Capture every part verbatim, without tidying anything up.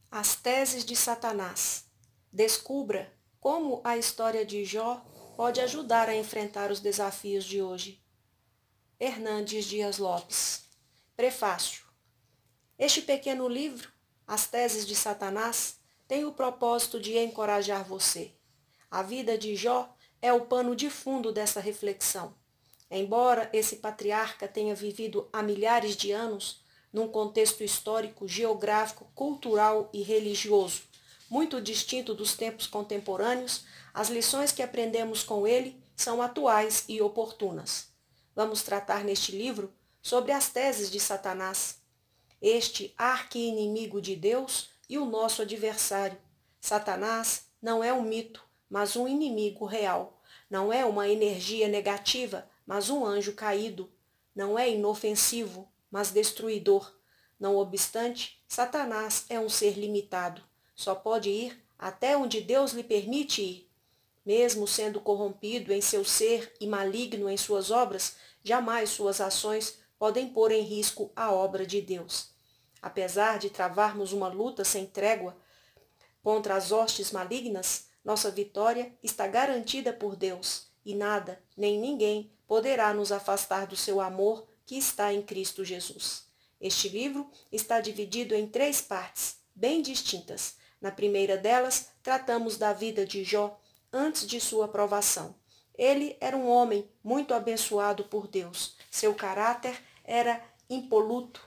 As teses de Satanás. Descubra como a história de Jó pode ajudar a enfrentar os desafios de hoje. Hernandes Dias Lopes. Prefácio. Este pequeno livro, As Teses de Satanás, tem o propósito de encorajar você. A vida de Jó é o pano de fundo dessa reflexão. Embora esse patriarca tenha vivido há milhares de anos, num contexto histórico, geográfico, cultural e religioso, muito distinto dos tempos contemporâneos, as lições que aprendemos com ele são atuais e oportunas. Vamos tratar neste livro sobre as teses de Satanás, este arqui-inimigo de Deus e o nosso adversário. Satanás não é um mito, mas um inimigo real. Não é uma energia negativa, mas um anjo caído. Não é inofensivo, mas destruidor. Não obstante, Satanás é um ser limitado. Só pode ir até onde Deus lhe permite ir. Mesmo sendo corrompido em seu ser e maligno em suas obras, jamais suas ações podem pôr em risco a obra de Deus. Apesar de travarmos uma luta sem trégua contra as hostes malignas, nossa vitória está garantida por Deus, e nada, nem ninguém, poderá nos afastar do seu amor que está em Cristo Jesus. Este livro está dividido em três partes, bem distintas. Na primeira delas, tratamos da vida de Jó antes de sua aprovação. Ele era um homem muito abençoado por Deus. Seu caráter era impoluto.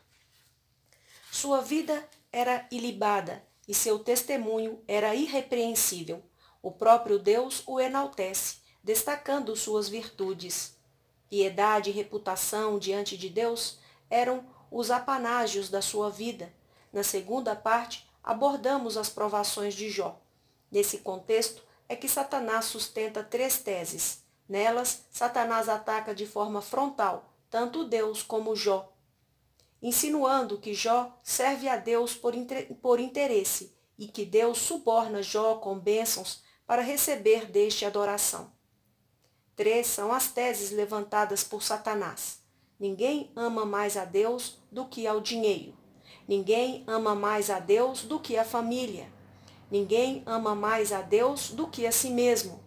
Sua vida era ilibada e seu testemunho era irrepreensível. O próprio Deus o enaltece, destacando suas virtudes. Piedade e reputação diante de Deus eram os apanágios da sua vida. Na segunda parte, abordamos as provações de Jó. Nesse contexto é que Satanás sustenta três teses. Nelas, Satanás ataca de forma frontal tanto Deus como Jó, insinuando que Jó serve a Deus por, por interesse e que Deus suborna Jó com bênçãos para receber deste adoração. Três são as teses levantadas por Satanás. Ninguém ama mais a Deus do que ao dinheiro. Ninguém ama mais a Deus do que a família. Ninguém ama mais a Deus do que a si mesmo.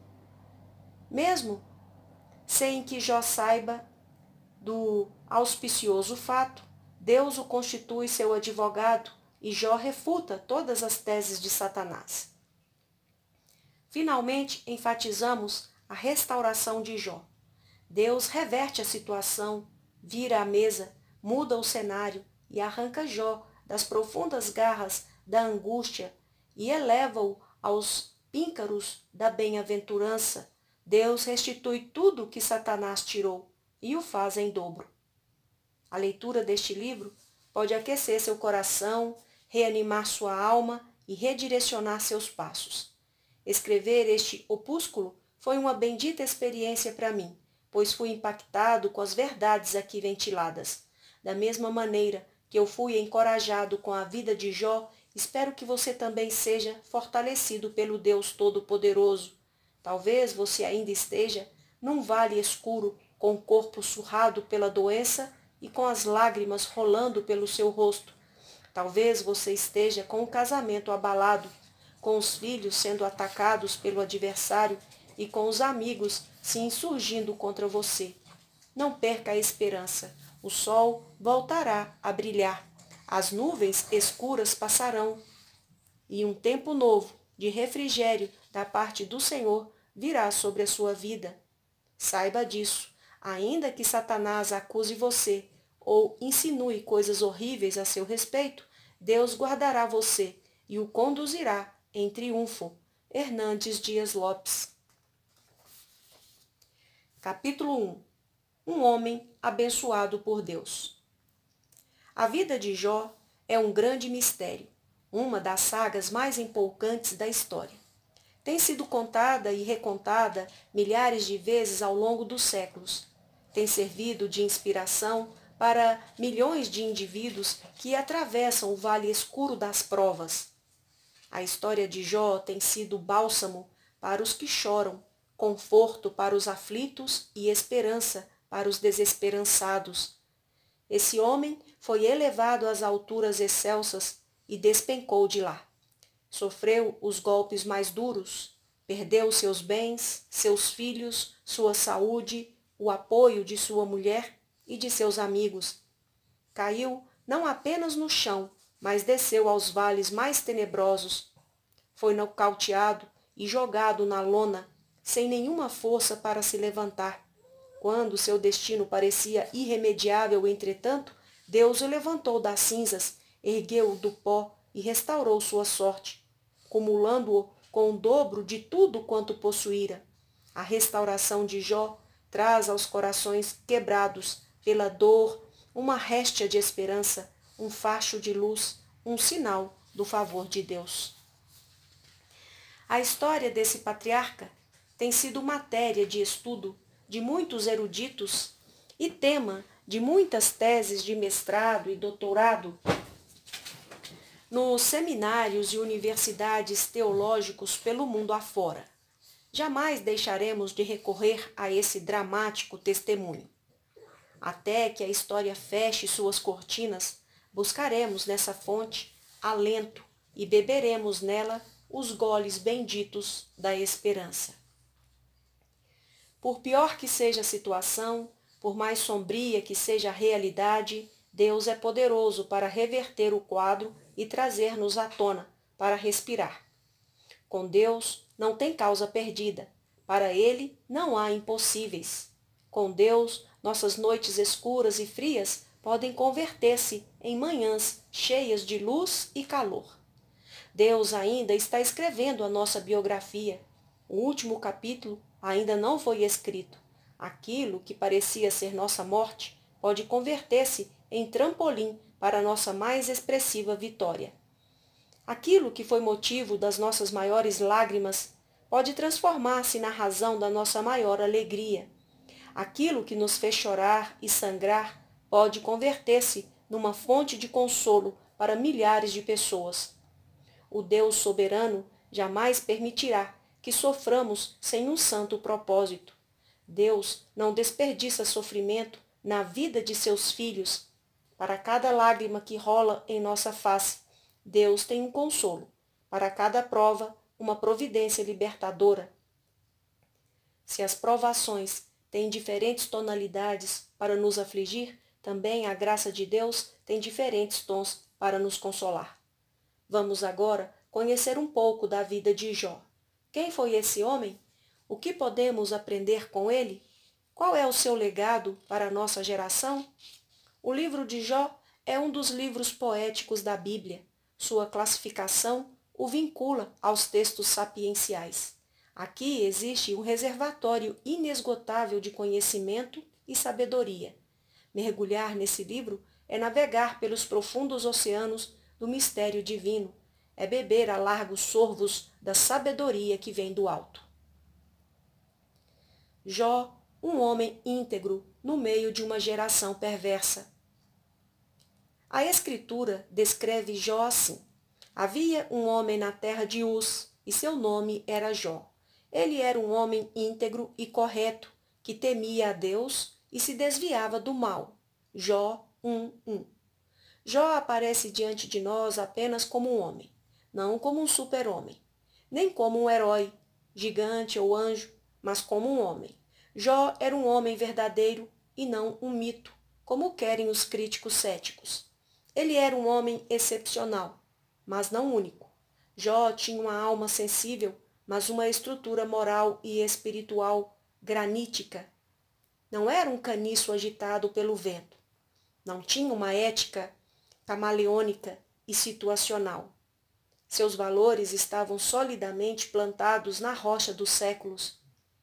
Mesmo sem que Jó saiba do auspicioso fato, Deus o constitui seu advogado e Jó refuta todas as teses de Satanás. Finalmente, enfatizamos a restauração de Jó. Deus reverte a situação, vira a mesa, muda o cenário e arranca Jó das profundas garras da angústia e eleva-o aos píncaros da bem-aventurança. Deus restitui tudo que Satanás tirou e o faz em dobro. A leitura deste livro pode aquecer seu coração, reanimar sua alma e redirecionar seus passos. Escrever este opúsculo foi uma bendita experiência para mim, pois fui impactado com as verdades aqui ventiladas. Da mesma maneira que eu fui encorajado com a vida de Jó, espero que você também seja fortalecido pelo Deus Todo-Poderoso. Talvez você ainda esteja num vale escuro, com o corpo surrado pela doença e com as lágrimas rolando pelo seu rosto. Talvez você esteja com o casamento abalado, com os filhos sendo atacados pelo adversário e com os amigos se insurgindo contra você. Não perca a esperança. O sol voltará a brilhar. As nuvens escuras passarão. E um tempo novo de refrigério da parte do Senhor virá sobre a sua vida. Saiba disso. Ainda que Satanás acuse você ou insinue coisas horríveis a seu respeito, Deus guardará você e o conduzirá em triunfo. Hernandes Dias Lopes. Capítulo um. Um homem abençoado por Deus. A vida de Jó é um grande mistério, uma das sagas mais empolgantes da história. Tem sido contada e recontada milhares de vezes ao longo dos séculos. Tem servido de inspiração para milhões de indivíduos que atravessam o vale escuro das provas. A história de Jó tem sido bálsamo para os que choram, conforto para os aflitos e esperança para os desesperançados. Esse homem foi elevado às alturas excelsas e despencou de lá. Sofreu os golpes mais duros, perdeu seus bens, seus filhos, sua saúde, o apoio de sua mulher e de seus amigos. Caiu não apenas no chão, mas desceu aos vales mais tenebrosos. Foi nocauteado e jogado na lona, sem nenhuma força para se levantar. Quando seu destino parecia irremediável, entretanto, Deus o levantou das cinzas, ergueu-o do pó e restaurou sua sorte, cumulando-o com o dobro de tudo quanto possuíra. A restauração de Jó traz aos corações quebrados pela dor uma réstia de esperança, um facho de luz, um sinal do favor de Deus. A história desse patriarca tem sido matéria de estudo de muitos eruditos e tema de muitas teses de mestrado e doutorado nos seminários e universidades teológicos pelo mundo afora. Jamais deixaremos de recorrer a esse dramático testemunho. Até que a história feche suas cortinas, buscaremos nessa fonte alento e beberemos nela os goles benditos da esperança. Por pior que seja a situação, por mais sombria que seja a realidade, Deus é poderoso para reverter o quadro e trazer-nos à tona para respirar. Com Deus não tem causa perdida, para Ele não há impossíveis. Com Deus, nossas noites escuras e frias podem converter-se em manhãs cheias de luz e calor. Deus ainda está escrevendo a nossa biografia. O último capítulo ainda não foi escrito. Aquilo que parecia ser nossa morte pode converter-se em trampolim para a nossa mais expressiva vitória. Aquilo que foi motivo das nossas maiores lágrimas pode transformar-se na razão da nossa maior alegria. Aquilo que nos fez chorar e sangrar pode converter-se numa fonte de consolo para milhares de pessoas. O Deus soberano jamais permitirá que soframos sem um santo propósito. Deus não desperdiça sofrimento na vida de seus filhos. Para cada lágrima que rola em nossa face, Deus tem um consolo. Para cada prova, uma providência libertadora. Se as provações têm diferentes tonalidades para nos afligir, também a graça de Deus tem diferentes tons para nos consolar. Vamos agora conhecer um pouco da vida de Jó. Quem foi esse homem? O que podemos aprender com ele? Qual é o seu legado para a nossa geração? O livro de Jó é um dos livros poéticos da Bíblia. Sua classificação o vincula aos textos sapienciais. Aqui existe um reservatório inesgotável de conhecimento e sabedoria. Mergulhar nesse livro é navegar pelos profundos oceanos do mistério divino, é beber a largos sorvos da sabedoria que vem do alto. Jó, um homem íntegro no meio de uma geração perversa. A Escritura descreve Jó assim: havia um homem na terra de Uz, e seu nome era Jó. Ele era um homem íntegro e correto, que temia a Deus e se desviava do mal. Jó um, um. Jó aparece diante de nós apenas como um homem, não como um super-homem, nem como um herói, gigante ou anjo, mas como um homem. Jó era um homem verdadeiro e não um mito, como querem os críticos céticos. Ele era um homem excepcional, mas não único. Jó tinha uma alma sensível, mas uma estrutura moral e espiritual granítica. Não era um caniço agitado pelo vento. Não tinha uma ética camaleônica e situacional. Seus valores estavam solidamente plantados na rocha dos séculos.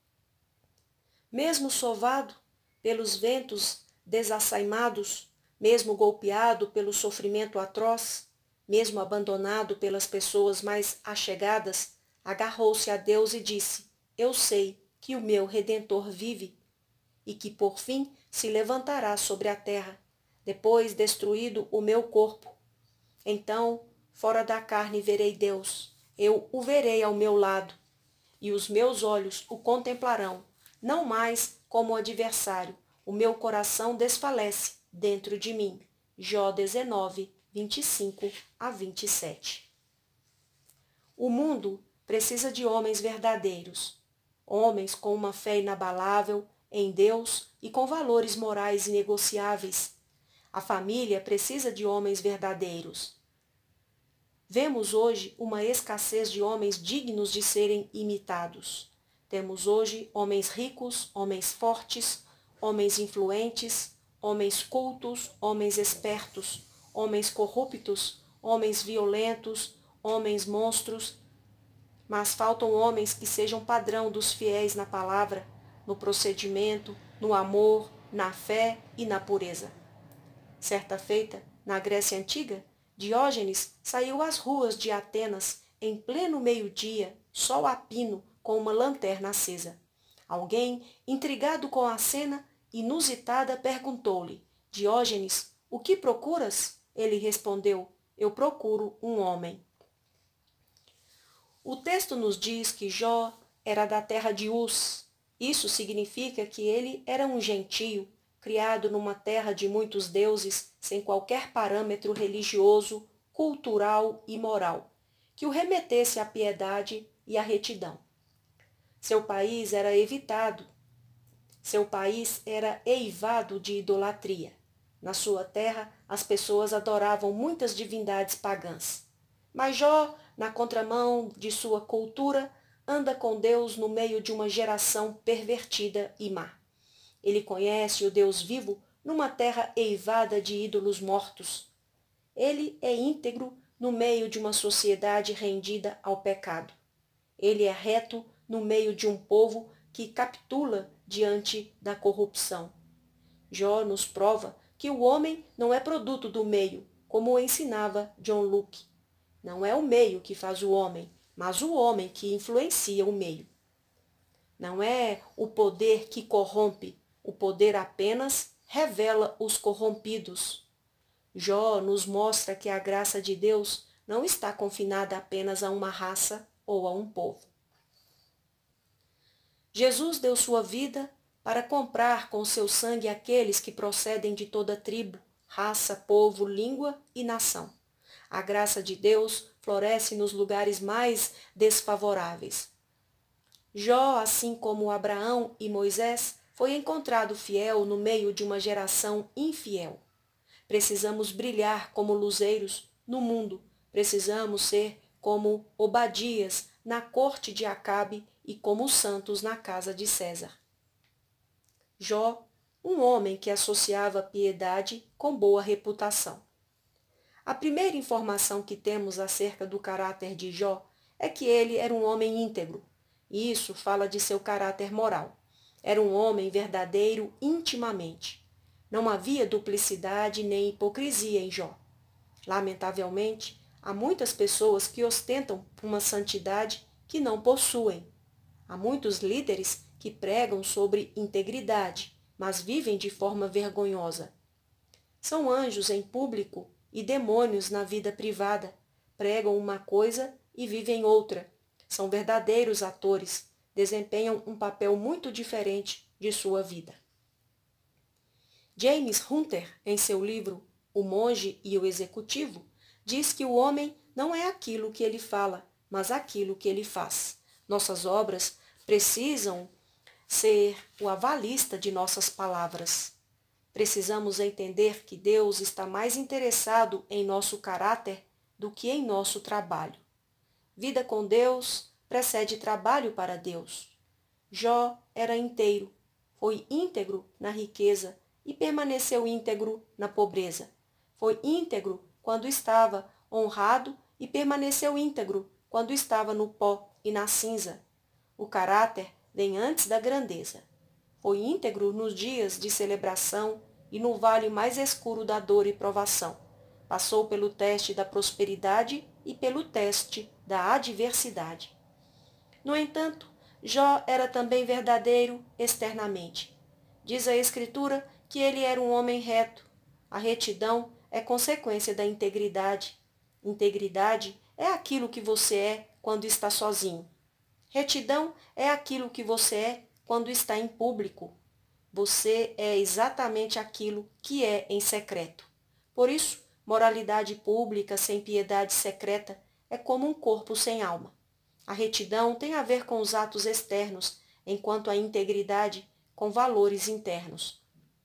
Mesmo sovado pelos ventos desassaimados, mesmo golpeado pelo sofrimento atroz, mesmo abandonado pelas pessoas mais achegadas, agarrou-se a Deus e disse: eu sei que o meu Redentor vive e que por fim se levantará sobre a terra, depois destruído o meu corpo. Então, fora da carne verei Deus, eu o verei ao meu lado, e os meus olhos o contemplarão, não mais como adversário. O meu coração desfalece dentro de mim. Jó dezenove, vinte e cinco a vinte e sete. O mundo precisa de homens verdadeiros, homens com uma fé inabalável em Deus e com valores morais inegociáveis. A família precisa de homens verdadeiros. Vemos hoje uma escassez de homens dignos de serem imitados. Temos hoje homens ricos, homens fortes, homens influentes, homens cultos, homens espertos, homens corruptos, homens violentos, homens monstros, mas faltam homens que sejam padrão dos fiéis na palavra, no procedimento, no amor, na fé e na pureza. Certa feita, na Grécia Antiga, Diógenes saiu às ruas de Atenas em pleno meio-dia, sol a pino, com uma lanterna acesa. Alguém, intrigado com a cena inusitada, perguntou-lhe: Diógenes, o que procuras? Ele respondeu: eu procuro um homem. O texto nos diz que Jó era da terra de Uz. Isso significa que ele era um gentio, criado numa terra de muitos deuses, sem qualquer parâmetro religioso, cultural e moral, que o remetesse à piedade e à retidão. Seu país era evitado, seu país era eivado de idolatria. Na sua terra, as pessoas adoravam muitas divindades pagãs. Mas Jó, na contramão de sua cultura, anda com Deus no meio de uma geração pervertida e má. Ele conhece o Deus vivo numa terra eivada de ídolos mortos. Ele é íntegro no meio de uma sociedade rendida ao pecado. Ele é reto no meio de um povo que capitula diante da corrupção. Jó nos prova que o homem não é produto do meio, como o ensinava John Locke. Não é o meio que faz o homem, mas o homem que influencia o meio. Não é o poder que corrompe, o poder apenas revela os corrompidos. Jó nos mostra que a graça de Deus não está confinada apenas a uma raça ou a um povo. Jesus deu sua vida para comprar com seu sangue aqueles que procedem de toda tribo, raça, povo, língua e nação. A graça de Deus floresce nos lugares mais desfavoráveis. Jó, assim como Abraão e Moisés, foi encontrado fiel no meio de uma geração infiel. Precisamos brilhar como luzeiros no mundo. Precisamos ser como Obadias na corte de Acabe e como os santos na casa de César. Jó, um homem que associava piedade com boa reputação. A primeira informação que temos acerca do caráter de Jó é que ele era um homem íntegro. E isso fala de seu caráter moral. Era um homem verdadeiro intimamente. Não havia duplicidade nem hipocrisia em Jó. Lamentavelmente, há muitas pessoas que ostentam uma santidade que não possuem. Há muitos líderes que pregam sobre integridade, mas vivem de forma vergonhosa. São anjos em público e demônios na vida privada. Pregam uma coisa e vivem outra. São verdadeiros atores, desempenham um papel muito diferente de sua vida. James Hunter, em seu livro O Monge e o Executivo, diz que o homem não é aquilo que ele fala, mas aquilo que ele faz. Nossas obras precisam ser o avalista de nossas palavras. Precisamos entender que Deus está mais interessado em nosso caráter do que em nosso trabalho. Vida com Deus precede trabalho para Deus. Jó era inteiro, foi íntegro na riqueza e permaneceu íntegro na pobreza. Foi íntegro quando estava honrado e permaneceu íntegro quando estava no pó e na cinza. O caráter vem antes da grandeza. Foi íntegro nos dias de celebração e no vale mais escuro da dor e provação. Passou pelo teste da prosperidade e pelo teste da adversidade. No entanto, Jó era também verdadeiro externamente. Diz a Escritura que ele era um homem reto. A retidão é consequência da integridade. Integridade é aquilo que você é quando está sozinho. Retidão é aquilo que você é quando está em público. Você é exatamente aquilo que é em secreto. Por isso, moralidade pública sem piedade secreta é como um corpo sem alma. A retidão tem a ver com os atos externos, enquanto a integridade com valores internos.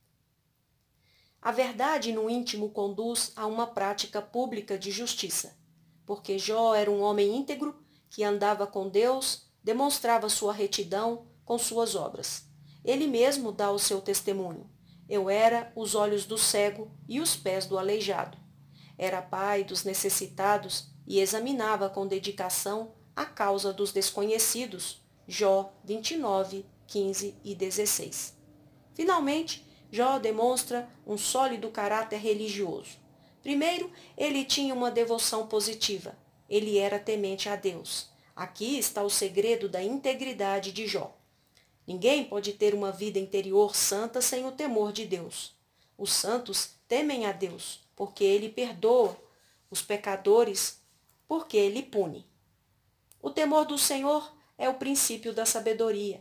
A verdade no íntimo conduz a uma prática pública de justiça, porque Jó era um homem íntegro que andava com Deus, demonstrava sua retidão com suas obras. Ele mesmo dá o seu testemunho. Eu era os olhos do cego e os pés do aleijado. Era pai dos necessitados e examinava com dedicação a causa dos desconhecidos. Jó vinte e nove, quinze e dezesseis. Finalmente, Jó demonstra um sólido caráter religioso. Primeiro, ele tinha uma devoção positiva. Ele era temente a Deus. Aqui está o segredo da integridade de Jó. Ninguém pode ter uma vida interior santa sem o temor de Deus. Os santos temem a Deus, porque ele perdoa os pecadores, porque ele pune. O temor do Senhor é o princípio da sabedoria.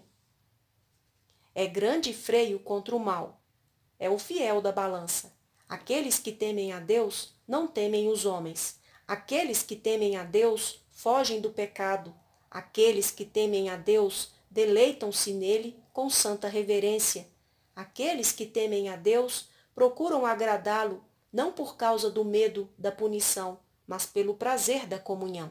É grande freio contra o mal. É o fiel da balança. Aqueles que temem a Deus não temem os homens. Aqueles que temem a Deus fogem do pecado. Aqueles que temem a Deus deleitam-se nele com santa reverência. Aqueles que temem a Deus procuram agradá-lo, não por causa do medo da punição, mas pelo prazer da comunhão.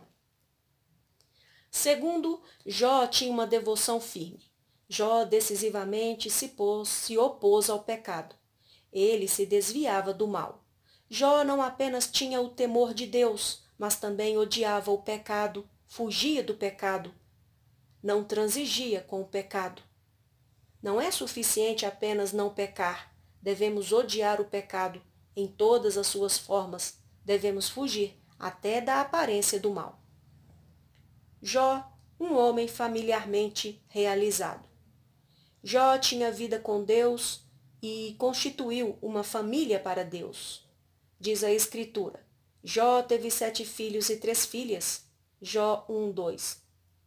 Segundo, Jó tinha uma devoção firme. Jó decisivamente se, pôs, se opôs ao pecado. Ele se desviava do mal. Jó não apenas tinha o temor de Deus, mas também odiava o pecado, fugia do pecado, não transigia com o pecado. Não é suficiente apenas não pecar. Devemos odiar o pecado em todas as suas formas. Devemos fugir até da aparência do mal. Jó, um homem familiarmente realizado. Jó tinha vida com Deus e constituiu uma família para Deus. Diz a Escritura: Jó teve sete filhos e três filhas. Jó um, dois.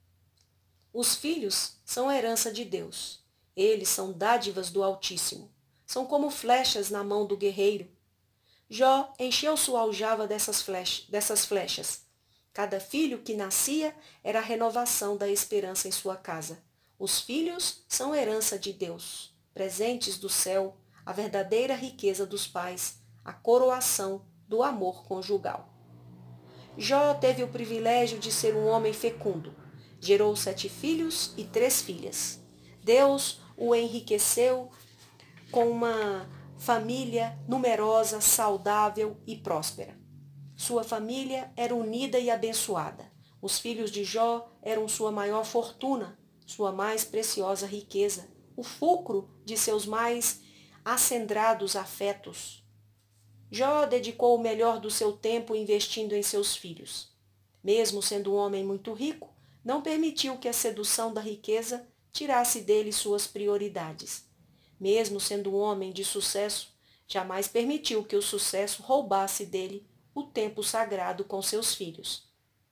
Os filhos são herança de Deus. Eles são dádivas do Altíssimo. São como flechas na mão do guerreiro. Jó encheu sua aljava dessas flechas, dessas flechas. Cada filho que nascia era a renovação da esperança em sua casa. Os filhos são herança de Deus, presentes do céu, a verdadeira riqueza dos pais, a coroação do amor conjugal. Jó teve o privilégio de ser um homem fecundo. Gerou sete filhos e três filhas. Deus o enriqueceu com uma família numerosa, saudável e próspera. Sua família era unida e abençoada. Os filhos de Jó eram sua maior fortuna, sua mais preciosa riqueza, o fulcro de seus mais acendrados afetos. Jó dedicou o melhor do seu tempo investindo em seus filhos. Mesmo sendo um homem muito rico, não permitiu que a sedução da riqueza tirasse dele suas prioridades. Mesmo sendo um homem de sucesso, jamais permitiu que o sucesso roubasse dele o tempo sagrado com seus filhos.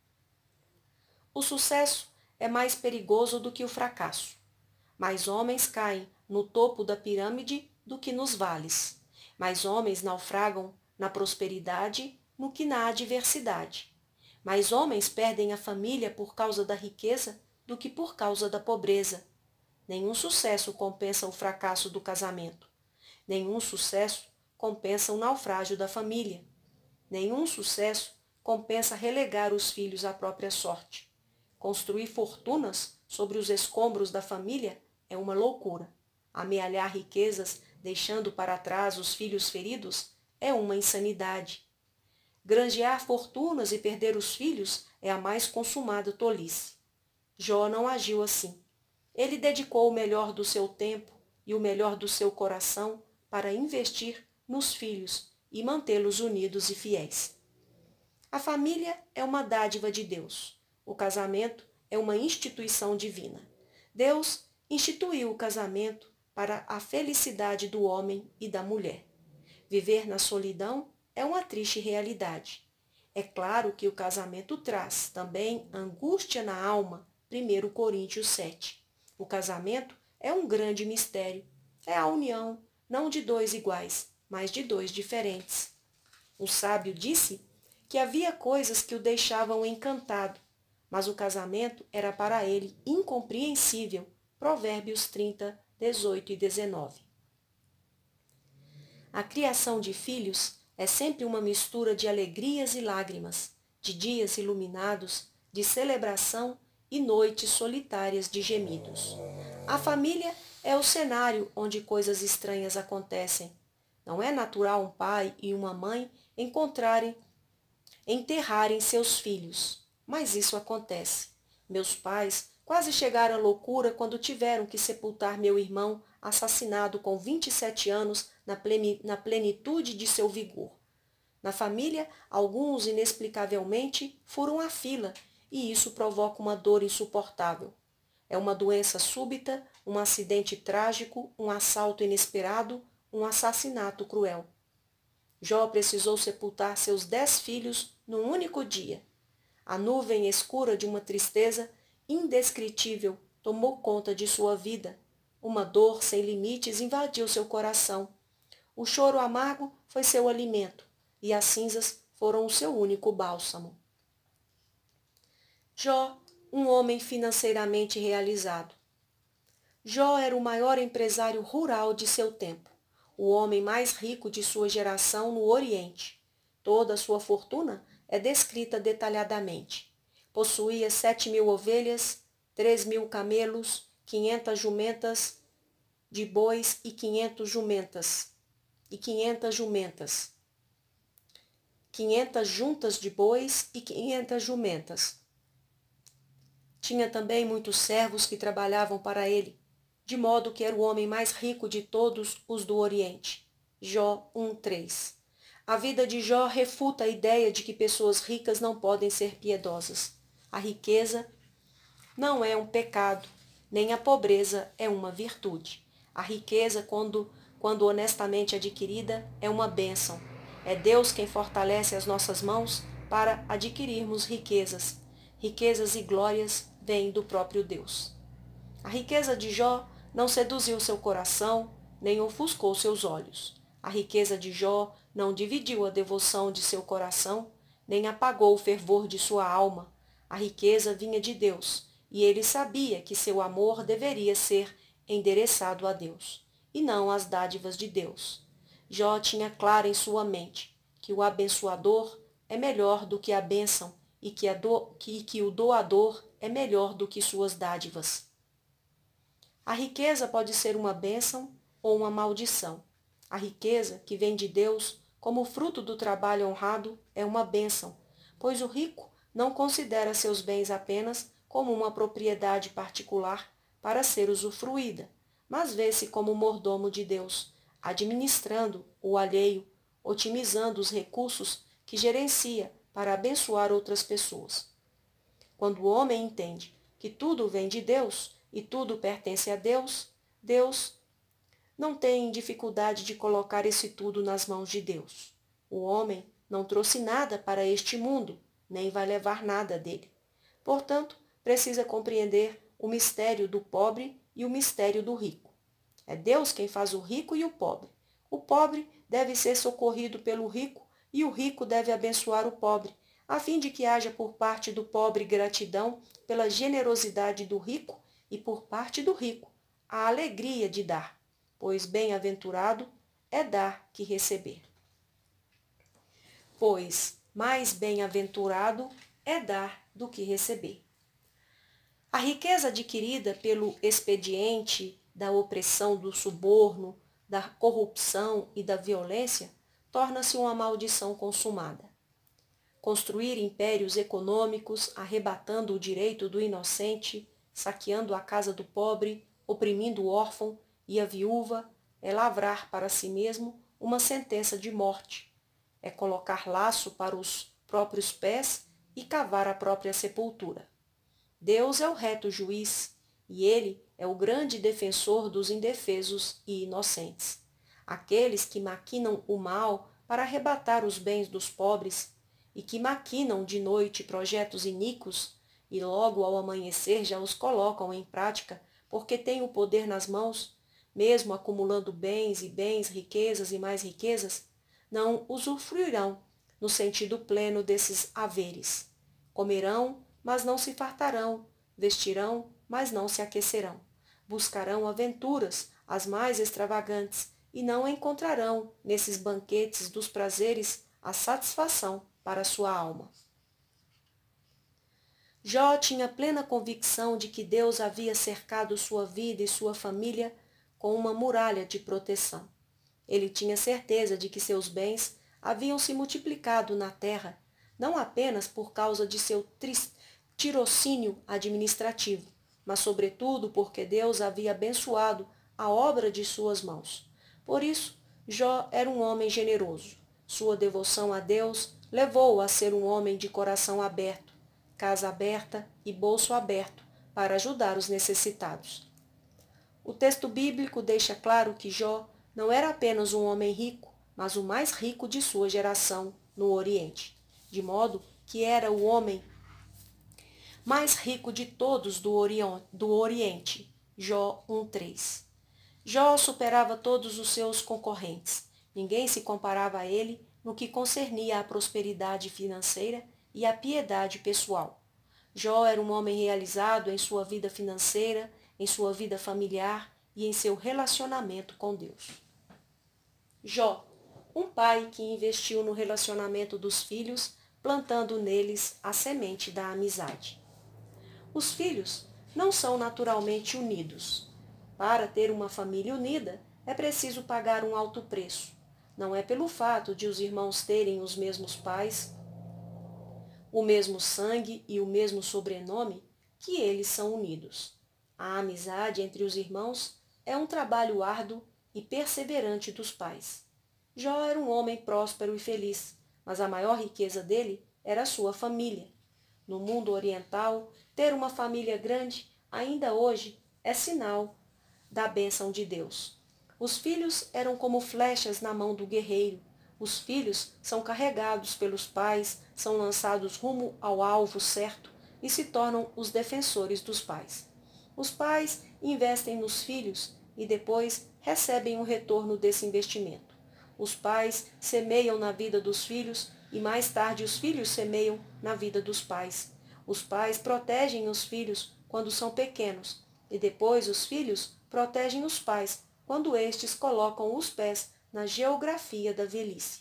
O sucesso é mais perigoso do que o fracasso. Mais homens caem no topo da pirâmide do que nos vales. Mais homens naufragam na prosperidade do que na adversidade. Mais homens perdem a família por causa da riqueza do que por causa da pobreza. Nenhum sucesso compensa o fracasso do casamento. Nenhum sucesso compensa o naufrágio da família. Nenhum sucesso compensa relegar os filhos à própria sorte. Construir fortunas sobre os escombros da família é uma loucura. Amealhar riquezas deixando para trás os filhos feridos é uma insanidade. Granjear fortunas e perder os filhos é a mais consumada tolice. Jó não agiu assim. Ele dedicou o melhor do seu tempo e o melhor do seu coração para investir nos filhos e mantê-los unidos e fiéis. A família é uma dádiva de Deus. O casamento é uma instituição divina. Deus instituiu o casamento para a felicidade do homem e da mulher. Viver na solidão é uma triste realidade. É claro que o casamento traz também angústia na alma, primeiro Coríntios sete. O casamento é um grande mistério. É a união, não de dois iguais, mas de dois diferentes. O sábio disse que havia coisas que o deixavam encantado, mas o casamento era para ele incompreensível. Provérbios trinta, dezoito e dezenove. A criação de filhos é sempre uma mistura de alegrias e lágrimas, de dias iluminados, de celebração e noites solitárias de gemidos. A família é o cenário onde coisas estranhas acontecem. Não é natural um pai e uma mãe encontrarem, enterrarem seus filhos, mas isso acontece. Meus pais quase chegaram à loucura quando tiveram que sepultar meu irmão, assassinado com vinte e sete anos na plenitude de seu vigor. Na família, alguns inexplicavelmente furam à fila e isso provoca uma dor insuportável. É uma doença súbita, um acidente trágico, um assalto inesperado, um assassinato cruel. Jó precisou sepultar seus dez filhos num único dia. A nuvem escura de uma tristeza indescritível tomou conta de sua vida. Uma dor sem limites invadiu seu coração. O choro amargo foi seu alimento, e as cinzas foram o seu único bálsamo. Jó, um homem financeiramente realizado. Jó era o maior empresário rural de seu tempo, o homem mais rico de sua geração no Oriente. Toda a sua fortuna é descrita detalhadamente. Possuía sete mil ovelhas, três mil camelos, quinhentas jumentas de bois e quinhentas jumentas, e quinhentas jumentas, quinhentas juntas de bois e quinhentas jumentas. Tinha também muitos servos que trabalhavam para ele, de modo que era o homem mais rico de todos os do Oriente. Jó um, três. A vida de Jó refuta a ideia de que pessoas ricas não podem ser piedosas. A riqueza não é um pecado, nem a pobreza é uma virtude. A riqueza, quando, quando honestamente adquirida, é uma bênção. É Deus quem fortalece as nossas mãos para adquirirmos riquezas. Riquezas e glórias vêm do próprio Deus. A riqueza de Jó não seduziu seu coração, nem ofuscou seus olhos. A riqueza de Jó não dividiu a devoção de seu coração, nem apagou o fervor de sua alma. A riqueza vinha de Deus, e ele sabia que seu amor deveria ser endereçado a Deus, e não às dádivas de Deus. Jó tinha claro em sua mente que o abençoador é melhor do que a bênção e que, a do, que, que o doador é melhor do que suas dádivas. A riqueza pode ser uma bênção ou uma maldição. A riqueza, que vem de Deus, como fruto do trabalho honrado, é uma bênção, pois o rico não considera seus bens apenas como uma propriedade particular para ser usufruída, mas vê-se como mordomo de Deus, administrando o alheio, otimizando os recursos que gerencia para abençoar outras pessoas. Quando o homem entende que tudo vem de Deus e tudo pertence a Deus, Deus não tem dificuldade de colocar esse tudo nas mãos de Deus. O homem não trouxe nada para este mundo, nem vai levar nada dele. Portanto, precisa compreender o mistério do pobre e o mistério do rico. É Deus quem faz o rico e o pobre. O pobre deve ser socorrido pelo rico e o rico deve abençoar o pobre, a fim de que haja por parte do pobre gratidão pela generosidade do rico e por parte do rico a alegria de dar, pois bem-aventurado é dar que receber. Pois mais bem-aventurado é dar do que receber. A riqueza adquirida pelo expediente da opressão, do suborno, da corrupção e da violência torna-se uma maldição consumada. Construir impérios econômicos, arrebatando o direito do inocente, saqueando a casa do pobre, oprimindo o órfão e a viúva, é lavrar para si mesmo uma sentença de morte. É colocar laço para os próprios pés e cavar a própria sepultura. Deus é o reto juiz, e ele é o grande defensor dos indefesos e inocentes. Aqueles que maquinam o mal para arrebatar os bens dos pobres, e que maquinam de noite projetos iníquos, e logo ao amanhecer já os colocam em prática, porque têm o poder nas mãos, mesmo acumulando bens e bens, riquezas e mais riquezas, não usufruirão no sentido pleno desses haveres. Comerão, mas não se fartarão, vestirão, mas não se aquecerão. Buscarão aventuras, as mais extravagantes, e não encontrarão, nesses banquetes dos prazeres, a satisfação para sua alma. Jó tinha plena convicção de que Deus havia cercado sua vida e sua família com uma muralha de proteção. Ele tinha certeza de que seus bens haviam se multiplicado na terra, não apenas por causa de seu tirocínio administrativo, mas sobretudo porque Deus havia abençoado a obra de suas mãos. Por isso, Jó era um homem generoso. Sua devoção a Deus levou-o a ser um homem de coração aberto, casa aberta e bolso aberto para ajudar os necessitados. O texto bíblico deixa claro que Jó não era apenas um homem rico, mas o mais rico de sua geração no Oriente, de modo que era o homem mais rico de todos do, Orion, do Oriente. Jó um, três. Jó superava todos os seus concorrentes. Ninguém se comparava a ele no que concernia à prosperidade financeira e à piedade pessoal. Jó era um homem realizado em sua vida financeira, em sua vida familiar e em seu relacionamento com Deus. Jó, um pai que investiu no relacionamento dos filhos, plantando neles a semente da amizade. Os filhos não são naturalmente unidos. Para ter uma família unida, é preciso pagar um alto preço. Não é pelo fato de os irmãos terem os mesmos pais, o mesmo sangue e o mesmo sobrenome que eles são unidos. A amizade entre os irmãos é um trabalho árduo e perseverante dos pais. Jó era um homem próspero e feliz, mas a maior riqueza dele era a sua família. No mundo oriental, ter uma família grande, ainda hoje, é sinal da bênção de Deus. Os filhos eram como flechas na mão do guerreiro. Os filhos são carregados pelos pais, são lançados rumo ao alvo certo e se tornam os defensores dos pais. Os pais investem nos filhos e depois recebem o retorno desse investimento. Os pais semeiam na vida dos filhos e mais tarde os filhos semeiam na vida dos pais. Os pais protegem os filhos quando são pequenos e depois os filhos protegem os pais quando estes colocam os pés na geografia da velhice.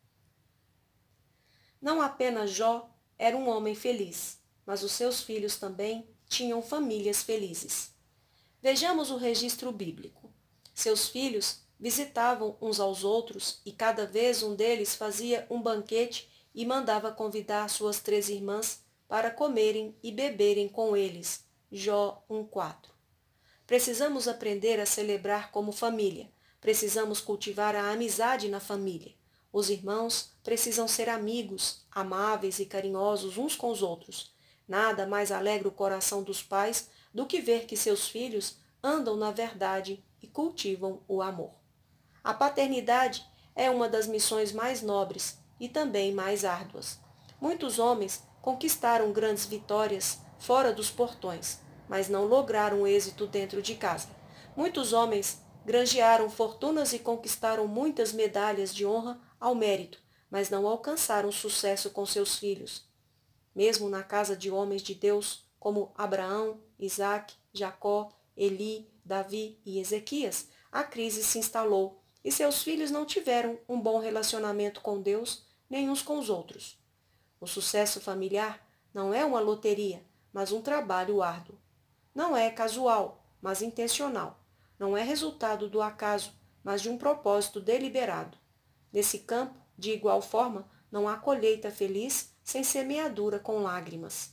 Não apenas Jó era um homem feliz, mas os seus filhos também tinham famílias felizes. Vejamos o registro bíblico. Seus filhos visitavam uns aos outros e cada vez um deles fazia um banquete e mandava convidar suas três irmãs para comerem e beberem com eles. Jó um, quatro. Precisamos aprender a celebrar como família. Precisamos cultivar a amizade na família. Os irmãos precisam ser amigos, amáveis e carinhosos uns com os outros. Nada mais alegra o coração dos pais do que ver que seus filhos andam na verdade e cultivam o amor. A paternidade é uma das missões mais nobres e também mais árduas. Muitos homens conquistaram grandes vitórias fora dos portões, mas não lograram êxito dentro de casa. Muitos homens granjearam fortunas e conquistaram muitas medalhas de honra ao mérito, mas não alcançaram sucesso com seus filhos. Mesmo na casa de homens de Deus, como Abraão, Isaque, Jacó, Eli, Davi e Ezequias, a crise se instalou e seus filhos não tiveram um bom relacionamento com Deus nem uns com os outros. O sucesso familiar não é uma loteria, mas um trabalho árduo. Não é casual, mas intencional. Não é resultado do acaso, mas de um propósito deliberado. Nesse campo, de igual forma, não há colheita feliz sem semeadura com lágrimas.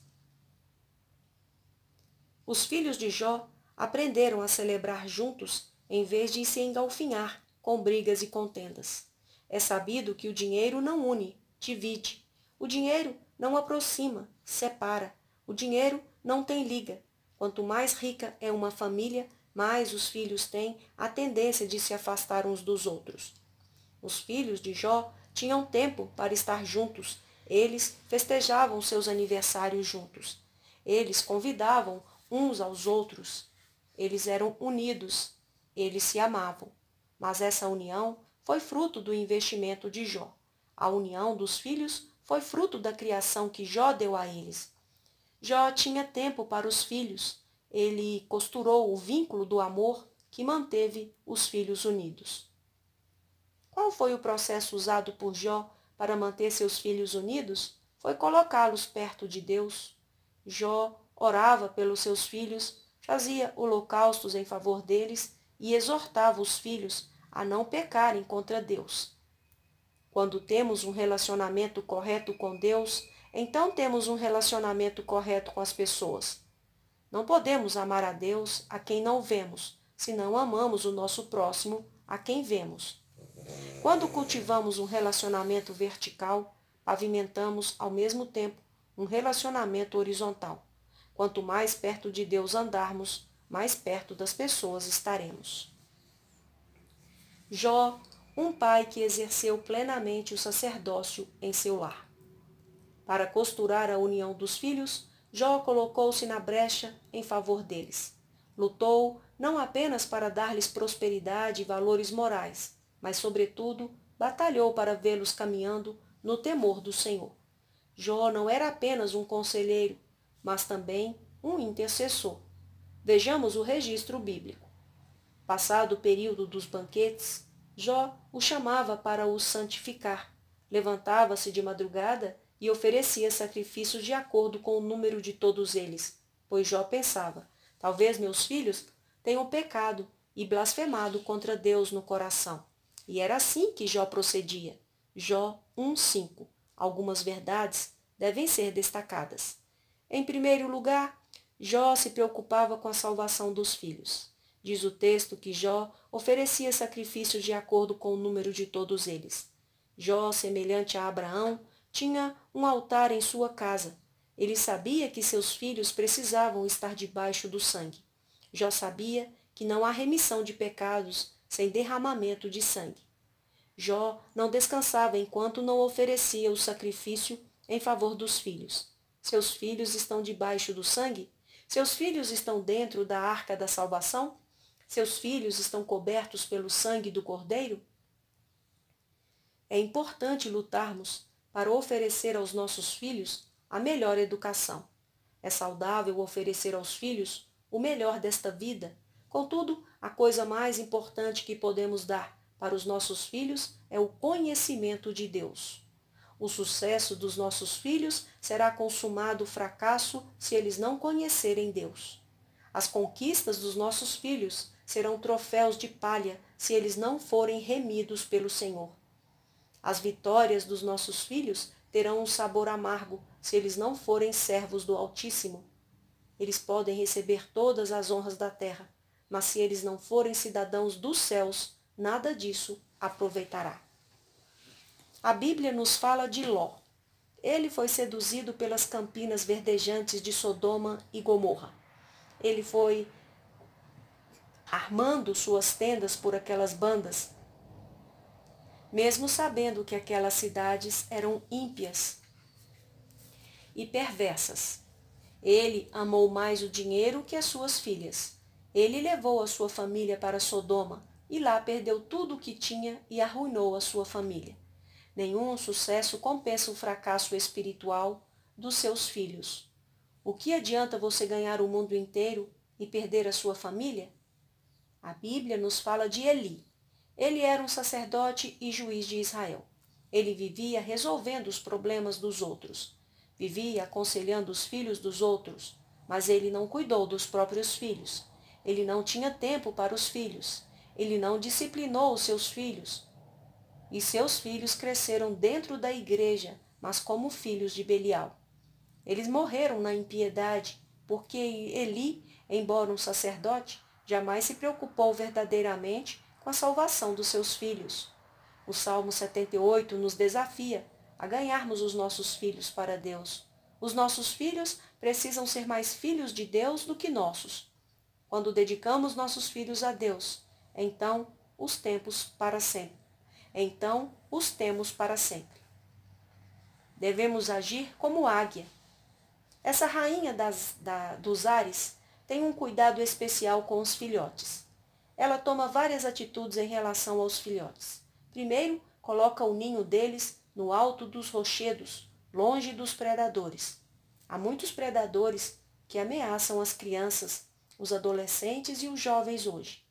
Os filhos de Jó aprenderam a celebrar juntos em vez de se engalfinhar com brigas e contendas. É sabido que o dinheiro não une, divide. O dinheiro não aproxima, separa. O dinheiro não tem liga. Quanto mais rica é uma família, mais os filhos têm a tendência de se afastar uns dos outros. Os filhos de Jó tinham tempo para estar juntos. Eles festejavam seus aniversários juntos. Eles convidavam uns aos outros. Eles eram unidos. Eles se amavam. Mas essa união foi fruto do investimento de Jó. A união dos filhos foi fruto da criação que Jó deu a eles. Jó tinha tempo para os filhos. Ele costurou o vínculo do amor que manteve os filhos unidos. Qual foi o processo usado por Jó para manter seus filhos unidos? Foi colocá-los perto de Deus. Jó orava pelos seus filhos, fazia holocaustos em favor deles e exortava os filhos a não pecarem contra Deus. Quando temos um relacionamento correto com Deus, então temos um relacionamento correto com as pessoas. Não podemos amar a Deus a quem não vemos, se não amamos o nosso próximo a quem vemos. Quando cultivamos um relacionamento vertical, pavimentamos ao mesmo tempo um relacionamento horizontal. Quanto mais perto de Deus andarmos, mais perto das pessoas estaremos. Jó, um pai que exerceu plenamente o sacerdócio em seu lar. Para costurar a união dos filhos, Jó colocou-se na brecha em favor deles. Lutou não apenas para dar-lhes prosperidade e valores morais, mas, sobretudo, batalhou para vê-los caminhando no temor do Senhor. Jó não era apenas um conselheiro, mas também um intercessor. Vejamos o registro bíblico. Passado o período dos banquetes, Jó o chamava para os santificar. Levantava-se de madrugada e oferecia sacrifícios de acordo com o número de todos eles, pois Jó pensava, talvez meus filhos tenham pecado e blasfemado contra Deus no coração. E era assim que Jó procedia. Jó um, cinco. Algumas verdades devem ser destacadas. Em primeiro lugar, Jó se preocupava com a salvação dos filhos. Diz o texto que Jó oferecia sacrifícios de acordo com o número de todos eles. Jó, semelhante a Abraão, tinha um altar em sua casa. Ele sabia que seus filhos precisavam estar debaixo do sangue. Jó sabia que não há remissão de pecados sem derramamento de sangue. Jó não descansava enquanto não oferecia o sacrifício em favor dos filhos. Seus filhos estão debaixo do sangue? Seus filhos estão dentro da arca da salvação? Seus filhos estão cobertos pelo sangue do Cordeiro? É importante lutarmos para oferecer aos nossos filhos a melhor educação. É saudável oferecer aos filhos o melhor desta vida. Contudo, a coisa mais importante que podemos dar para os nossos filhos é o conhecimento de Deus. O sucesso dos nossos filhos será consumado fracasso se eles não conhecerem Deus. As conquistas dos nossos filhos serão troféus de palha se eles não forem remidos pelo Senhor. As vitórias dos nossos filhos terão um sabor amargo se eles não forem servos do Altíssimo. Eles podem receber todas as honras da terra, mas se eles não forem cidadãos dos céus, nada disso aproveitará. A Bíblia nos fala de Ló. Ele foi seduzido pelas campinas verdejantes de Sodoma e Gomorra. Ele foi armando suas tendas por aquelas bandas, mesmo sabendo que aquelas cidades eram ímpias e perversas. Ele amou mais o dinheiro que as suas filhas. Ele levou a sua família para Sodoma e lá perdeu tudo o que tinha e arruinou a sua família. Nenhum sucesso compensa o fracasso espiritual dos seus filhos. O que adianta você ganhar o mundo inteiro e perder a sua família? A Bíblia nos fala de Eli. Ele era um sacerdote e juiz de Israel. Ele vivia resolvendo os problemas dos outros. Vivia aconselhando os filhos dos outros, mas ele não cuidou dos próprios filhos. Ele não tinha tempo para os filhos. Ele não disciplinou os seus filhos. E seus filhos cresceram dentro da igreja, mas como filhos de Belial. Eles morreram na impiedade, porque Eli, embora um sacerdote, jamais se preocupou verdadeiramente com a salvação dos seus filhos. O Salmo setenta e oito nos desafia a ganharmos os nossos filhos para Deus. Os nossos filhos precisam ser mais filhos de Deus do que nossos. Quando dedicamos nossos filhos a Deus, então os temos para sempre. Então os temos para sempre. Devemos agir como águia. Essa rainha das, da, dos ares tem um cuidado especial com os filhotes. Ela toma várias atitudes em relação aos filhotes. Primeiro, coloca o ninho deles no alto dos rochedos, longe dos predadores. Há muitos predadores que ameaçam as crianças, os adolescentes e os jovens hoje.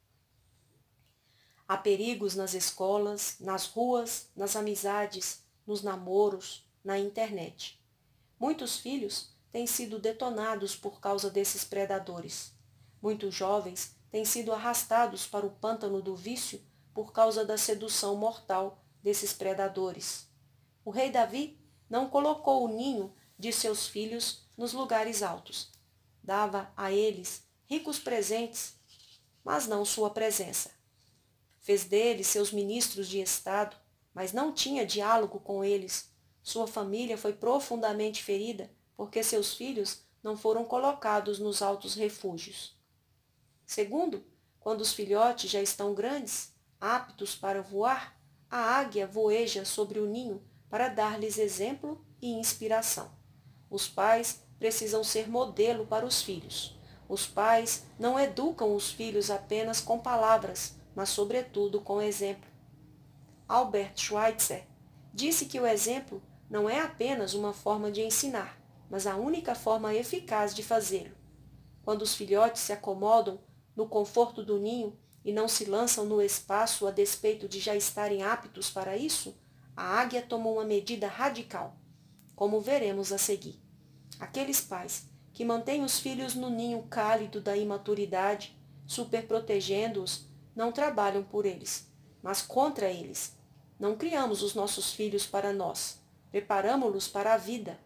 Há perigos nas escolas, nas ruas, nas amizades, nos namoros, na internet. Muitos filhos têm sido detonados por causa desses predadores. Muitos jovens têm sido arrastados para o pântano do vício por causa da sedução mortal desses predadores. O rei Davi não colocou o ninho de seus filhos nos lugares altos. Dava a eles ricos presentes, mas não sua presença. Fez deles seus ministros de estado, mas não tinha diálogo com eles. Sua família foi profundamente ferida porque seus filhos não foram colocados nos altos refúgios. Segundo, quando os filhotes já estão grandes, aptos para voar, a águia voeja sobre o ninho para dar-lhes exemplo e inspiração. Os pais precisam ser modelo para os filhos. Os pais não educam os filhos apenas com palavras, mas sobretudo com exemplo. Albert Schweitzer disse que o exemplo não é apenas uma forma de ensinar, mas a única forma eficaz de fazê-lo. Quando os filhotes se acomodam no conforto do ninho e não se lançam no espaço a despeito de já estarem aptos para isso, a águia toma uma medida radical, como veremos a seguir. Aqueles pais que mantêm os filhos no ninho cálido da imaturidade, superprotegendo-os, não trabalham por eles, mas contra eles. Não criamos os nossos filhos para nós, preparamo-los para a vida.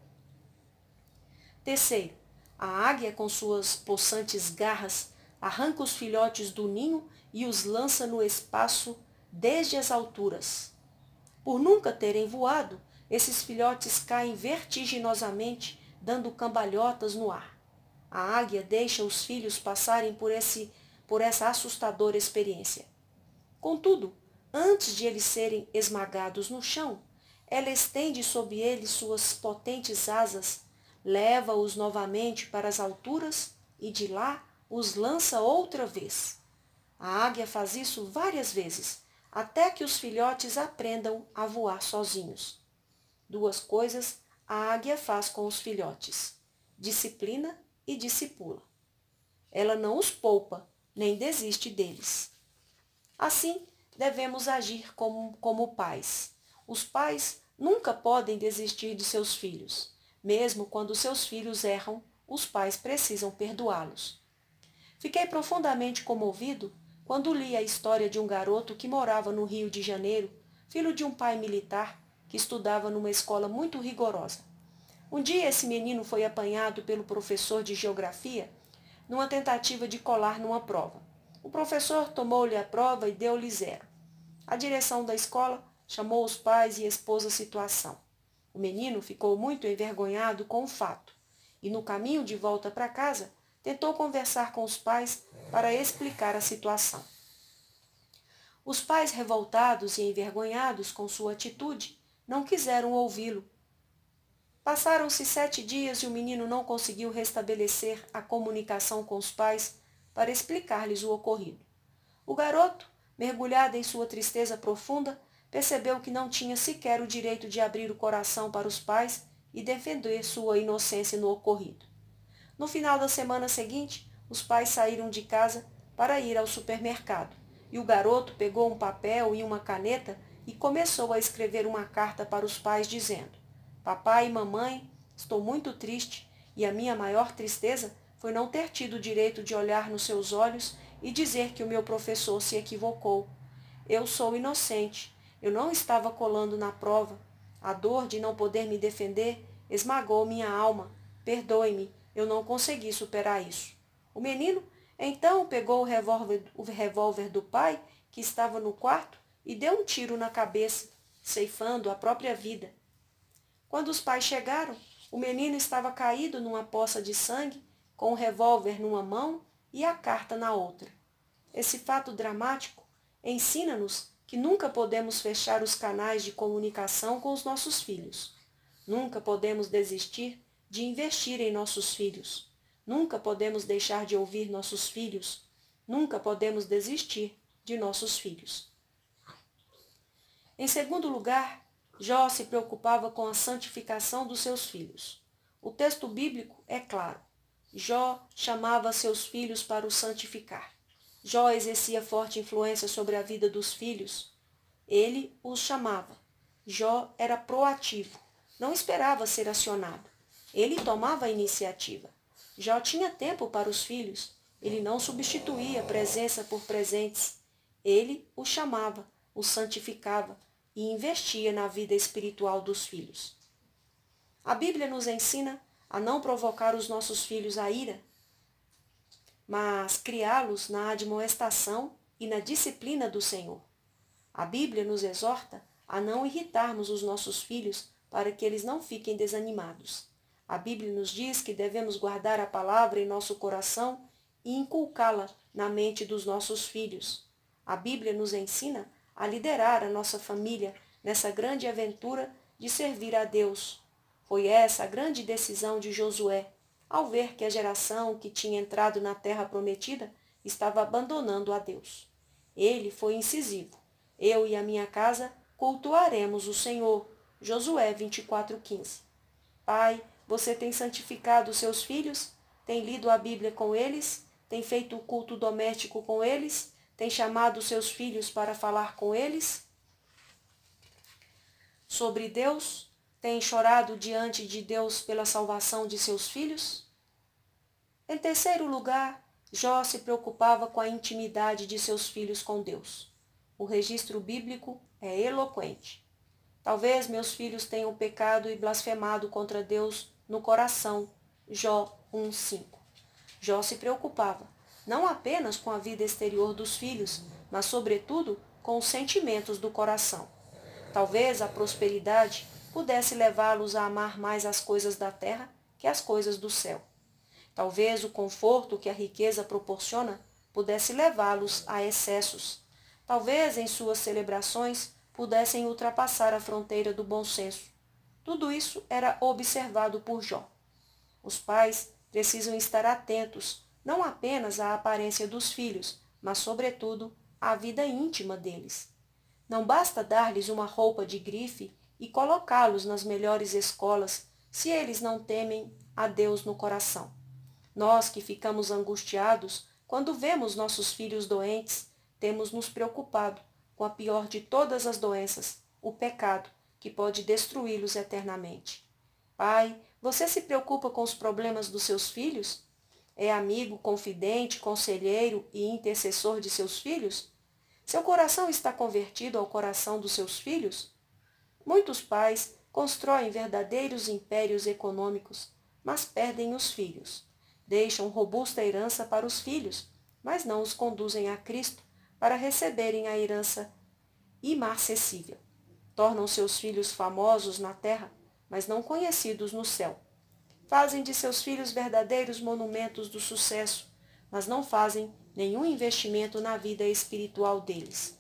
Terceiro, a águia com suas possantes garras arranca os filhotes do ninho e os lança no espaço desde as alturas. Por nunca terem voado, esses filhotes caem vertiginosamente, dando cambalhotas no ar. A águia deixa os filhos passarem por, esse, por essa assustadora experiência. Contudo, antes de eles serem esmagados no chão, ela estende sobre eles suas potentes asas, leva-os novamente para as alturas e de lá os lança outra vez. A águia faz isso várias vezes, até que os filhotes aprendam a voar sozinhos. Duas coisas a águia faz com os filhotes: disciplina e discipula. Ela não os poupa, nem desiste deles. Assim, devemos agir como, como pais. Os pais nunca podem desistir de seus filhos. Mesmo quando seus filhos erram, os pais precisam perdoá-los. Fiquei profundamente comovido quando li a história de um garoto que morava no Rio de Janeiro, filho de um pai militar que estudava numa escola muito rigorosa. Um dia esse menino foi apanhado pelo professor de geografia numa tentativa de colar numa prova. O professor tomou-lhe a prova e deu-lhe zero. A direção da escola chamou os pais e expôs a situação. O menino ficou muito envergonhado com o fato e, no caminho de volta para casa, tentou conversar com os pais para explicar a situação. Os pais, revoltados e envergonhados com sua atitude, não quiseram ouvi-lo. Passaram-se sete dias e o menino não conseguiu restabelecer a comunicação com os pais para explicar-lhes o ocorrido. O garoto, mergulhado em sua tristeza profunda, percebeu que não tinha sequer o direito de abrir o coração para os pais e defender sua inocência no ocorrido. No final da semana seguinte, os pais saíram de casa para ir ao supermercado, e o garoto pegou um papel e uma caneta e começou a escrever uma carta para os pais dizendo: Papai e mamãe, estou muito triste e a minha maior tristeza foi não ter tido o direito de olhar nos seus olhos e dizer que o meu professor se equivocou. Eu sou inocente, eu não estava colando na prova. A dor de não poder me defender esmagou minha alma. Perdoe-me, eu não consegui superar isso. O menino então pegou o revólver, o revólver do pai, que estava no quarto, e deu um tiro na cabeça, ceifando a própria vida. Quando os pais chegaram, o menino estava caído numa poça de sangue, com o revólver numa mão e a carta na outra. Esse fato dramático ensina-nos que nunca podemos fechar os canais de comunicação com os nossos filhos. Nunca podemos desistir de investir em nossos filhos. Nunca podemos deixar de ouvir nossos filhos. Nunca podemos desistir de nossos filhos. Em segundo lugar, Jó se preocupava com a santificação dos seus filhos. O texto bíblico é claro. Jó chamava seus filhos para os santificar. Jó exercia forte influência sobre a vida dos filhos. Ele os chamava. Jó era proativo, não esperava ser acionado. Ele tomava a iniciativa. Jó tinha tempo para os filhos. Ele não substituía presença por presentes. Ele os chamava, os santificava e investia na vida espiritual dos filhos. A Bíblia nos ensina a não provocar os nossos filhos à ira, mas criá-los na admoestação e na disciplina do Senhor. A Bíblia nos exorta a não irritarmos os nossos filhos para que eles não fiquem desanimados. A Bíblia nos diz que devemos guardar a palavra em nosso coração e inculcá-la na mente dos nossos filhos. A Bíblia nos ensina a liderar a nossa família nessa grande aventura de servir a Deus. Foi essa a grande decisão de Josué, ao ver que a geração que tinha entrado na terra prometida estava abandonando a Deus. Ele foi incisivo. Eu e a minha casa cultuaremos o Senhor. Josué vinte e quatro, quinze. Pai, você tem santificado os seus filhos? Tem lido a Bíblia com eles? Tem feito o culto doméstico com eles? Tem chamado seus filhos para falar com eles sobre Deus? Tem chorado diante de Deus pela salvação de seus filhos? Em terceiro lugar, Jó se preocupava com a intimidade de seus filhos com Deus. O registro bíblico é eloquente. Talvez meus filhos tenham pecado e blasfemado contra Deus no coração. Jó um, cinco. Jó se preocupava não apenas com a vida exterior dos filhos, mas sobretudo com os sentimentos do coração. Talvez a prosperidade pudesse levá-los a amar mais as coisas da terra que as coisas do céu. Talvez o conforto que a riqueza proporciona pudesse levá-los a excessos. Talvez em suas celebrações pudessem ultrapassar a fronteira do bom senso. Tudo isso era observado por Jó. Os pais precisam estar atentos não apenas à aparência dos filhos, mas, sobretudo, à vida íntima deles. Não basta dar-lhes uma roupa de grife e colocá-los nas melhores escolas se eles não temem a Deus no coração. Nós que ficamos angustiados quando vemos nossos filhos doentes, temos nos preocupado com a pior de todas as doenças, o pecado, que pode destruí-los eternamente. Pai, você se preocupa com os problemas dos seus filhos? É amigo, confidente, conselheiro e intercessor de seus filhos? Seu coração está convertido ao coração dos seus filhos? Muitos pais constroem verdadeiros impérios econômicos, mas perdem os filhos. Deixam robusta herança para os filhos, mas não os conduzem a Cristo para receberem a herança imarcessível. Tornam seus filhos famosos na terra, mas não conhecidos no céu. Fazem de seus filhos verdadeiros monumentos do sucesso, mas não fazem nenhum investimento na vida espiritual deles.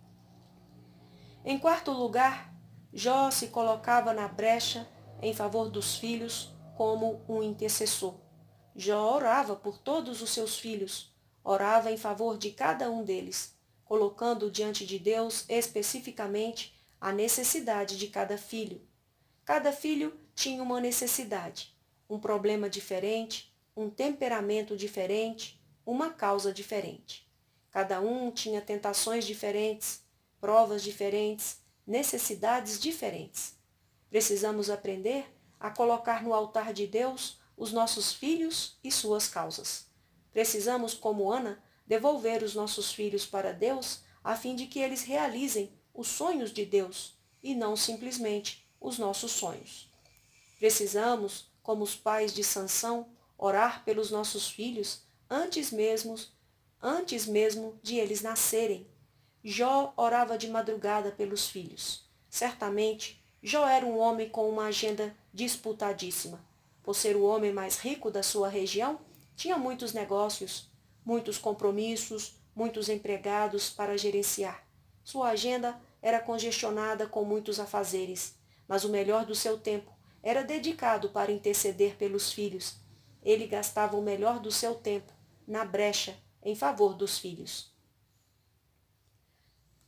Em quarto lugar, Jó se colocava na brecha em favor dos filhos como um intercessor. Jó orava por todos os seus filhos, orava em favor de cada um deles, colocando diante de Deus especificamente a necessidade de cada filho. Cada filho tinha uma necessidade, um problema diferente, um temperamento diferente, uma causa diferente. Cada um tinha tentações diferentes, provas diferentes, necessidades diferentes. Precisamos aprender a colocar no altar de Deus os nossos filhos e suas causas. Precisamos, como Ana, devolver os nossos filhos para Deus a fim de que eles realizem os sonhos de Deus e não simplesmente os nossos sonhos. Precisamos, como os pais de Sansão, orar pelos nossos filhos antes mesmo, antes mesmo de eles nascerem. Jó orava de madrugada pelos filhos. Certamente, Jó era um homem com uma agenda disputadíssima. Por ser o homem mais rico da sua região, tinha muitos negócios, muitos compromissos, muitos empregados para gerenciar. Sua agenda era congestionada com muitos afazeres, mas o melhor do seu tempo era dedicado para interceder pelos filhos. Ele gastava o melhor do seu tempo na brecha em favor dos filhos.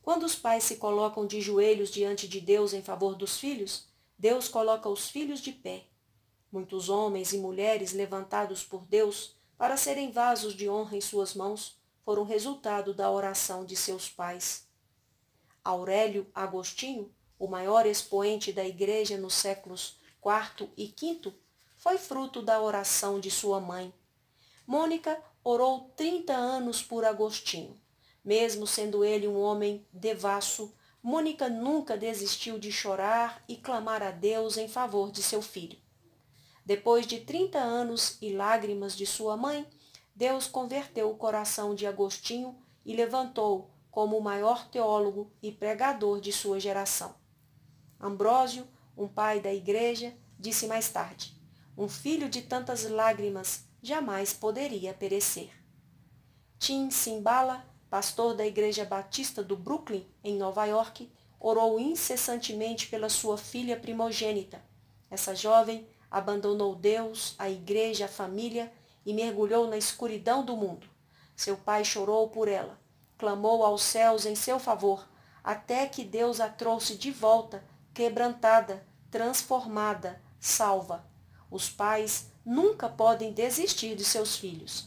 Quando os pais se colocam de joelhos diante de Deus em favor dos filhos, Deus coloca os filhos de pé. Muitos homens e mulheres levantados por Deus para serem vasos de honra em suas mãos foram resultado da oração de seus pais. Aurélio Agostinho, o maior expoente da Igreja nos séculos quarto e quinto, foi fruto da oração de sua mãe. Mônica orou trinta anos por Agostinho. Mesmo sendo ele um homem devasso, Mônica nunca desistiu de chorar e clamar a Deus em favor de seu filho. Depois de trinta anos e lágrimas de sua mãe, Deus converteu o coração de Agostinho e levantou-o como o maior teólogo e pregador de sua geração. Ambrósio, um pai da igreja, disse mais tarde: um filho de tantas lágrimas jamais poderia perecer. Tim Cymbala, pastor da Igreja Batista do Brooklyn, em Nova York, orou incessantemente pela sua filha primogênita. Essa jovem abandonou Deus, a igreja, a família e mergulhou na escuridão do mundo. Seu pai chorou por ela, clamou aos céus em seu favor, até que Deus a trouxe de volta, quebrantada, transformada, salva. Os pais nunca podem desistir de seus filhos.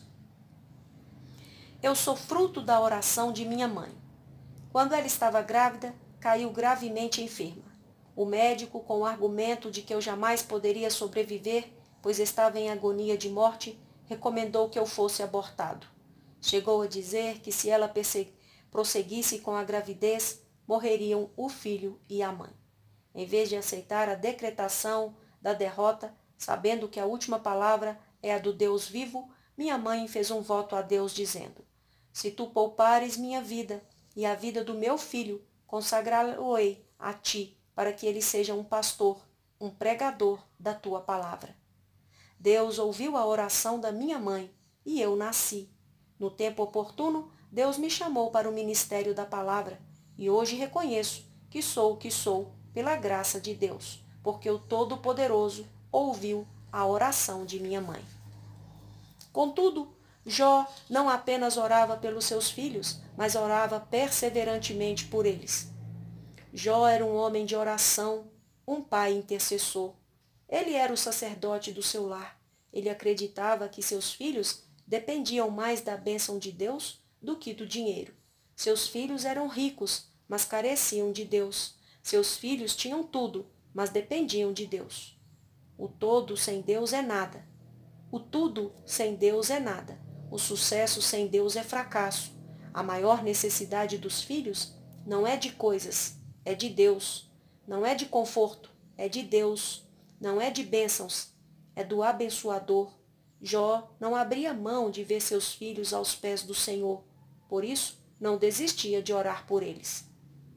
Eu sou fruto da oração de minha mãe. Quando ela estava grávida, caiu gravemente enferma. O médico, com o argumento de que eu jamais poderia sobreviver, pois estava em agonia de morte, recomendou que eu fosse abortado. Chegou a dizer que se ela prosseguisse com a gravidez, morreriam o filho e a mãe. Em vez de aceitar a decretação da derrota, sabendo que a última palavra é a do Deus vivo, minha mãe fez um voto a Deus dizendo: se tu poupares minha vida e a vida do meu filho, consagrá-lo-ei a ti, para que ele seja um pastor, um pregador da tua palavra. Deus ouviu a oração da minha mãe e eu nasci. No tempo oportuno, Deus me chamou para o ministério da palavra e hoje reconheço que sou o que sou pela graça de Deus, porque o Todo-Poderoso ouviu a oração de minha mãe. Contudo, Jó não apenas orava pelos seus filhos, mas orava perseverantemente por eles. Jó era um homem de oração, um pai intercessor. Ele era o sacerdote do seu lar. Ele acreditava que seus filhos dependiam mais da bênção de Deus do que do dinheiro. Seus filhos eram ricos, mas careciam de Deus. Seus filhos tinham tudo, mas dependiam de Deus. O todo sem Deus é nada. O tudo sem Deus é nada. O sucesso sem Deus é fracasso. A maior necessidade dos filhos não é de coisas, é de Deus. Não é de conforto, é de Deus. Não é de bênçãos, é do abençoador. Jó não abria mão de ver seus filhos aos pés do Senhor. Por isso, não desistia de orar por eles.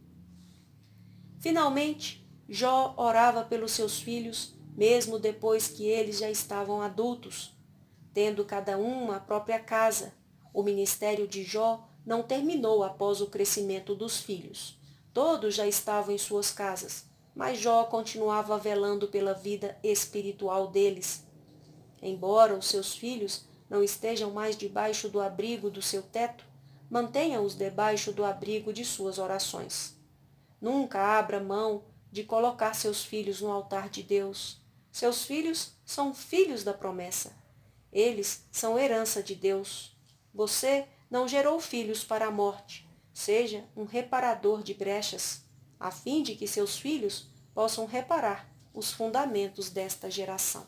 Finalmente, Jó orava pelos seus filhos, mesmo depois que eles já estavam adultos, tendo cada um a própria casa. O ministério de Jó não terminou após o crescimento dos filhos. Todos já estavam em suas casas, mas Jó continuava velando pela vida espiritual deles. Embora os seus filhos não estejam mais debaixo do abrigo do seu teto, mantenha-os debaixo do abrigo de suas orações. Nunca abra mão de colocar seus filhos no altar de Deus. Seus filhos são filhos da promessa. Eles são herança de Deus. Você não gerou filhos para a morte. Seja um reparador de brechas, a fim de que seus filhos possam reparar os fundamentos desta geração.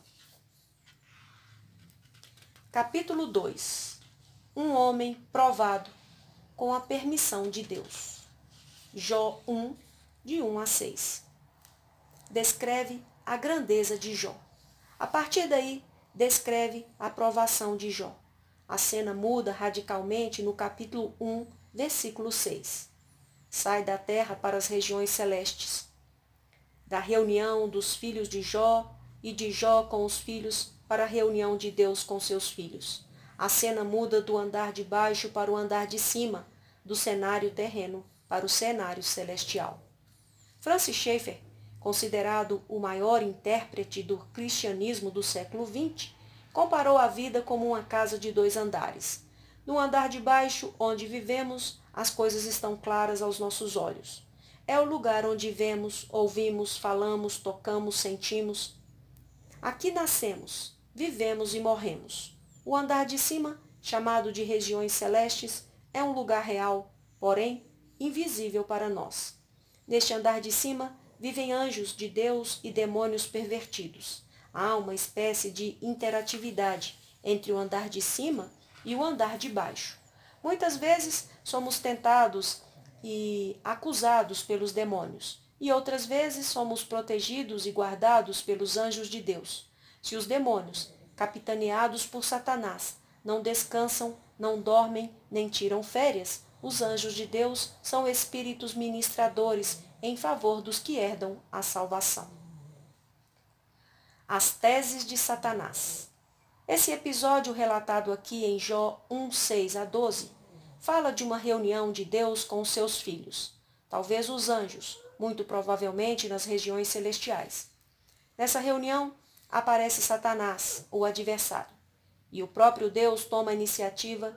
Capítulo dois. Um homem provado com a permissão de Deus. Jó um, de um a seis. Descreve a grandeza de Jó. A partir daí, descreve a provação de Jó. A cena muda radicalmente no capítulo um, versículo seis. Sai da terra para as regiões celestes. Da reunião dos filhos de Jó e de Jó com os filhos para a reunião de Deus com seus filhos. A cena muda do andar de baixo para o andar de cima, do cenário terreno para o cenário celestial. Francis Schaeffer, considerado o maior intérprete do cristianismo do século vinte, comparou a vida como uma casa de dois andares. No andar de baixo, onde vivemos, as coisas estão claras aos nossos olhos. É o lugar onde vemos, ouvimos, falamos, tocamos, sentimos. Aqui nascemos, vivemos e morremos. O andar de cima, chamado de regiões celestes, é um lugar real, porém invisível para nós. Neste andar de cima vivem anjos de Deus e demônios pervertidos. Há uma espécie de interatividade entre o andar de cima e o andar de baixo. Muitas vezes somos tentados e acusados pelos demônios, e outras vezes somos protegidos e guardados pelos anjos de Deus. Se os demônios, capitaneados por Satanás, não descansam, não dormem, nem tiram férias, os anjos de Deus são espíritos ministradores em favor dos que herdam a salvação. As teses de Satanás. Esse episódio relatado aqui em Jó um, seis a doze fala de uma reunião de Deus com os seus filhos, talvez os anjos, muito provavelmente nas regiões celestiais. Nessa reunião aparece Satanás, o adversário, e o próprio Deus toma a iniciativa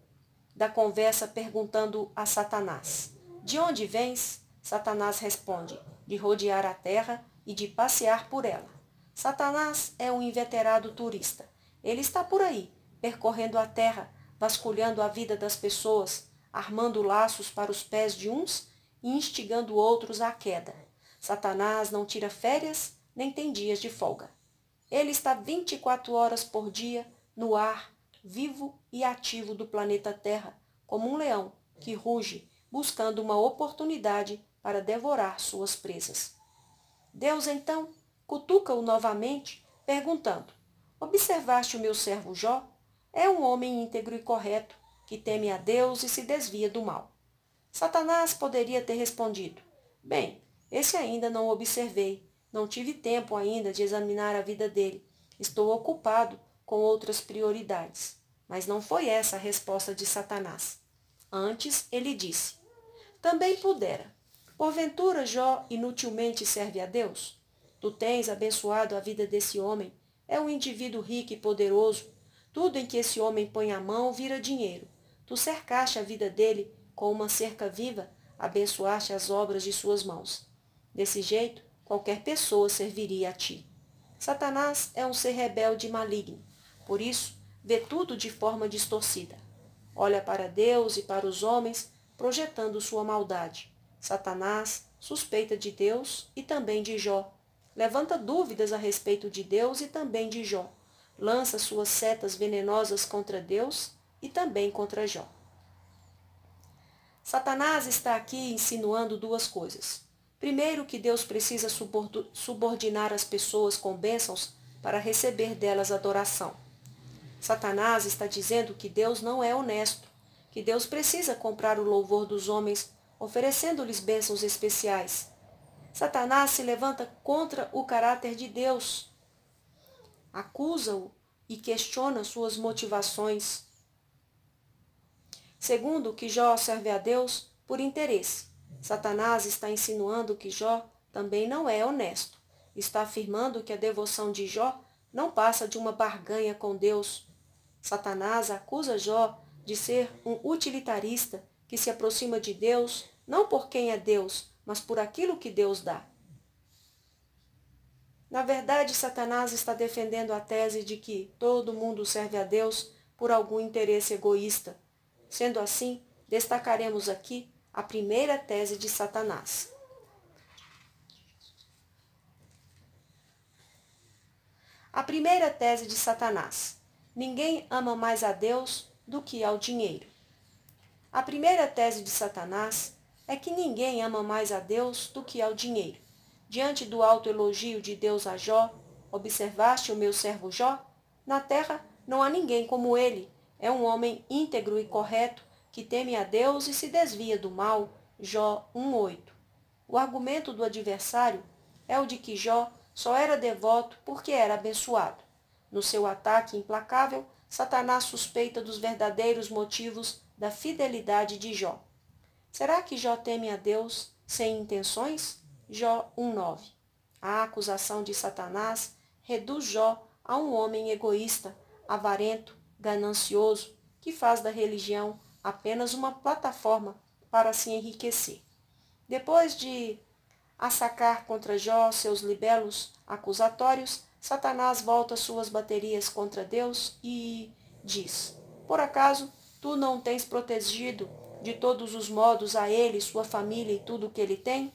da conversa perguntando a Satanás: de onde vens? Satanás responde: de rodear a terra e de passear por ela. Satanás é um inveterado turista. Ele está por aí, percorrendo a terra, vasculhando a vida das pessoas, armando laços para os pés de uns e instigando outros à queda. Satanás não tira férias, nem tem dias de folga. Ele está vinte e quatro horas por dia no ar, vivo e ativo do planeta Terra, como um leão que ruge, buscando uma oportunidade para devorar suas presas. Deus, então, cutuca-o novamente, perguntando: observaste o meu servo Jó? É um homem íntegro e correto, que teme a Deus e se desvia do mal. Satanás poderia ter respondido: bem, esse ainda não observei, não tive tempo ainda de examinar a vida dele, estou ocupado com outras prioridades. Mas não foi essa a resposta de Satanás. Antes, ele disse: também pudera. Porventura Jó inutilmente serve a Deus? Tu tens abençoado a vida desse homem. É um indivíduo rico e poderoso. Tudo em que esse homem põe a mão vira dinheiro. Tu cercaste a vida dele com uma cerca viva, abençoaste as obras de suas mãos. Desse jeito, qualquer pessoa serviria a ti. Satanás é um ser rebelde e maligno. Por isso, vê tudo de forma distorcida. Olha para Deus e para os homens, projetando sua maldade. Satanás suspeita de Deus e também de Jó. Levanta dúvidas a respeito de Deus e também de Jó. Lança suas setas venenosas contra Deus e também contra Jó. Satanás está aqui insinuando duas coisas. Primeiro, que Deus precisa subordinar as pessoas com bênçãos para receber delas adoração. Satanás está dizendo que Deus não é honesto, que Deus precisa comprar o louvor dos homens, oferecendo-lhes bênçãos especiais. Satanás se levanta contra o caráter de Deus, acusa-o e questiona suas motivações. Segundo, que Jó serve a Deus por interesse. Satanás está insinuando que Jó também não é honesto. Está afirmando que a devoção de Jó não passa de uma barganha com Deus. Satanás acusa Jó de ser um utilitarista que se aproxima de Deus não por quem é Deus, mas por aquilo que Deus dá. Na verdade, Satanás está defendendo a tese de que todo mundo serve a Deus por algum interesse egoísta. Sendo assim, destacaremos aqui a primeira tese de Satanás. A primeira tese de Satanás: ninguém ama mais a Deus do que ao dinheiro. A primeira tese de Satanás é que ninguém ama mais a Deus do que ao dinheiro. Diante do autoelogio de Deus a Jó: observaste o meu servo Jó? Na terra não há ninguém como ele. É um homem íntegro e correto, que teme a Deus e se desvia do mal. Jó um, oito. O argumento do adversário é o de que Jó só era devoto porque era abençoado. No seu ataque implacável, Satanás suspeita dos verdadeiros motivos da fidelidade de Jó. Será que Jó teme a Deus sem intenções? Jó um, nove. A acusação de Satanás reduz Jó a um homem egoísta, avarento, ganancioso, que faz da religião apenas uma plataforma para se enriquecer. Depois de assacar contra Jó seus libelos acusatórios, Satanás volta suas baterias contra Deus e diz: por acaso tu não tens protegido de todos os modos a ele, sua família e tudo o que ele tem?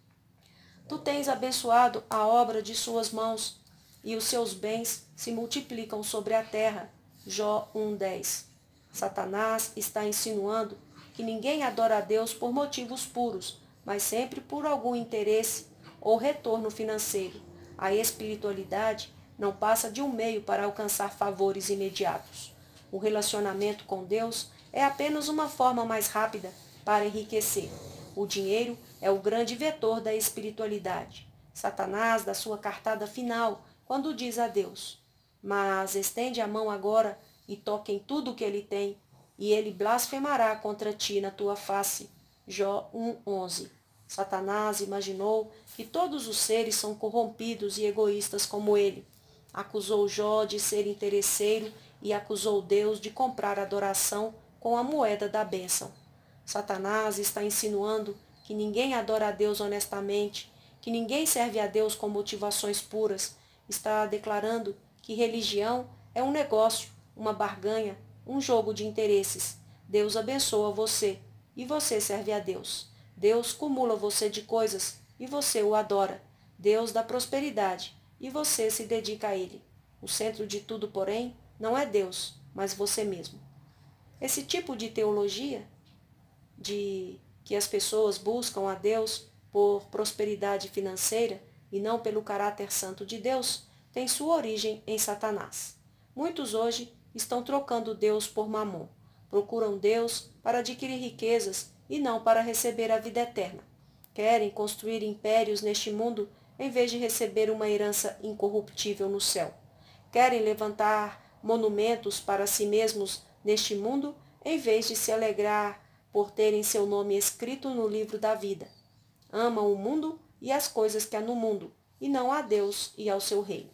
Tu tens abençoado a obra de suas mãos, e os seus bens se multiplicam sobre a terra. Jó um, dez. Satanás está insinuando que ninguém adora a Deus por motivos puros, mas sempre por algum interesse ou retorno financeiro. A espiritualidade não passa de um meio para alcançar favores imediatos. O relacionamento com Deus é apenas uma forma mais rápida para enriquecer. O dinheiro é o grande vetor da espiritualidade. Satanás dá sua cartada final quando diz a Deus: mas estende a mão agora e toque em tudo o que ele tem, e ele blasfemará contra ti na tua face. Jó um, onze. Satanás imaginou que todos os seres são corrompidos e egoístas como ele. Acusou Jó de ser interesseiro e acusou Deus de comprar adoração com a moeda da bênção. Satanás está insinuando que ninguém adora a Deus honestamente, que ninguém serve a Deus com motivações puras. Está declarando que religião é um negócio, uma barganha, um jogo de interesses. Deus abençoa você e você serve a Deus. Deus cumula você de coisas e você o adora. Deus dá prosperidade e você se dedica a ele. O centro de tudo, porém, não é Deus, mas você mesmo. Esse tipo de teologia, de que as pessoas buscam a Deus por prosperidade financeira e não pelo caráter santo de Deus, tem sua origem em Satanás. Muitos hoje estão trocando Deus por Mamon. Procuram Deus para adquirir riquezas e não para receber a vida eterna. Querem construir impérios neste mundo em vez de receber uma herança incorruptível no céu. Querem levantar monumentos para si mesmos neste mundo em vez de se alegrar por terem seu nome escrito no livro da vida. Amam o mundo e as coisas que há no mundo, e não a Deus e ao seu reino.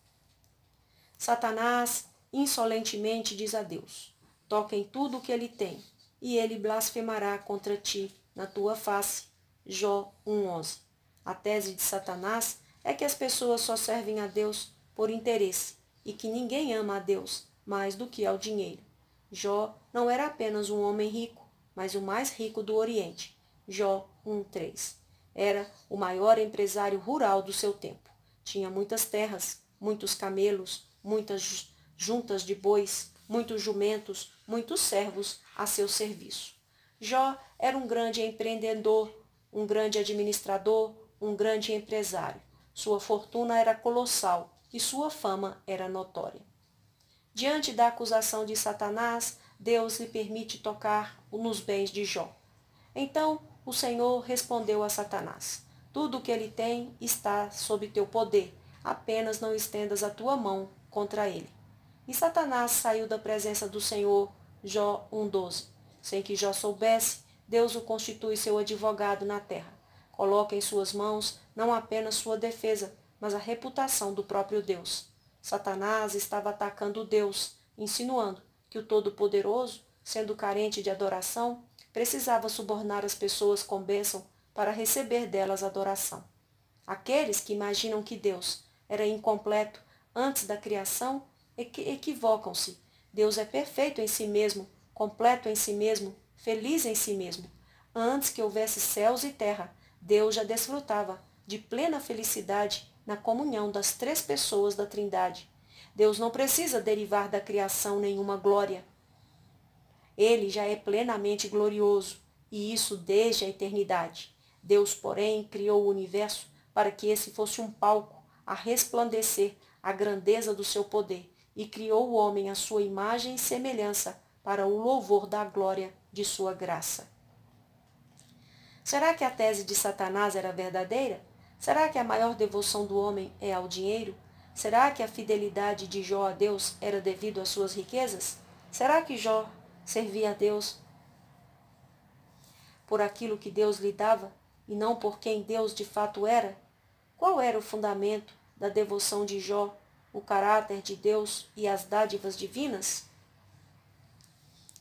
Satanás insolentemente diz a Deus: toca em tudo o que ele tem, e ele blasfemará contra ti na tua face. Jó um, onze. A tese de Satanás é que as pessoas só servem a Deus por interesse e que ninguém ama a Deus mais do que ao dinheiro. Jó não era apenas um homem rico, mas o mais rico do Oriente. Jó um, três. Era o maior empresário rural do seu tempo. Tinha muitas terras, muitos camelos, muitas juntas de bois, muitos jumentos, muitos servos a seu serviço. Jó era um grande empreendedor, um grande administrador, um grande empresário. Sua fortuna era colossal e sua fama era notória. Diante da acusação de Satanás, Deus lhe permite tocar nos bens de Jó. Então o Senhor respondeu a Satanás: tudo o que ele tem está sob teu poder, apenas não estendas a tua mão contra ele. E Satanás saiu da presença do Senhor. Jó um, doze. Sem que Jó soubesse, Deus o constitui seu advogado na terra. Coloca em suas mãos não apenas sua defesa, mas a reputação do próprio Deus. Satanás estava atacando Deus, insinuando que o Todo-Poderoso, sendo carente de adoração, precisava subornar as pessoas com bênção para receber delas adoração. Aqueles que imaginam que Deus era incompleto antes da criação equivocam-se. Deus é perfeito em si mesmo, completo em si mesmo, feliz em si mesmo. Antes que houvesse céus e terra, Deus já desfrutava de plena felicidade na comunhão das três pessoas da Trindade. Deus não precisa derivar da criação nenhuma glória. Ele já é plenamente glorioso, e isso desde a eternidade. Deus, porém, criou o universo para que esse fosse um palco a resplandecer a grandeza do seu poder, e criou o homem à sua imagem e semelhança para o louvor da glória de sua graça. Será que a tese de Satanás era verdadeira? Será que a maior devoção do homem é ao dinheiro? Será que a fidelidade de Jó a Deus era devido às suas riquezas? Será que Jó servia a Deus por aquilo que Deus lhe dava e não por quem Deus de fato era? Qual era o fundamento da devoção de Jó? O caráter de Deus e as dádivas divinas?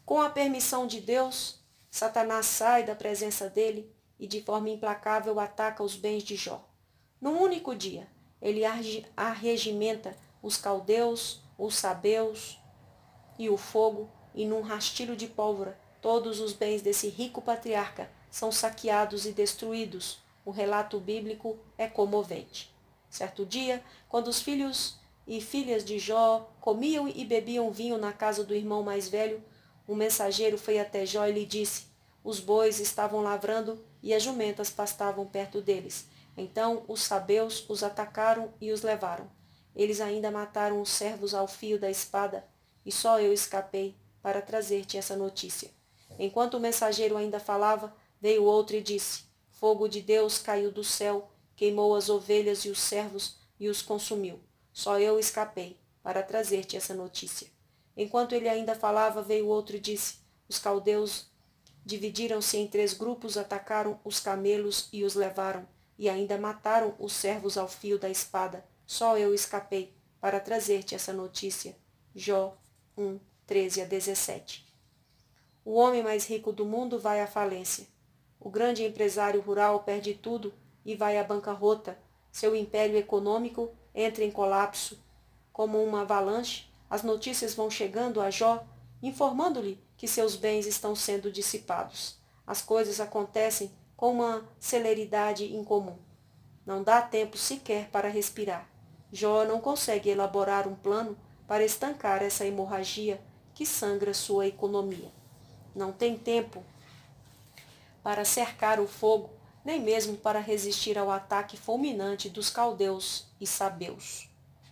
Com a permissão de Deus, Satanás sai da presença dele e de forma implacável ataca os bens de Jó. Num único dia, ele arregimenta os caldeus, os sabeus e o fogo, e num rastilho de pólvora, todos os bens desse rico patriarca são saqueados e destruídos. O relato bíblico é comovente. Certo dia, quando os filhos e filhas de Jó comiam e bebiam vinho na casa do irmão mais velho, um mensageiro foi até Jó e lhe disse: os bois estavam lavrando e as jumentas pastavam perto deles. Então os sabeus os atacaram e os levaram. Eles ainda mataram os servos ao fio da espada, e só eu escapei para trazer-te essa notícia. Enquanto o mensageiro ainda falava, veio outro e disse: fogo de Deus caiu do céu, queimou as ovelhas e os servos e os consumiu. Só eu escapei para trazer-te essa notícia. Enquanto ele ainda falava, veio outro e disse: os caldeus dividiram-se em três grupos, atacaram os camelos e os levaram, e ainda mataram os servos ao fio da espada. Só eu escapei para trazer-te essa notícia. Jó um, treze a dezessete. O homem mais rico do mundo vai à falência. O grande empresário rural perde tudo e vai à bancarrota. Seu império econômico entra em colapso. Como uma avalanche, as notícias vão chegando a Jó, informando-lhe que seus bens estão sendo dissipados. As coisas acontecem com uma celeridade incomum. Não dá tempo sequer para respirar. Jó não consegue elaborar um plano para estancar essa hemorragia que sangra sua economia. Não tem tempo para cercar o fogo, nem mesmo para resistir ao ataque fulminante dos caldeus e sabeus.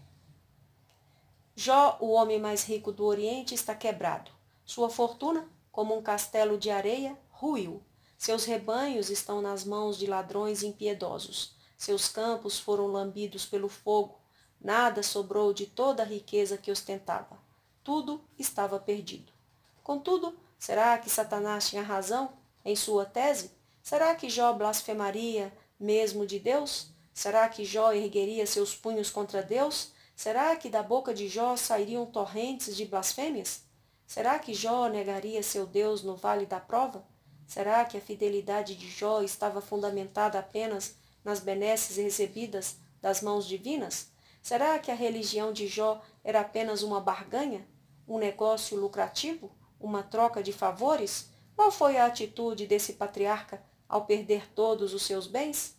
Jó, o homem mais rico do Oriente, está quebrado. Sua fortuna, como um castelo de areia, ruiu. Seus rebanhos estão nas mãos de ladrões impiedosos. Seus campos foram lambidos pelo fogo. Nada sobrou de toda a riqueza que ostentava. Tudo estava perdido. Contudo, será que Satanás tinha razão em sua tese? Será que Jó blasfemaria mesmo de Deus? Será que Jó ergueria seus punhos contra Deus? Será que da boca de Jó sairiam torrentes de blasfêmias? Será que Jó negaria seu Deus no vale da prova? Será que a fidelidade de Jó estava fundamentada apenas nas benesses recebidas das mãos divinas? Será que a religião de Jó era apenas uma barganha? Um negócio lucrativo? Uma troca de favores? Qual foi a atitude desse patriarca ao perder todos os seus bens?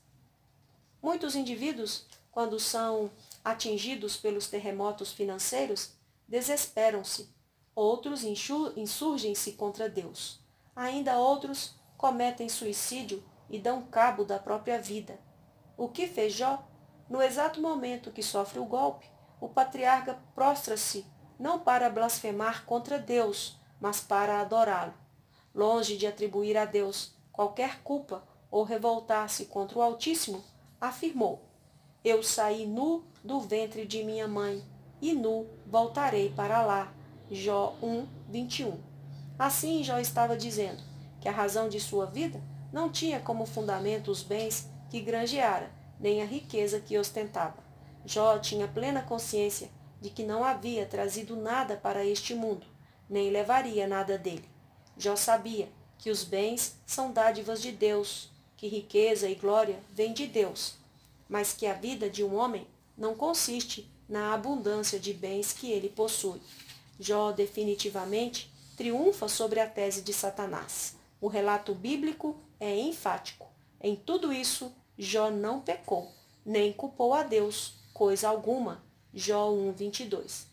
Muitos indivíduos, quando são atingidos pelos terremotos financeiros, desesperam-se. Outros insurgem-se contra Deus. Ainda outros cometem suicídio e dão cabo da própria vida. O que fez Jó? No exato momento que sofre o golpe, o patriarca prostra-se não para blasfemar contra Deus, mas para adorá-lo. Longe de atribuir a Deus qualquer culpa ou revoltar-se contra o Altíssimo, afirmou: eu saí nu do ventre de minha mãe, e nu voltarei para lá. Jó um, vinte e um. Assim, Jó estava dizendo que a razão de sua vida não tinha como fundamento os bens que granjeara, nem a riqueza que ostentava. Jó tinha plena consciência de que não havia trazido nada para este mundo, nem levaria nada dele. Jó sabia que os bens são dádivas de Deus, que riqueza e glória vêm de Deus, mas que a vida de um homem não consiste na abundância de bens que ele possui. Jó definitivamente triunfa sobre a tese de Satanás. O relato bíblico é enfático. Em tudo isso, Jó não pecou, nem culpou a Deus coisa alguma. Jó um, vinte e dois.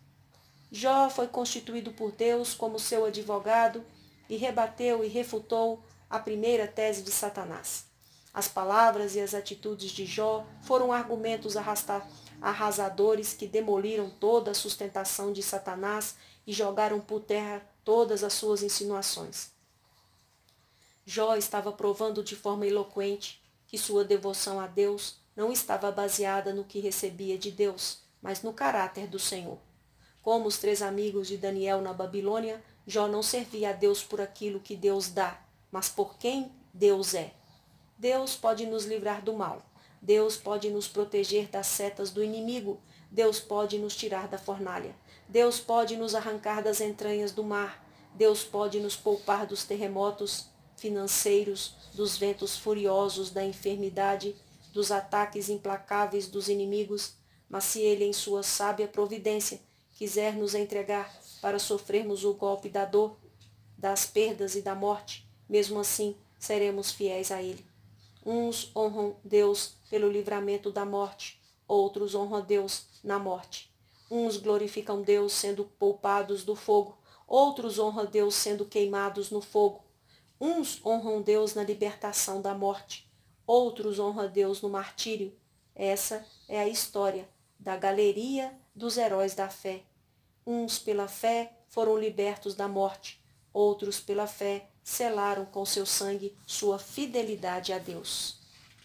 Jó foi constituído por Deus como seu advogado e rebateu e refutou a primeira tese de Satanás. As palavras e as atitudes de Jó foram argumentos arrasta- arrasadores que demoliram toda a sustentação de Satanás e jogaram por terra todas as suas insinuações. Jó estava provando de forma eloquente que sua devoção a Deus não estava baseada no que recebia de Deus, mas no caráter do Senhor. Como os três amigos de Daniel na Babilônia, Jó não servia a Deus por aquilo que Deus dá, mas por quem Deus é. Deus pode nos livrar do mal. Deus pode nos proteger das setas do inimigo. Deus pode nos tirar da fornalha. Deus pode nos arrancar das entranhas do mar. Deus pode nos poupar dos terremotos financeiros, dos ventos furiosos da enfermidade, dos ataques implacáveis dos inimigos, mas se Ele, em sua sábia providência, quiser nos entregar para sofrermos o golpe da dor, das perdas e da morte, mesmo assim seremos fiéis a Ele. Uns honram Deus pelo livramento da morte, outros honram a Deus na morte. Uns glorificam Deus sendo poupados do fogo, outros honram Deus sendo queimados no fogo. Uns honram Deus na libertação da morte, outros honram Deus no martírio. Essa é a história da galeria dos heróis da fé. Uns pela fé foram libertos da morte, outros pela fé selaram com seu sangue sua fidelidade a Deus.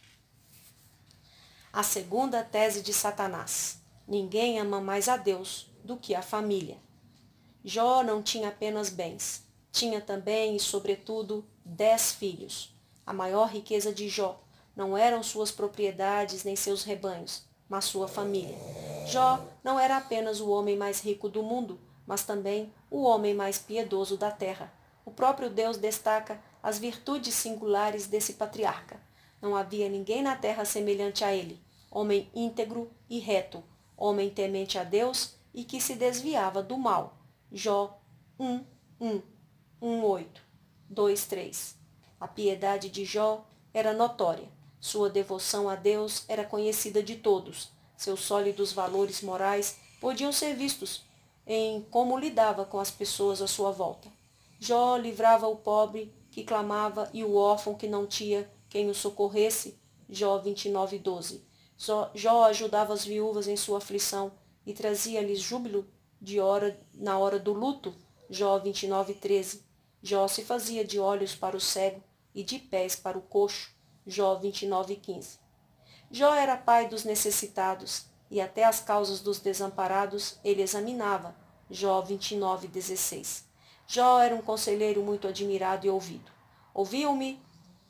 A segunda tese de Satanás: ninguém ama mais a Deus do que a família. Jó não tinha apenas bens, tinha também e, sobretudo, dez filhos. A maior riqueza de Jó não eram suas propriedades nem seus rebanhos, mas sua família. Jó não era apenas o homem mais rico do mundo, mas também o homem mais piedoso da terra. O próprio Deus destaca as virtudes singulares desse patriarca. Não havia ninguém na terra semelhante a ele, homem íntegro e reto, homem temente a Deus e que se desviava do mal. Jó um, um, um, oito, dois, três. A piedade de Jó era notória. Sua devoção a Deus era conhecida de todos. Seus sólidos valores morais podiam ser vistos em como lidava com as pessoas à sua volta. Jó livrava o pobre que clamava e o órfão que não tinha quem o socorresse. Jó vinte e nove, doze. Jó ajudava as viúvas em sua aflição e trazia-lhes júbilo de hora, na hora do luto. Jó vinte e nove, treze. Jó se fazia de olhos para o cego e de pés para o coxo. Jó vinte e nove, quinze. Jó era pai dos necessitados e até as causas dos desamparados ele examinava. Jó vinte e nove, dezesseis. Jó era um conselheiro muito admirado e ouvido. Ouviam-me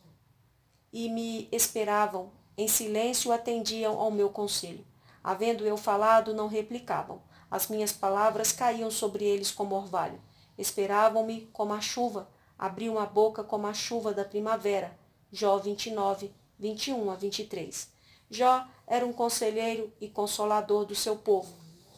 e me esperavam, em silêncio atendiam ao meu conselho. Havendo eu falado, não replicavam. As minhas palavras caíam sobre eles como orvalho. Esperavam-me como a chuva, abriam a boca como a chuva da primavera. Jó vinte e nove, vinte e um a vinte e três. Jó era um conselheiro e consolador do seu povo.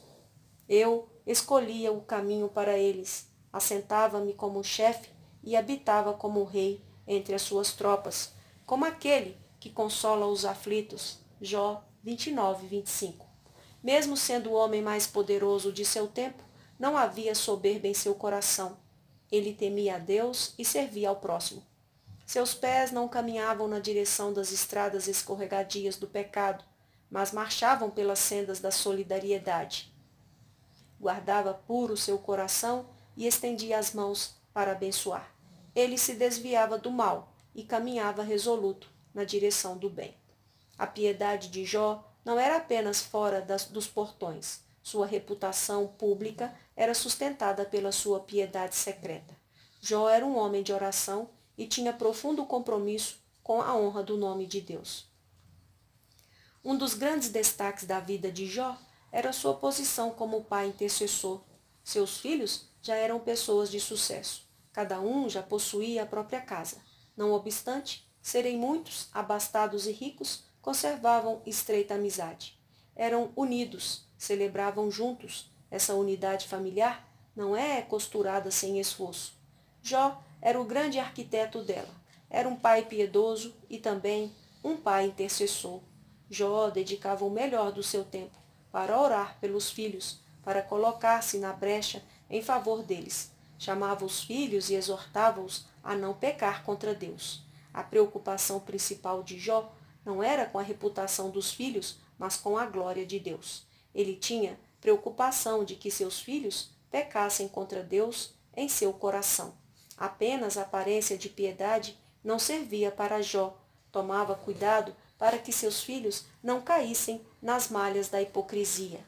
Eu escolhia o caminho para eles, assentava-me como chefe e habitava como rei entre as suas tropas, como aquele que consola os aflitos. Jó vinte e nove, vinte e cinco. Mesmo sendo o homem mais poderoso de seu tempo, não havia soberba em seu coração. Ele temia a Deus e servia ao próximo. Seus pés não caminhavam na direção das estradas escorregadias do pecado, mas marchavam pelas sendas da solidariedade. Guardava puro seu coração e estendia as mãos para abençoar. Ele se desviava do mal e caminhava resoluto na direção do bem. A piedade de Jó não era apenas fora das, dos portões. Sua reputação pública era sustentada pela sua piedade secreta. Jó era um homem de oração e tinha profundo compromisso com a honra do nome de Deus. Um dos grandes destaques da vida de Jó era sua posição como pai intercessor. Seus filhos já eram pessoas de sucesso. Cada um já possuía a própria casa. Não obstante serem muitos, abastados e ricos, conservavam estreita amizade. Eram unidos, celebravam juntos. Essa unidade familiar não é costurada sem esforço. Jó era o grande arquiteto dela. Era um pai piedoso e também um pai intercessor. Jó dedicava o melhor do seu tempo para orar pelos filhos, para colocar-se na brecha em favor deles. Chamava os filhos e exortava-os a não pecar contra Deus. A preocupação principal de Jó não era com a reputação dos filhos, mas com a glória de Deus. Ele tinha preocupação de que seus filhos pecassem contra Deus em seu coração. Apenas a aparência de piedade não servia para Jó. Tomava cuidado para que seus filhos não caíssem nas malhas da hipocrisia.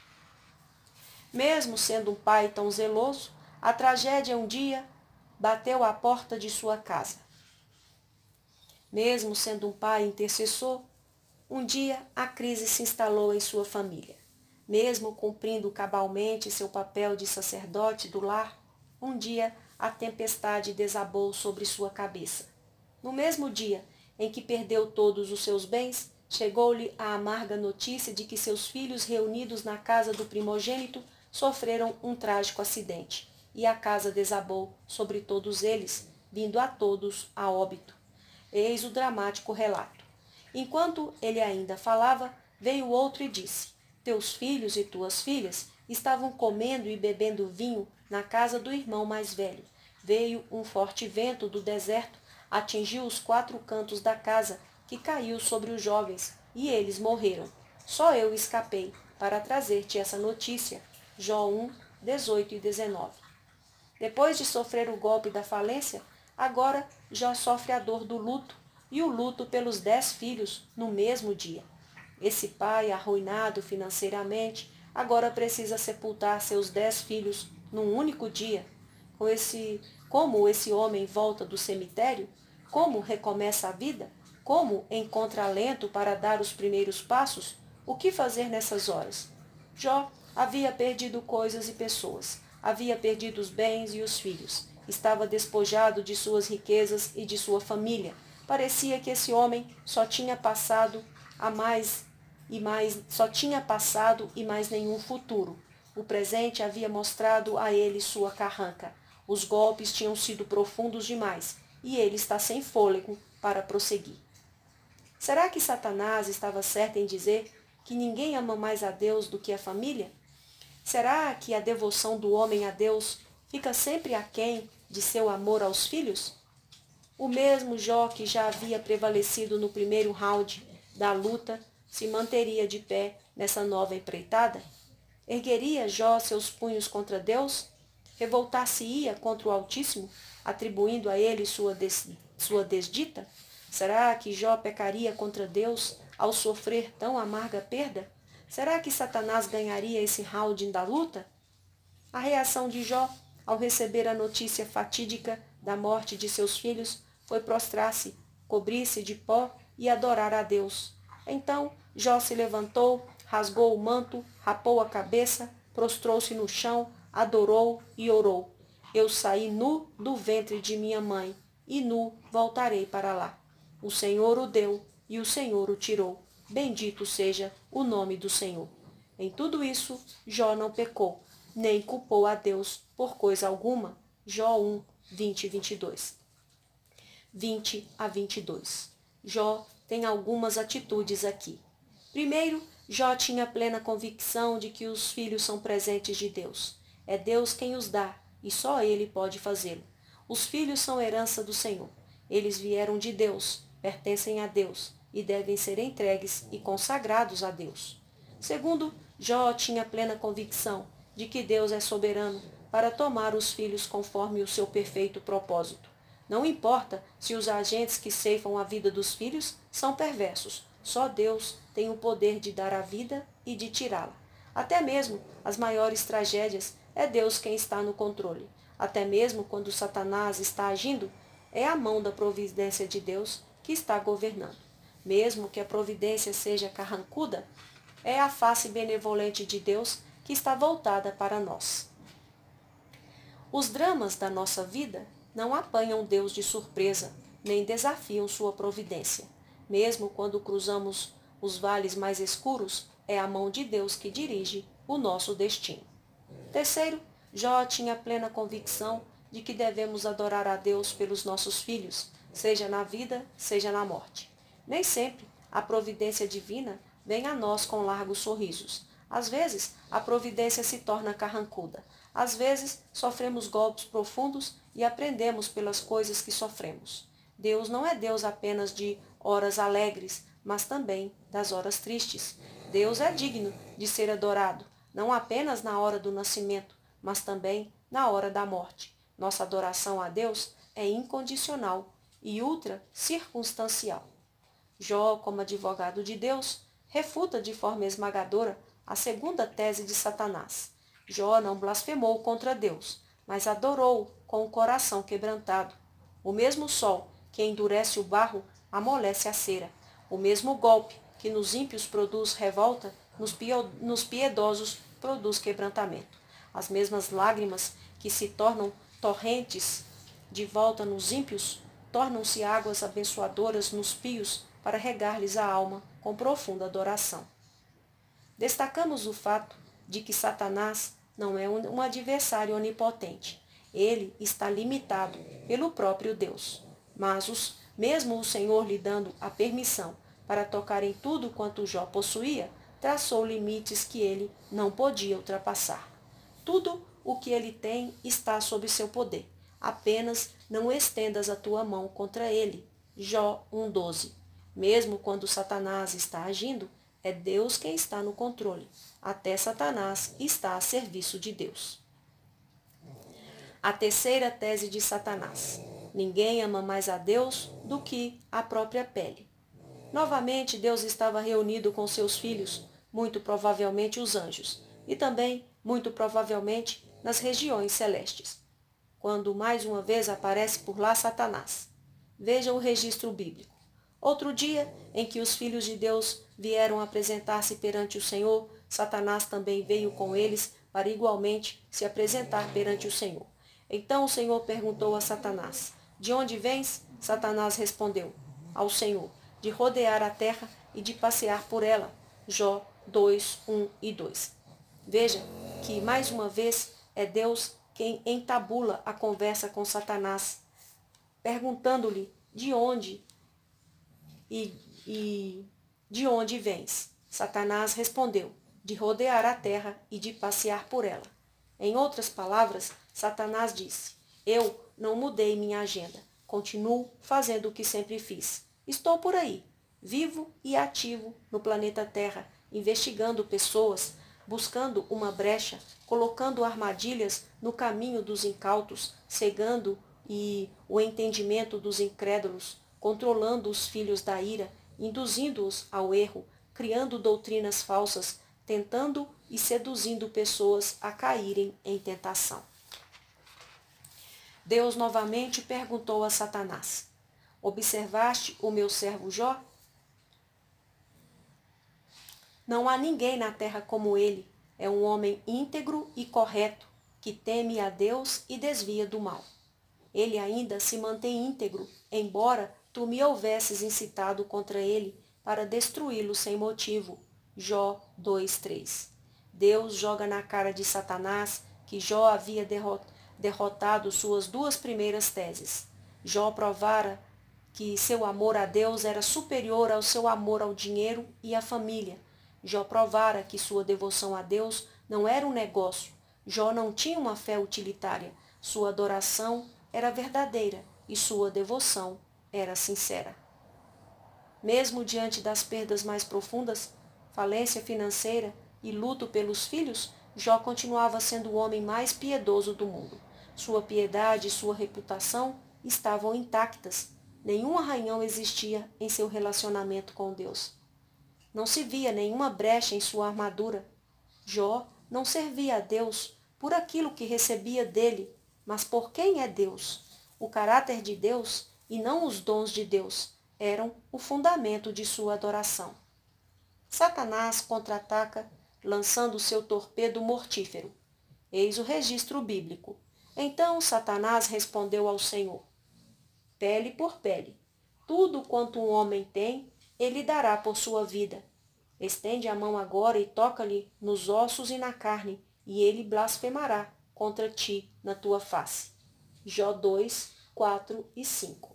Mesmo sendo um pai tão zeloso, a tragédia um dia bateu à porta de sua casa. Mesmo sendo um pai intercessor, um dia a crise se instalou em sua família. Mesmo cumprindo cabalmente seu papel de sacerdote do lar, Um dia a tempestade desabou sobre sua cabeça. No mesmo dia em que perdeu todos os seus bens, chegou-lhe a amarga notícia de que seus filhos, reunidos na casa do primogênito, sofreram um trágico acidente, e a casa desabou sobre todos eles, vindo a todos a óbito. Eis o dramático relato. Enquanto ele ainda falava, veio outro e disse: Teus filhos e tuas filhas estavam comendo e bebendo vinho na casa do irmão mais velho. Veio um forte vento do deserto, atingiu os quatro cantos da casa, que caiu sobre os jovens, e eles morreram. Só eu escapei para trazer-te essa notícia. Jó um, dezoito e dezenove. Depois de sofrer o golpe da falência, agora Jó sofre a dor do luto, e o luto pelos dez filhos no mesmo dia. Esse pai, arruinado financeiramente, agora precisa sepultar seus dez filhos num único dia. Com esse, como esse homem volta do cemitério? Como recomeça a vida? Como encontra alento para dar os primeiros passos? O que fazer nessas horas? Jó havia perdido coisas e pessoas. Havia perdido os bens e os filhos. Estava despojado de suas riquezas e de sua família. Parecia que esse homem só tinha passado a mais e mais, só tinha passado e mais nenhum futuro. O presente havia mostrado a ele sua carranca. Os golpes tinham sido profundos demais, e ele está sem fôlego para prosseguir. Será que Satanás estava certo em dizer que ninguém ama mais a Deus do que a família? Será que a devoção do homem a Deus fica sempre aquém de seu amor aos filhos? O mesmo Jó que já havia prevalecido no primeiro round da luta se manteria de pé nessa nova empreitada? Ergueria Jó seus punhos contra Deus? Revoltar-se-ia contra o Altíssimo, atribuindo a ele sua, des, sua desdita? Será que Jó pecaria contra Deus ao sofrer tão amarga perda? Será que Satanás ganharia esse round da luta? A reação de Jó ao receber a notícia fatídica da morte de seus filhos foi prostrar-se, cobrir-se de pó e adorar a Deus. Então Jó se levantou, rasgou o manto, rapou a cabeça, prostrou-se no chão, adorou e orou. Eu saí nu do ventre de minha mãe, e nu voltarei para lá. O Senhor o deu, e o Senhor o tirou. Bendito seja o nome do Senhor. Em tudo isso, Jó não pecou, nem culpou a Deus por coisa alguma. Jó um, vinte e vinte e dois. vinte a vinte e dois. Jó tem algumas atitudes aqui. Primeiro, Jó tinha plena convicção de que os filhos são presentes de Deus. É Deus quem os dá, e só Ele pode fazê-lo. Os filhos são herança do Senhor. Eles vieram de Deus, pertencem a Deus, e devem ser entregues e consagrados a Deus. Segundo, Jó tinha plena convicção de que Deus é soberano para tomar os filhos conforme o seu perfeito propósito. Não importa se os agentes que ceifam a vida dos filhos são perversos, só Deus tem o poder de dar a vida e de tirá-la. Até mesmo as maiores tragédias, é Deus quem está no controle. Até mesmo quando Satanás está agindo, é a mão da providência de Deus que está governando. Mesmo que a providência seja carrancuda, é a face benevolente de Deus que está voltada para nós. Os dramas da nossa vida não apanham Deus de surpresa, nem desafiam sua providência. Mesmo quando cruzamos os vales mais escuros, é a mão de Deus que dirige o nosso destino. Terceiro, Jó tinha plena convicção de que devemos adorar a Deus pelos nossos filhos, seja na vida, seja na morte. Nem sempre a providência divina vem a nós com largos sorrisos. Às vezes, a providência se torna carrancuda. Às vezes, sofremos golpes profundos e aprendemos pelas coisas que sofremos. Deus não é Deus apenas de horas alegres, mas também das horas tristes. Deus é digno de ser adorado, não apenas na hora do nascimento, mas também na hora da morte. Nossa adoração a Deus é incondicional e ultra circunstancial. Jó, como advogado de Deus, refuta de forma esmagadora a segunda tese de Satanás. Jó não blasfemou contra Deus, mas adorou com o coração quebrantado. O mesmo sol que endurece o barro amolece a cera. O mesmo golpe que nos ímpios produz revolta, nos, pio, nos piedosos produz quebrantamento. As mesmas lágrimas que se tornam torrentes de volta nos ímpios, tornam-se águas abençoadoras nos pios para regar-lhes a alma com profunda adoração. Destacamos o fato de que Satanás não é um adversário onipotente. Ele está limitado pelo próprio Deus. Mas os, mesmo o Senhor lhe dando a permissão para tocar em tudo quanto Jó possuía, traçou limites que ele não podia ultrapassar. Tudo o que ele tem está sob seu poder. Apenas não estendas a tua mão contra ele. Jó um, doze. Mesmo quando Satanás está agindo, é Deus quem está no controle. Até Satanás está a serviço de Deus. A terceira tese de Satanás. Ninguém ama mais a Deus do que a própria pele. Novamente, Deus estava reunido com seus filhos, muito provavelmente os anjos, e também, muito provavelmente, nas regiões celestes, quando mais uma vez aparece por lá Satanás. Veja o registro bíblico. Outro dia, em que os filhos de Deus vieram apresentar-se perante o Senhor, Satanás também veio com eles para igualmente se apresentar perante o Senhor. Então o Senhor perguntou a Satanás: de onde vens? Satanás respondeu: ao Senhor, de rodear a terra e de passear por ela. Jó dois, um e dois. Veja que, mais uma vez, é Deus quem entabula a conversa com Satanás, perguntando-lhe de onde e, e de onde vens. Satanás respondeu: de rodear a terra e de passear por ela. Em outras palavras, Satanás disse: eu não mudei minha agenda, continuo fazendo o que sempre fiz. Estou por aí, vivo e ativo no planeta Terra, investigando pessoas, buscando uma brecha, colocando armadilhas no caminho dos incautos, cegando e o entendimento dos incrédulos, controlando os filhos da ira, induzindo-os ao erro, criando doutrinas falsas, tentando e seduzindo pessoas a caírem em tentação. Deus novamente perguntou a Satanás: observaste o meu servo Jó? Não há ninguém na terra como ele. É um homem íntegro e correto, que teme a Deus e desvia do mal. Ele ainda se mantém íntegro, embora tu me houvesses incitado contra ele para destruí-lo sem motivo. Jó dois, três. Deus joga na cara de Satanás que Jó havia derrotado derrotado suas duas primeiras teses. Jó provara que seu amor a Deus era superior ao seu amor ao dinheiro e à família. Jó provara que sua devoção a Deus não era um negócio. Jó não tinha uma fé utilitária. Sua adoração era verdadeira e sua devoção era sincera. Mesmo diante das perdas mais profundas, falência financeira e luto pelos filhos, Jó continuava sendo o homem mais piedoso do mundo. Sua piedade e sua reputação estavam intactas. Nenhum arranhão existia em seu relacionamento com Deus. Não se via nenhuma brecha em sua armadura. Jó não servia a Deus por aquilo que recebia dele, mas por quem é Deus. O caráter de Deus e não os dons de Deus eram o fundamento de sua adoração. Satanás contra-ataca, lançando seu torpedo mortífero. Eis o registro bíblico. Então Satanás respondeu ao Senhor: pele por pele. Tudo quanto um homem tem, ele dará por sua vida. Estende a mão agora e toca-lhe nos ossos e na carne, e ele blasfemará contra ti na tua face. Jó dois, quatro e cinco.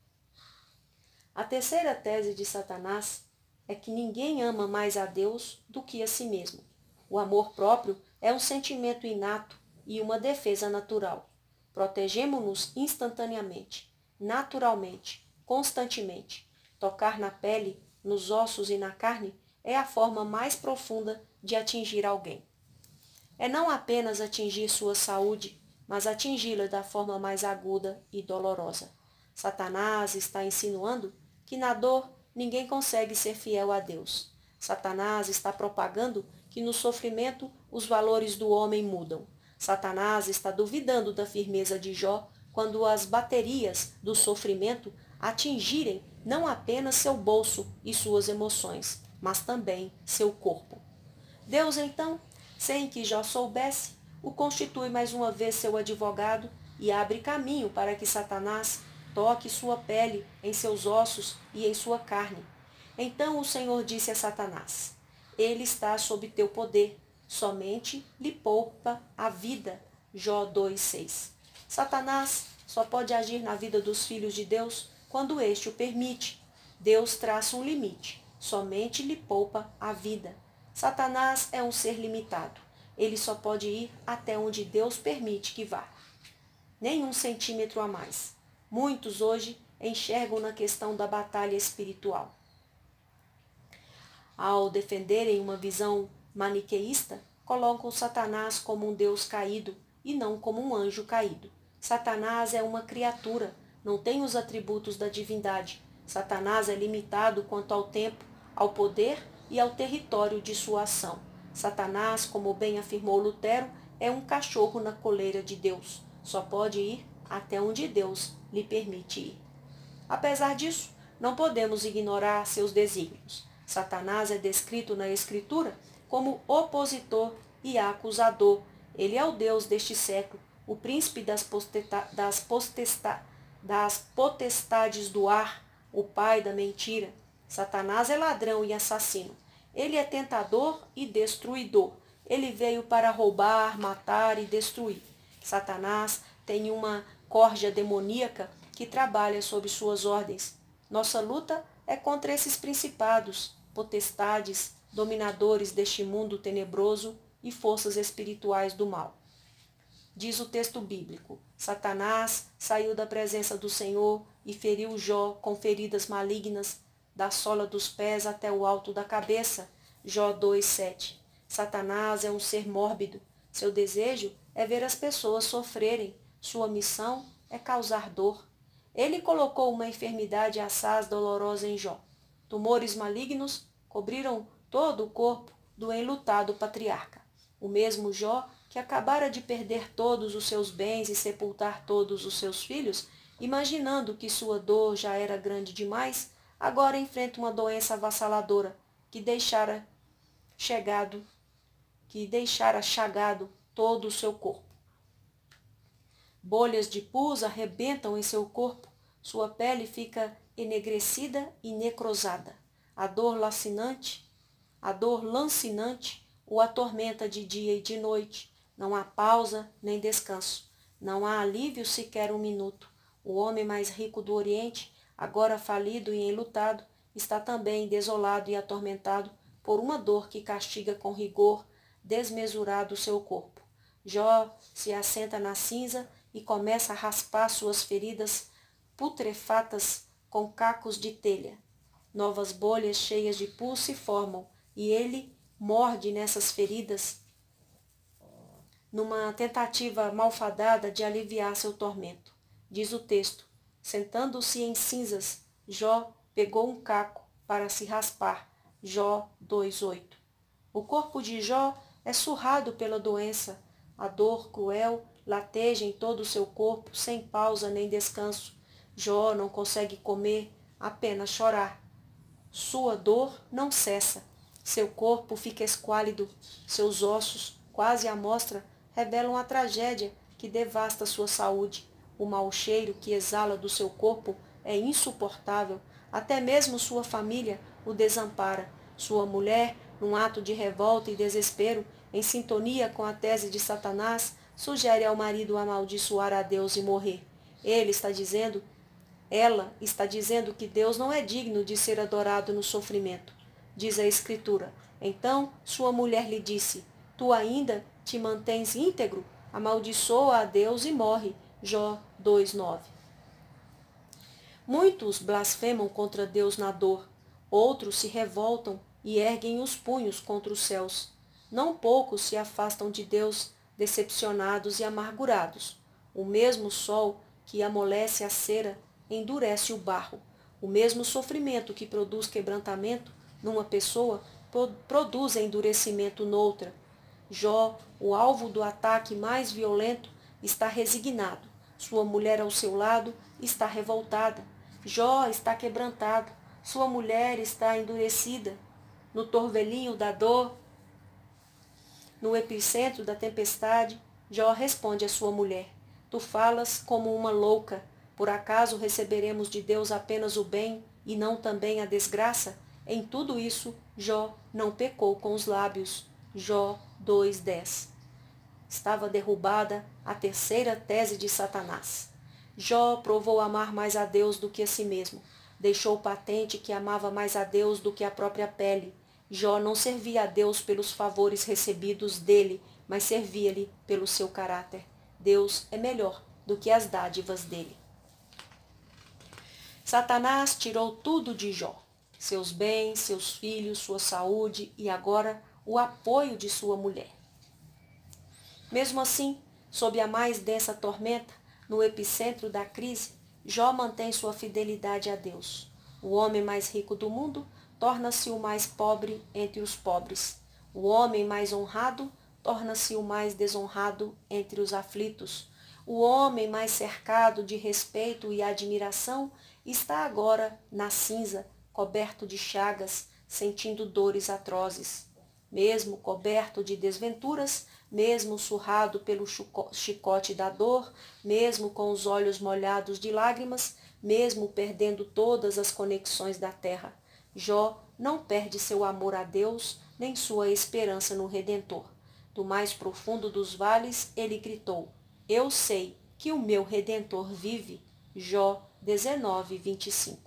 A terceira tese de Satanás é que ninguém ama mais a Deus do que a si mesmo. O amor próprio é um sentimento inato e uma defesa natural. Protegemo-nos instantaneamente, naturalmente, constantemente. Tocar na pele, nos ossos e na carne é a forma mais profunda de atingir alguém. É não apenas atingir sua saúde, mas atingi-la da forma mais aguda e dolorosa. Satanás está insinuando que na dor ninguém consegue ser fiel a Deus. Satanás está propagando que no sofrimento os valores do homem mudam. Satanás está duvidando da firmeza de Jó quando as baterias do sofrimento atingirem não apenas seu bolso e suas emoções, mas também seu corpo. Deus, então, sem que Jó soubesse, o constitui mais uma vez seu advogado e abre caminho para que Satanás toque sua pele em seus ossos e em sua carne. Então o Senhor disse a Satanás: ele está sob teu poder, somente lhe poupa a vida. Jó dois, seis. Satanás só pode agir na vida dos filhos de Deus quando este o permite. Deus traça um limite, somente lhe poupa a vida. Satanás é um ser limitado. Ele só pode ir até onde Deus permite que vá. Nem um centímetro a mais. Muitos hoje enxergam na questão da batalha espiritual. Ao defenderem uma visão maniqueísta, colocam Satanás como um Deus caído e não como um anjo caído. Satanás é uma criatura, não tem os atributos da divindade. Satanás é limitado quanto ao tempo, ao poder e ao território de sua ação. Satanás, como bem afirmou Lutero, é um cachorro na coleira de Deus. Só pode ir até onde Deus lhe permite ir. Apesar disso, não podemos ignorar seus desígnios. Satanás é descrito na Escritura como opositor e acusador. Ele é o Deus deste século, o príncipe das, posteta, das, postesta, das potestades do ar, o pai da mentira. Satanás é ladrão e assassino. Ele é tentador e destruidor. Ele veio para roubar, matar e destruir. Satanás tem uma corja demoníaca que trabalha sob suas ordens. Nossa luta é contra esses principados, potestades, dominadores deste mundo tenebroso e forças espirituais do mal. Diz o texto bíblico: Satanás saiu da presença do Senhor e feriu Jó com feridas malignas, da sola dos pés até o alto da cabeça. Jó dois, sete. Satanás é um ser mórbido. Seu desejo é ver as pessoas sofrerem. Sua missão é causar dor. Ele colocou uma enfermidade assaz dolorosa em Jó. Tumores malignos cobriram todo o corpo do enlutado patriarca. O mesmo Jó, que acabara de perder todos os seus bens e sepultar todos os seus filhos, imaginando que sua dor já era grande demais, agora enfrenta uma doença avassaladora que deixara chegado, que deixara chagado todo o seu corpo. Bolhas de pus arrebentam em seu corpo, sua pele fica enegrecida e necrosada. A dor lacinante, a dor lancinante o atormenta de dia e de noite. Não há pausa nem descanso. Não há alívio sequer um minuto. O homem mais rico do Oriente, agora falido e enlutado, está também desolado e atormentado por uma dor que castiga com rigor desmesurado o seu corpo. Jó se assenta na cinza e começa a raspar suas feridas putrefatas com cacos de telha. Novas bolhas cheias de pus se formam e ele morde nessas feridas numa tentativa malfadada de aliviar seu tormento. Diz o texto: sentando-se em cinzas, Jó pegou um caco para se raspar. Jó dois, oito. O corpo de Jó é surrado pela doença. A dor cruel lateja em todo o seu corpo, sem pausa nem descanso. Jó não consegue comer, apenas chorar. Sua dor não cessa. Seu corpo fica esquálido, seus ossos, quase à mostra, revelam a tragédia que devasta sua saúde. O mau cheiro que exala do seu corpo é insuportável. Até mesmo sua família o desampara. Sua mulher, num ato de revolta e desespero, em sintonia com a tese de Satanás, sugere ao marido amaldiçoar a Deus e morrer. Ele está dizendo, ela está dizendo que Deus não é digno de ser adorado no sofrimento. Diz a Escritura: então sua mulher lhe disse: tu ainda te mantens íntegro? Amaldiçoa a Deus e morre. Jó dois, nove. Muitos blasfemam contra Deus na dor, outros se revoltam e erguem os punhos contra os céus. Não poucos se afastam de Deus, decepcionados e amargurados. O mesmo sol que amolece a cera endurece o barro. O mesmo sofrimento que produz quebrantamento numa pessoa produz endurecimento noutra. Jó, o alvo do ataque mais violento, está resignado. Sua mulher ao seu lado está revoltada. Jó está quebrantado. Sua mulher está endurecida. No torvelinho da dor, no epicentro da tempestade, Jó responde à sua mulher: Tu falas como uma louca. Por acaso receberemos de Deus apenas o bem e não também a desgraça? Em tudo isso, Jó não pecou com os lábios. Jó dois, dez. Estava derrubada a terceira tese de Satanás. Jó provou amar mais a Deus do que a si mesmo. Deixou patente que amava mais a Deus do que a própria pele. Jó não servia a Deus pelos favores recebidos dele, mas servia-lhe pelo seu caráter. Deus é melhor do que as dádivas dele. Satanás tirou tudo de Jó. Seus bens, seus filhos, sua saúde e agora o apoio de sua mulher. Mesmo assim, sob a mais densa tormenta, no epicentro da crise, Jó mantém sua fidelidade a Deus. O homem mais rico do mundo torna-se o mais pobre entre os pobres. O homem mais honrado torna-se o mais desonrado entre os aflitos. O homem mais cercado de respeito e admiração está agora na cinza, coberto de chagas, sentindo dores atrozes. Mesmo coberto de desventuras, mesmo surrado pelo chicote da dor, mesmo com os olhos molhados de lágrimas, mesmo perdendo todas as conexões da terra, Jó não perde seu amor a Deus, nem sua esperança no Redentor. Do mais profundo dos vales, ele gritou: Eu sei que o meu Redentor vive. Jó dezenove, vinte e cinco.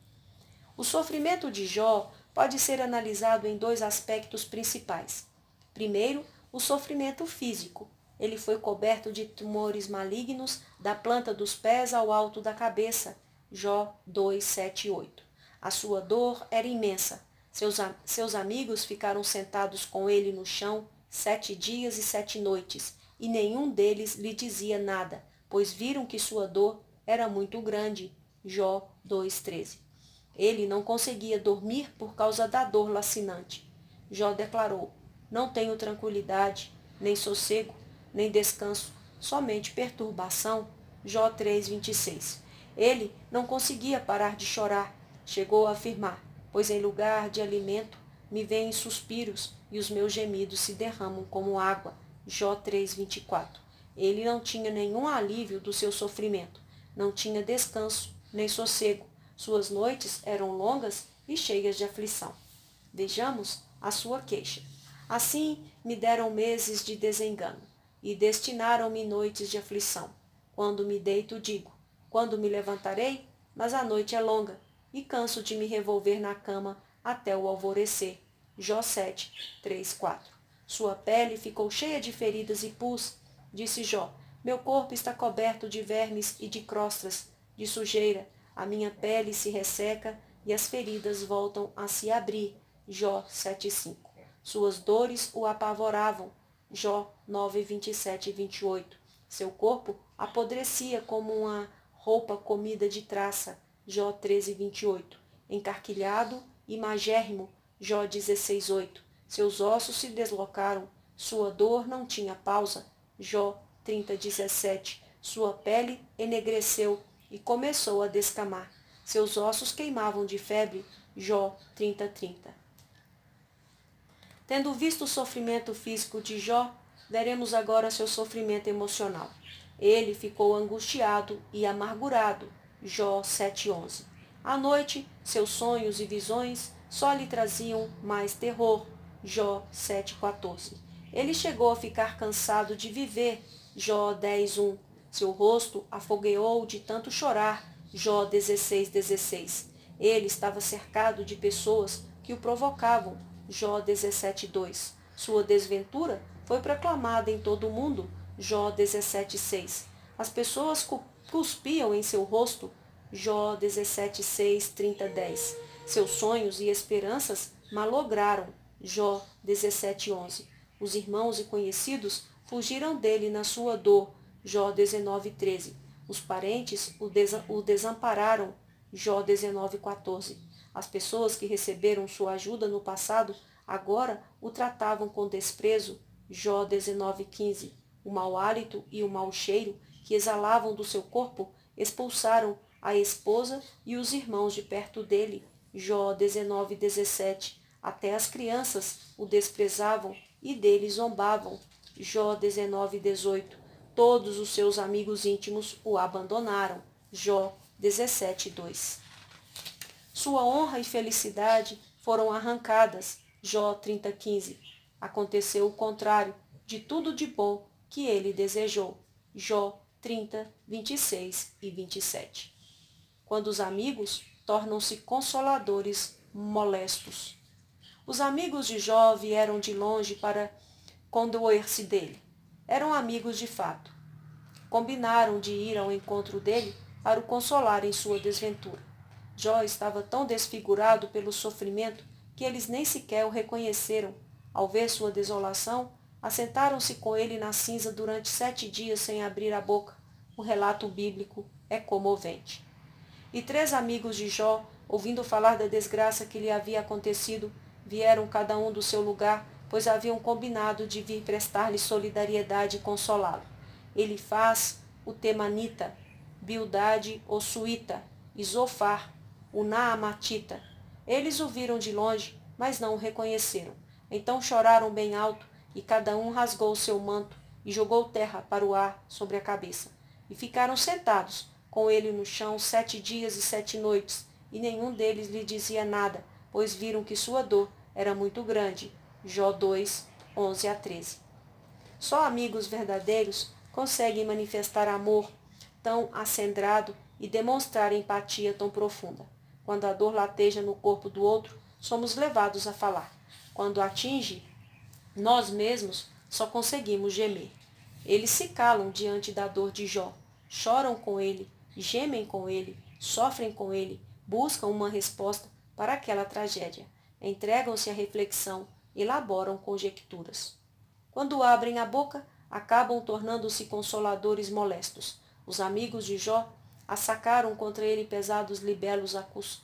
O sofrimento de Jó pode ser analisado em dois aspectos principais. Primeiro, o sofrimento físico. Ele foi coberto de tumores malignos da planta dos pés ao alto da cabeça. Jó dois, sete e oito. A sua dor era imensa. Seus, seus amigos ficaram sentados com ele no chão sete dias e sete noites, e nenhum deles lhe dizia nada, pois viram que sua dor era muito grande. Jó dois, treze. Ele não conseguia dormir por causa da dor lacinante. Jó declarou: Não tenho tranquilidade, nem sossego, nem descanso, somente perturbação. Jó três, vinte e seis. Ele não conseguia parar de chorar. Chegou a afirmar: Pois em lugar de alimento me vêm suspiros e os meus gemidos se derramam como água. Jó três, vinte e quatro. Ele não tinha nenhum alívio do seu sofrimento. Não tinha descanso, nem sossego. Suas noites eram longas e cheias de aflição. Vejamos a sua queixa. Assim me deram meses de desengano, e destinaram-me noites de aflição. Quando me deito, digo: Quando me levantarei? Mas a noite é longa, e canso de me revolver na cama até o alvorecer. Jó sete, três, quatro. Sua pele ficou cheia de feridas e pus. Disse Jó: Meu corpo está coberto de vermes e de crostras, de sujeira. A minha pele se resseca e as feridas voltam a se abrir. Jó sete, cinco. Suas dores o apavoravam. Jó nove, vinte e sete e vinte e oito. Seu corpo apodrecia como uma roupa comida de traça. Jó treze, vinte e oito. Encarquilhado e magérrimo. Jó dezesseis, oito. Seus ossos se deslocaram. Sua dor não tinha pausa. Jó trinta, dezessete. Sua pele enegreceu e começou a descamar. Seus ossos queimavam de febre. Jó trinta, trinta. Tendo visto o sofrimento físico de Jó, veremos agora seu sofrimento emocional. Ele ficou angustiado e amargurado. Jó sete, onze. À noite, seus sonhos e visões só lhe traziam mais terror. Jó sete, quatorze. Ele chegou a ficar cansado de viver. Jó dez, um. Seu rosto afogueou de tanto chorar. Jó dezesseis, dezesseis. Ele estava cercado de pessoas que o provocavam. Jó dezessete, dois. Sua desventura foi proclamada em todo o mundo. Jó dezessete, seis. As pessoas cuspiam em seu rosto. Jó dezessete, seis, trinta, dez. Seus sonhos e esperanças malograram. Jó dezessete, onze. Os irmãos e conhecidos fugiram dele na sua dor. Jó dezenove, treze. Os parentes o, desa o desampararam. Jó dezenove, quatorze. As pessoas que receberam sua ajuda no passado agora o tratavam com desprezo. Jó dezenove, quinze. O mau hálito e o mau cheiro que exalavam do seu corpo expulsaram a esposa e os irmãos de perto dele. Jó dezenove, dezessete. Até as crianças o desprezavam e dele zombavam. Jó dezenove, dezoito. Todos os seus amigos íntimos o abandonaram. Jó dezessete, dois. Sua honra e felicidade foram arrancadas. Jó trinta, quinze. Aconteceu o contrário de tudo de bom que ele desejou. Jó trinta, vinte e seis e vinte e sete. Quando os amigos tornam-se consoladores molestos. Os amigos de Jó vieram de longe para condoer-se dele. Eram amigos de fato. Combinaram de ir ao encontro dele para o consolar em sua desventura. Jó estava tão desfigurado pelo sofrimento que eles nem sequer o reconheceram. Ao ver sua desolação, assentaram-se com ele na cinza durante sete dias sem abrir a boca. O relato bíblico é comovente. E três amigos de Jó, ouvindo falar da desgraça que lhe havia acontecido, vieram cada um do seu lugar, pois haviam combinado de vir prestar-lhe solidariedade e consolá-lo. Elifaz, o temanita, Bildade, o suíta, e Zofar, o naamatita. Eles o viram de longe, mas não o reconheceram. Então choraram bem alto, e cada um rasgou o seu manto e jogou terra para o ar sobre a cabeça. E ficaram sentados com ele no chão sete dias e sete noites, e nenhum deles lhe dizia nada, pois viram que sua dor era muito grande. Jó dois, onze a treze. Só amigos verdadeiros conseguem manifestar amor tão acendrado e demonstrar empatia tão profunda. Quando a dor lateja no corpo do outro, somos levados a falar. Quando atinge nós mesmos, só conseguimos gemer. Eles se calam diante da dor de Jó, choram com ele, gemem com ele, sofrem com ele, buscam uma resposta para aquela tragédia, entregam-se à reflexão, elaboram conjecturas. Quando abrem a boca, acabam tornando-se consoladores molestos. Os amigos de Jó assacaram contra ele pesados libelos acus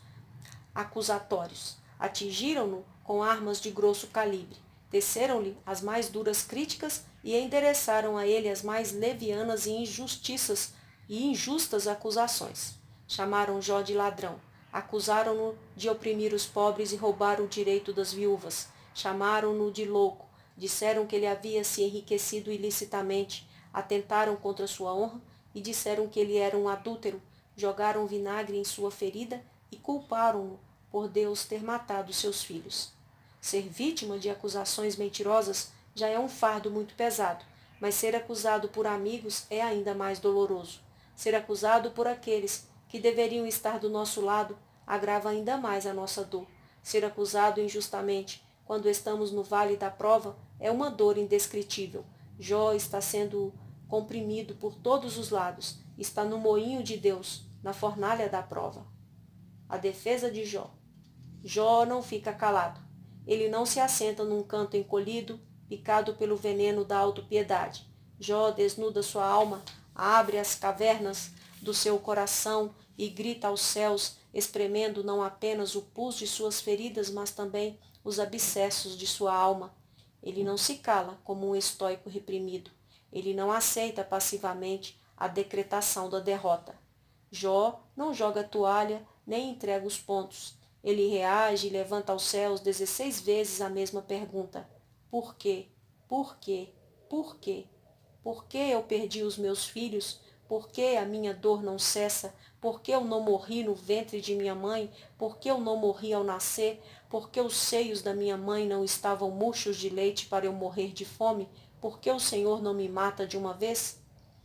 acusatórios, atingiram-no com armas de grosso calibre, teceram-lhe as mais duras críticas e endereçaram a ele as mais levianas e injustiças e injustas acusações. Chamaram Jó de ladrão, acusaram-no de oprimir os pobres e roubar o direito das viúvas, chamaram-no de louco, disseram que ele havia se enriquecido ilicitamente, atentaram contra sua honra e disseram que ele era um adúltero, jogaram vinagre em sua ferida e culparam-no por Deus ter matado seus filhos. Ser vítima de acusações mentirosas já é um fardo muito pesado, mas ser acusado por amigos é ainda mais doloroso. Ser acusado por aqueles que deveriam estar do nosso lado agrava ainda mais a nossa dor. Ser acusado injustamente quando estamos no vale da prova é uma dor indescritível. Jó está sendo comprimido por todos os lados, está no moinho de Deus, na fornalha da prova. A defesa de Jó. Jó não fica calado. Ele não se assenta num canto encolhido, picado pelo veneno da autopiedade. Jó desnuda sua alma, abre as cavernas do seu coração e grita aos céus, espremendo não apenas o pus de suas feridas, mas também os abscessos de sua alma. Ele não se cala como um estoico reprimido. Ele não aceita passivamente a decretação da derrota. Jó não joga toalha nem entrega os pontos. Ele reage e levanta aos céus dezesseis vezes a mesma pergunta. Por quê? Por quê? Por quê? Por que eu perdi os meus filhos? Por que a minha dor não cessa? Por que eu não morri no ventre de minha mãe? Por que eu não morri ao nascer? Por que os seios da minha mãe não estavam murchos de leite para eu morrer de fome? Por que o Senhor não me mata de uma vez?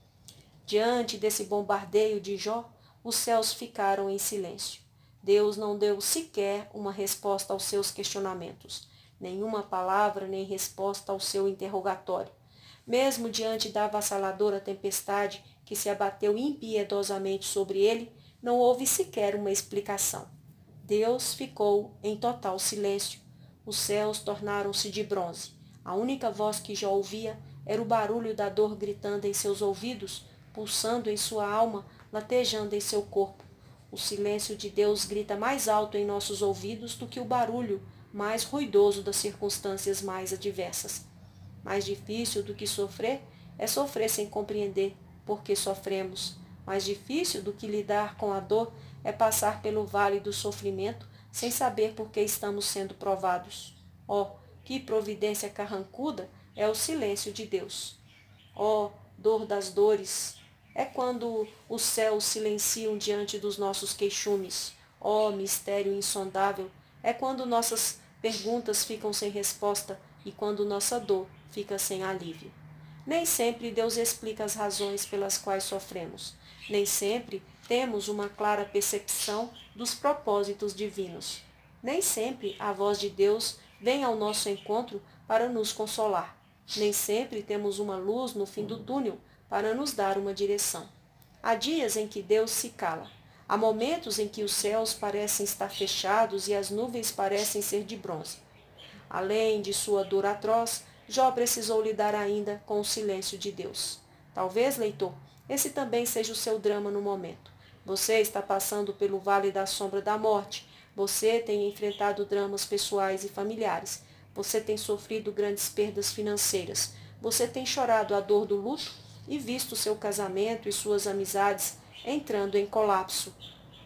Diante desse bombardeio de Jó, os céus ficaram em silêncio. Deus não deu sequer uma resposta aos seus questionamentos, nenhuma palavra nem resposta ao seu interrogatório. Mesmo diante da avassaladora tempestade que se abateu impiedosamente sobre ele, não houve sequer uma explicação. Deus ficou em total silêncio. Os céus tornaram-se de bronze. A única voz que Jó ouvia era o barulho da dor gritando em seus ouvidos, pulsando em sua alma, latejando em seu corpo. O silêncio de Deus grita mais alto em nossos ouvidos do que o barulho mais ruidoso das circunstâncias mais adversas. Mais difícil do que sofrer é sofrer sem compreender por que sofremos. Mais difícil do que lidar com a dor é passar pelo vale do sofrimento sem saber por que estamos sendo provados. Oh, que providência carrancuda é o silêncio de Deus! Oh, dor das dores. É quando os céus silenciam diante dos nossos queixumes. Ó mistério insondável, é quando nossas perguntas ficam sem resposta e quando nossa dor fica sem alívio. Nem sempre Deus explica as razões pelas quais sofremos. Nem sempre temos uma clara percepção dos propósitos divinos. Nem sempre a voz de Deus vem ao nosso encontro para nos consolar. Nem sempre temos uma luz no fim do túnel para nos dar uma direção. Há dias em que Deus se cala. Há momentos em que os céus parecem estar fechados e as nuvens parecem ser de bronze. Além de sua dor atroz, Jó precisou lidar ainda com o silêncio de Deus. Talvez, leitor, esse também seja o seu drama no momento. Você está passando pelo vale da sombra da morte. Você tem enfrentado dramas pessoais e familiares. Você tem sofrido grandes perdas financeiras. Você tem chorado a dor do luto e visto seu casamento e suas amizades entrando em colapso.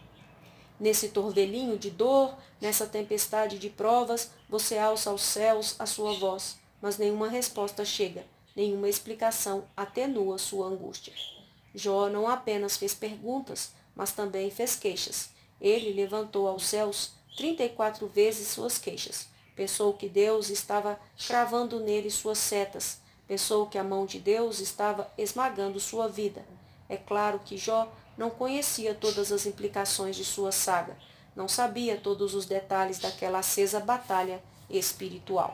Nesse torvelinho de dor, nessa tempestade de provas, você alça aos céus a sua voz, mas nenhuma resposta chega, nenhuma explicação atenua sua angústia. Jó não apenas fez perguntas, mas também fez queixas. Ele levantou aos céus trinta e quatro vezes suas queixas. Pensou que Deus estava cravando nele suas setas. Pensou que a mão de Deus estava esmagando sua vida. É claro que Jó não conhecia todas as implicações de sua saga, não sabia todos os detalhes daquela acesa batalha espiritual.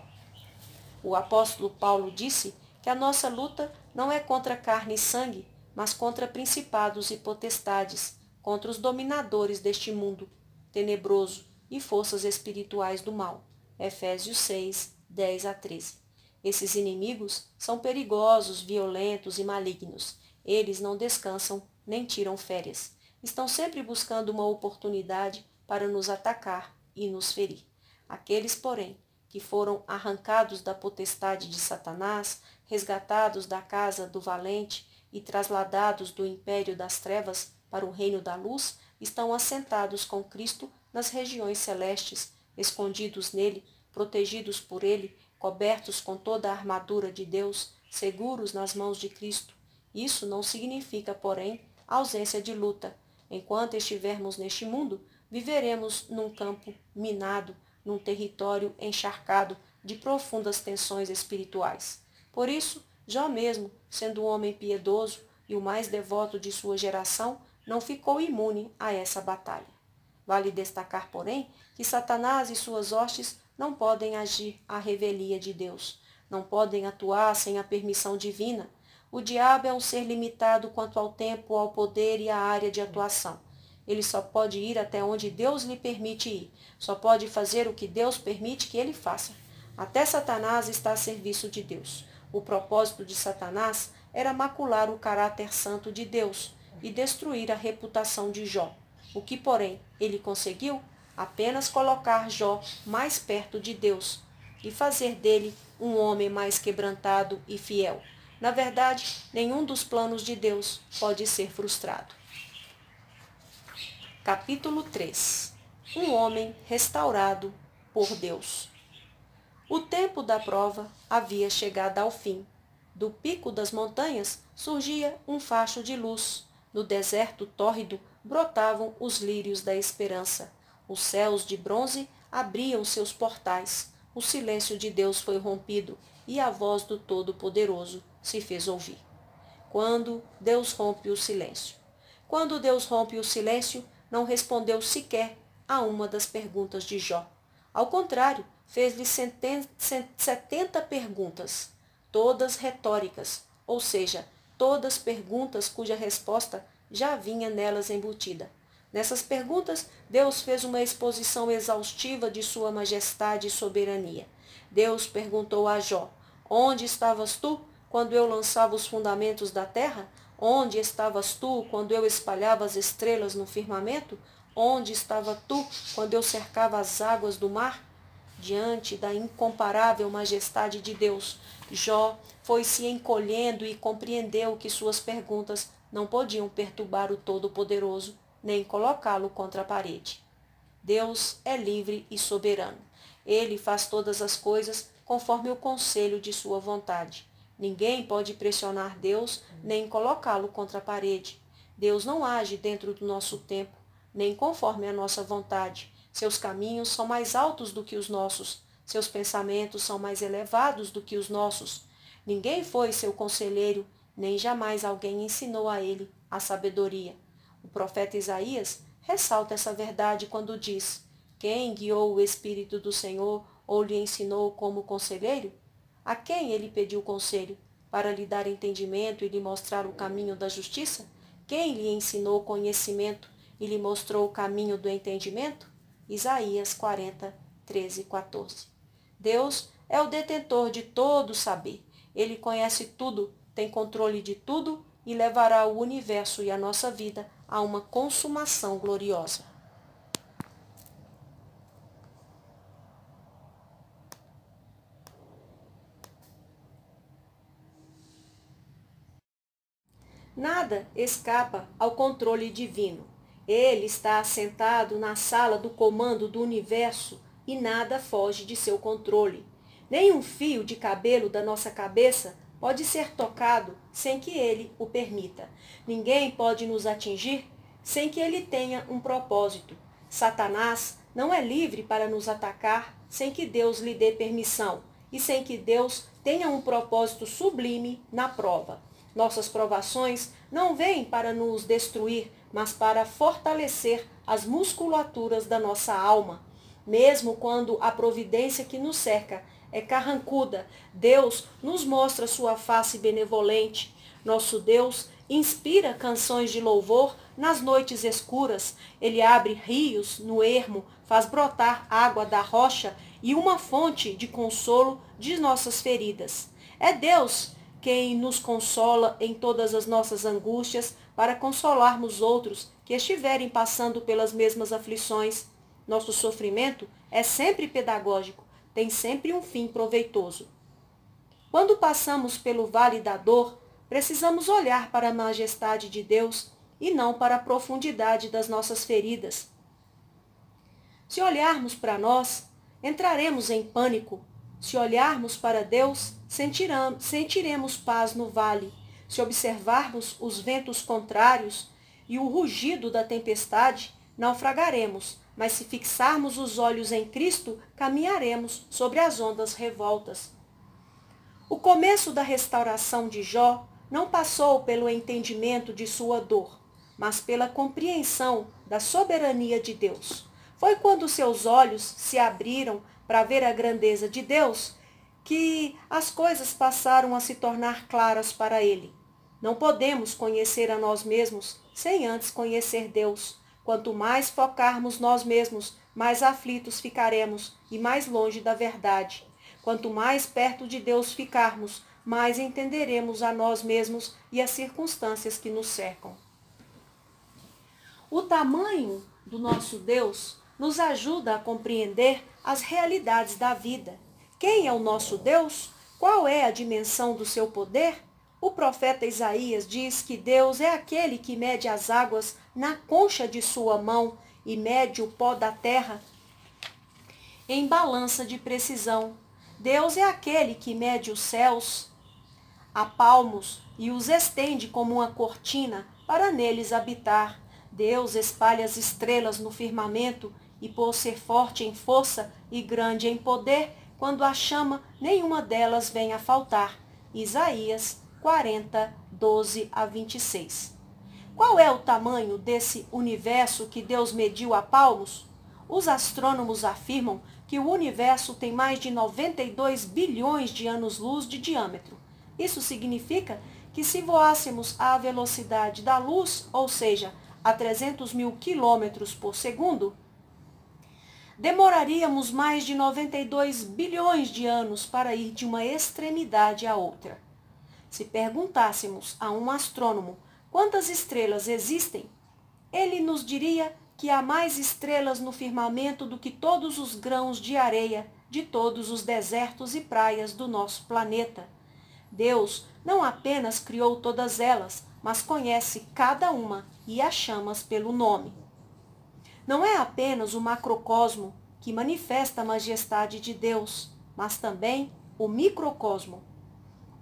O apóstolo Paulo disse que a nossa luta não é contra carne e sangue, mas contra principados e potestades, contra os dominadores deste mundo tenebroso e forças espirituais do mal. Efésios seis, dez a treze. Esses inimigos são perigosos, violentos e malignos. Eles não descansam nem tiram férias. Estão sempre buscando uma oportunidade para nos atacar e nos ferir. Aqueles, porém, que foram arrancados da potestade de Satanás, resgatados da casa do valente e trasladados do império das trevas para o reino da luz, estão assentados com Cristo nas regiões celestes, escondidos nele, protegidos por ele, cobertos com toda a armadura de Deus, seguros nas mãos de Cristo. Isso não significa, porém, ausência de luta. Enquanto estivermos neste mundo, viveremos num campo minado, num território encharcado de profundas tensões espirituais. Por isso, Jó mesmo, sendo um homem piedoso e o mais devoto de sua geração, não ficou imune a essa batalha. Vale destacar, porém, que Satanás e suas hostes não podem agir à revelia de Deus, não podem atuar sem a permissão divina. O diabo é um ser limitado quanto ao tempo, ao poder e à área de atuação. Ele só pode ir até onde Deus lhe permite ir, só pode fazer o que Deus permite que ele faça. Até Satanás está a serviço de Deus. O propósito de Satanás era macular o caráter santo de Deus e destruir a reputação de Jó. O que, porém, ele conseguiu? Apenas colocar Jó mais perto de Deus e fazer dele um homem mais quebrantado e fiel. Na verdade, nenhum dos planos de Deus pode ser frustrado. Capítulo três. Um homem restaurado por Deus. O tempo da prova havia chegado ao fim. Do pico das montanhas surgia um facho de luz. No deserto tórrido brotavam os lírios da esperança. Os céus de bronze abriam seus portais. O silêncio de Deus foi rompido e a voz do Todo-Poderoso se fez ouvir. Quando Deus rompe o silêncio. Quando Deus rompe o silêncio, não respondeu sequer a uma das perguntas de Jó. Ao contrário, fez-lhe setenta perguntas, todas retóricas, ou seja, todas perguntas cuja resposta já vinha nelas embutida. Nessas perguntas, Deus fez uma exposição exaustiva de sua majestade e soberania. Deus perguntou a Jó: onde estavas tu quando eu lançava os fundamentos da terra? Onde estavas tu quando eu espalhava as estrelas no firmamento? Onde estava tu quando eu cercava as águas do mar? Diante da incomparável majestade de Deus, Jó foi se encolhendo e compreendeu que suas perguntas não podiam perturbar o Todo-Poderoso, nem colocá-lo contra a parede. Deus é livre e soberano. Ele faz todas as coisas conforme o conselho de sua vontade. Ninguém pode pressionar Deus nem colocá-lo contra a parede. Deus não age dentro do nosso tempo, nem conforme a nossa vontade. Seus caminhos são mais altos do que os nossos. Seus pensamentos são mais elevados do que os nossos. Ninguém foi seu conselheiro, nem jamais alguém ensinou a ele a sabedoria. O profeta Isaías ressalta essa verdade quando diz: quem guiou o Espírito do Senhor ou lhe ensinou como conselheiro? A quem ele pediu conselho? Para lhe dar entendimento e lhe mostrar o caminho da justiça? Quem lhe ensinou conhecimento e lhe mostrou o caminho do entendimento? Isaías quarenta, treze e quatorze. Deus é o detentor de todo o saber. Ele conhece tudo, tem controle de tudo e levará o universo e a nossa vida a uma consumação gloriosa. Nada escapa ao controle divino. Ele está assentado na sala do comando do universo e nada foge de seu controle. Nem um fio de cabelo da nossa cabeça pode ser tocado sem que ele o permita. Ninguém pode nos atingir sem que ele tenha um propósito. Satanás não é livre para nos atacar sem que Deus lhe dê permissão e sem que Deus tenha um propósito sublime na prova. Nossas provações não vêm para nos destruir, mas para fortalecer as musculaturas da nossa alma. Mesmo quando a providência que nos cerca é carrancuda, Deus nos mostra sua face benevolente. Nosso Deus inspira canções de louvor nas noites escuras. Ele abre rios no ermo, faz brotar água da rocha e uma fonte de consolo de nossas feridas. É Deus quem nos consola em todas as nossas angústias, para consolarmos outros que estiverem passando pelas mesmas aflições. Nosso sofrimento é sempre pedagógico, tem sempre um fim proveitoso. Quando passamos pelo vale da dor, precisamos olhar para a majestade de Deus e não para a profundidade das nossas feridas. Se olharmos para nós, entraremos em pânico. Se olharmos para Deus, sentiremos paz no vale. Se observarmos os ventos contrários e o rugido da tempestade, naufragaremos. Mas se fixarmos os olhos em Cristo, caminharemos sobre as ondas revoltas. O começo da restauração de Jó não passou pelo entendimento de sua dor, mas pela compreensão da soberania de Deus. Foi quando seus olhos se abriram para ver a grandeza de Deus que as coisas passaram a se tornar claras para ele. Não podemos conhecer a nós mesmos sem antes conhecer Deus. Quanto mais focarmos nós mesmos, mais aflitos ficaremos e mais longe da verdade. Quanto mais perto de Deus ficarmos, mais entenderemos a nós mesmos e as circunstâncias que nos cercam. O tamanho do nosso Deus nos ajuda a compreender as realidades da vida. Quem é o nosso Deus? Qual é a dimensão do seu poder? O profeta Isaías diz que Deus é aquele que mede as águas na concha de sua mão e mede o pó da terra em balança de precisão. Deus é aquele que mede os céus a palmos e os estende como uma cortina para neles habitar. Deus espalha as estrelas no firmamento e, por ser forte em força e grande em poder, quando a chama, nenhuma delas vem a faltar. Isaías quarenta, doze a vinte e seis. Qual é o tamanho desse universo que Deus mediu a palmos? Os astrônomos afirmam que o universo tem mais de noventa e dois bilhões de anos-luz de diâmetro. Isso significa que se voássemos à velocidade da luz, ou seja, a trezentos mil quilômetros por segundo, demoraríamos mais de noventa e dois bilhões de anos para ir de uma extremidade à outra. Se perguntássemos a um astrônomo quantas estrelas existem, ele nos diria que há mais estrelas no firmamento do que todos os grãos de areia de todos os desertos e praias do nosso planeta. Deus não apenas criou todas elas, mas conhece cada uma e as chama pelo nome. Não é apenas o macrocosmo que manifesta a majestade de Deus, mas também o microcosmo.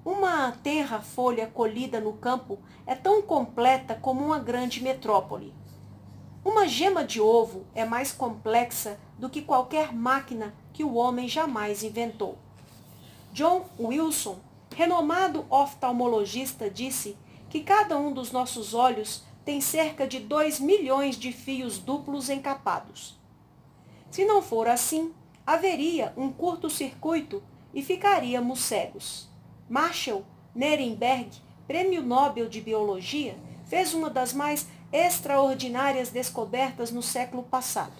Uma tenra folha colhida no campo é tão completa como uma grande metrópole. Uma gema de ovo é mais complexa do que qualquer máquina que o homem jamais inventou. John Wilson, renomado oftalmologista, disse que cada um dos nossos olhos tem cerca de dois milhões de fios duplos encapados. Se não for assim, haveria um curto-circuito e ficaríamos cegos. Marshall Nirenberg, prêmio Nobel de Biologia, fez uma das mais extraordinárias descobertas no século passado.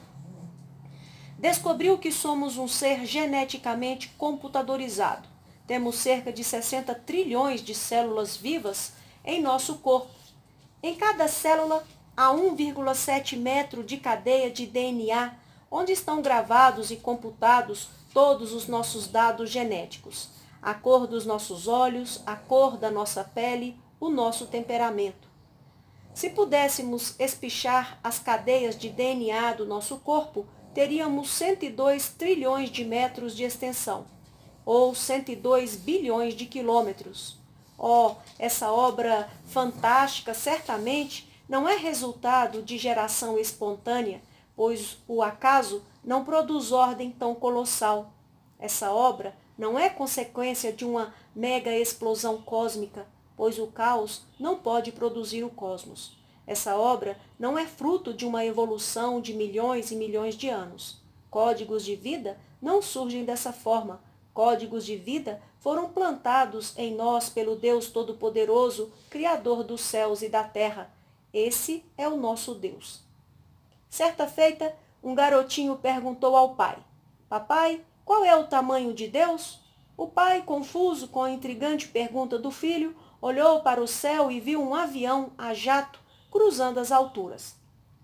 Descobriu que somos um ser geneticamente computadorizado. Temos cerca de sessenta trilhões de células vivas em nosso corpo. Em cada célula há um vírgula sete metro de cadeia de D N A, onde estão gravados e computados todos os nossos dados genéticos. A cor dos nossos olhos, a cor da nossa pele, o nosso temperamento. Se pudéssemos espichar as cadeias de D N A do nosso corpo, teríamos cento e dois trilhões de metros de extensão, ou cento e dois bilhões de quilômetros. Oh, essa obra fantástica certamente não é resultado de geração espontânea, pois o acaso não produz ordem tão colossal. Essa obra não é consequência de uma mega explosão cósmica, pois o caos não pode produzir o cosmos. Essa obra não é fruto de uma evolução de milhões e milhões de anos. Códigos de vida não surgem dessa forma. Códigos de vida foram plantados em nós pelo Deus Todo-Poderoso, Criador dos céus e da terra. Esse é o nosso Deus. Certa feita, um garotinho perguntou ao pai: Papai, qual é o tamanho de Deus? O pai, confuso com a intrigante pergunta do filho, olhou para o céu e viu um avião a jato cruzando as alturas.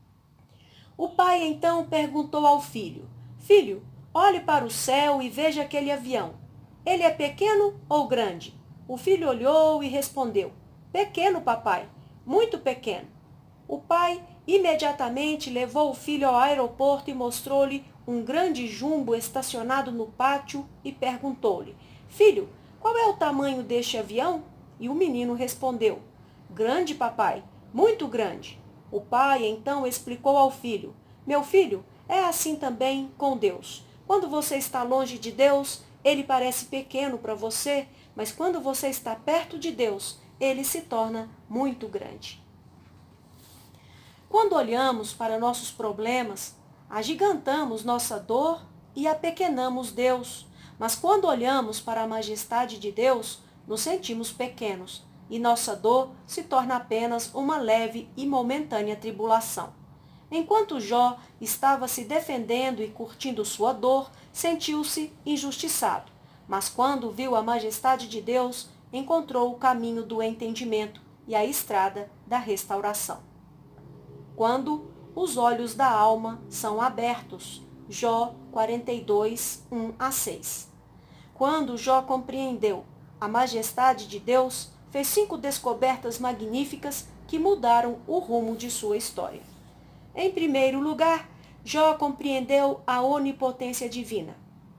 O pai então perguntou ao filho: Filho, olhe para o céu e veja aquele avião. Ele é pequeno ou grande? O filho olhou e respondeu: Pequeno, papai, muito pequeno. O pai imediatamente levou o filho ao aeroporto e mostrou-lhe um grande jumbo estacionado no pátio e perguntou-lhe: Filho, qual é o tamanho deste avião? E o menino respondeu: Grande, papai, muito grande. O pai então explicou ao filho: Meu filho, é assim também com Deus. Quando você está longe de Deus, ele parece pequeno para você, mas quando você está perto de Deus, ele se torna muito grande. Quando olhamos para nossos problemas, agigantamos nossa dor e apequenamos Deus. Mas quando olhamos para a majestade de Deus, nos sentimos pequenos e nossa dor se torna apenas uma leve e momentânea tribulação. Enquanto Jó estava se defendendo e curtindo sua dor, sentiu-se injustiçado. Mas quando viu a majestade de Deus, encontrou o caminho do entendimento e a estrada da restauração. Quando os olhos da alma são abertos. Jó quarenta e dois, um a seis. Quando Jó compreendeu a majestade de Deus, fez cinco descobertas magníficas que mudaram o rumo de sua história. Em primeiro lugar, Jó compreendeu a onipotência divina.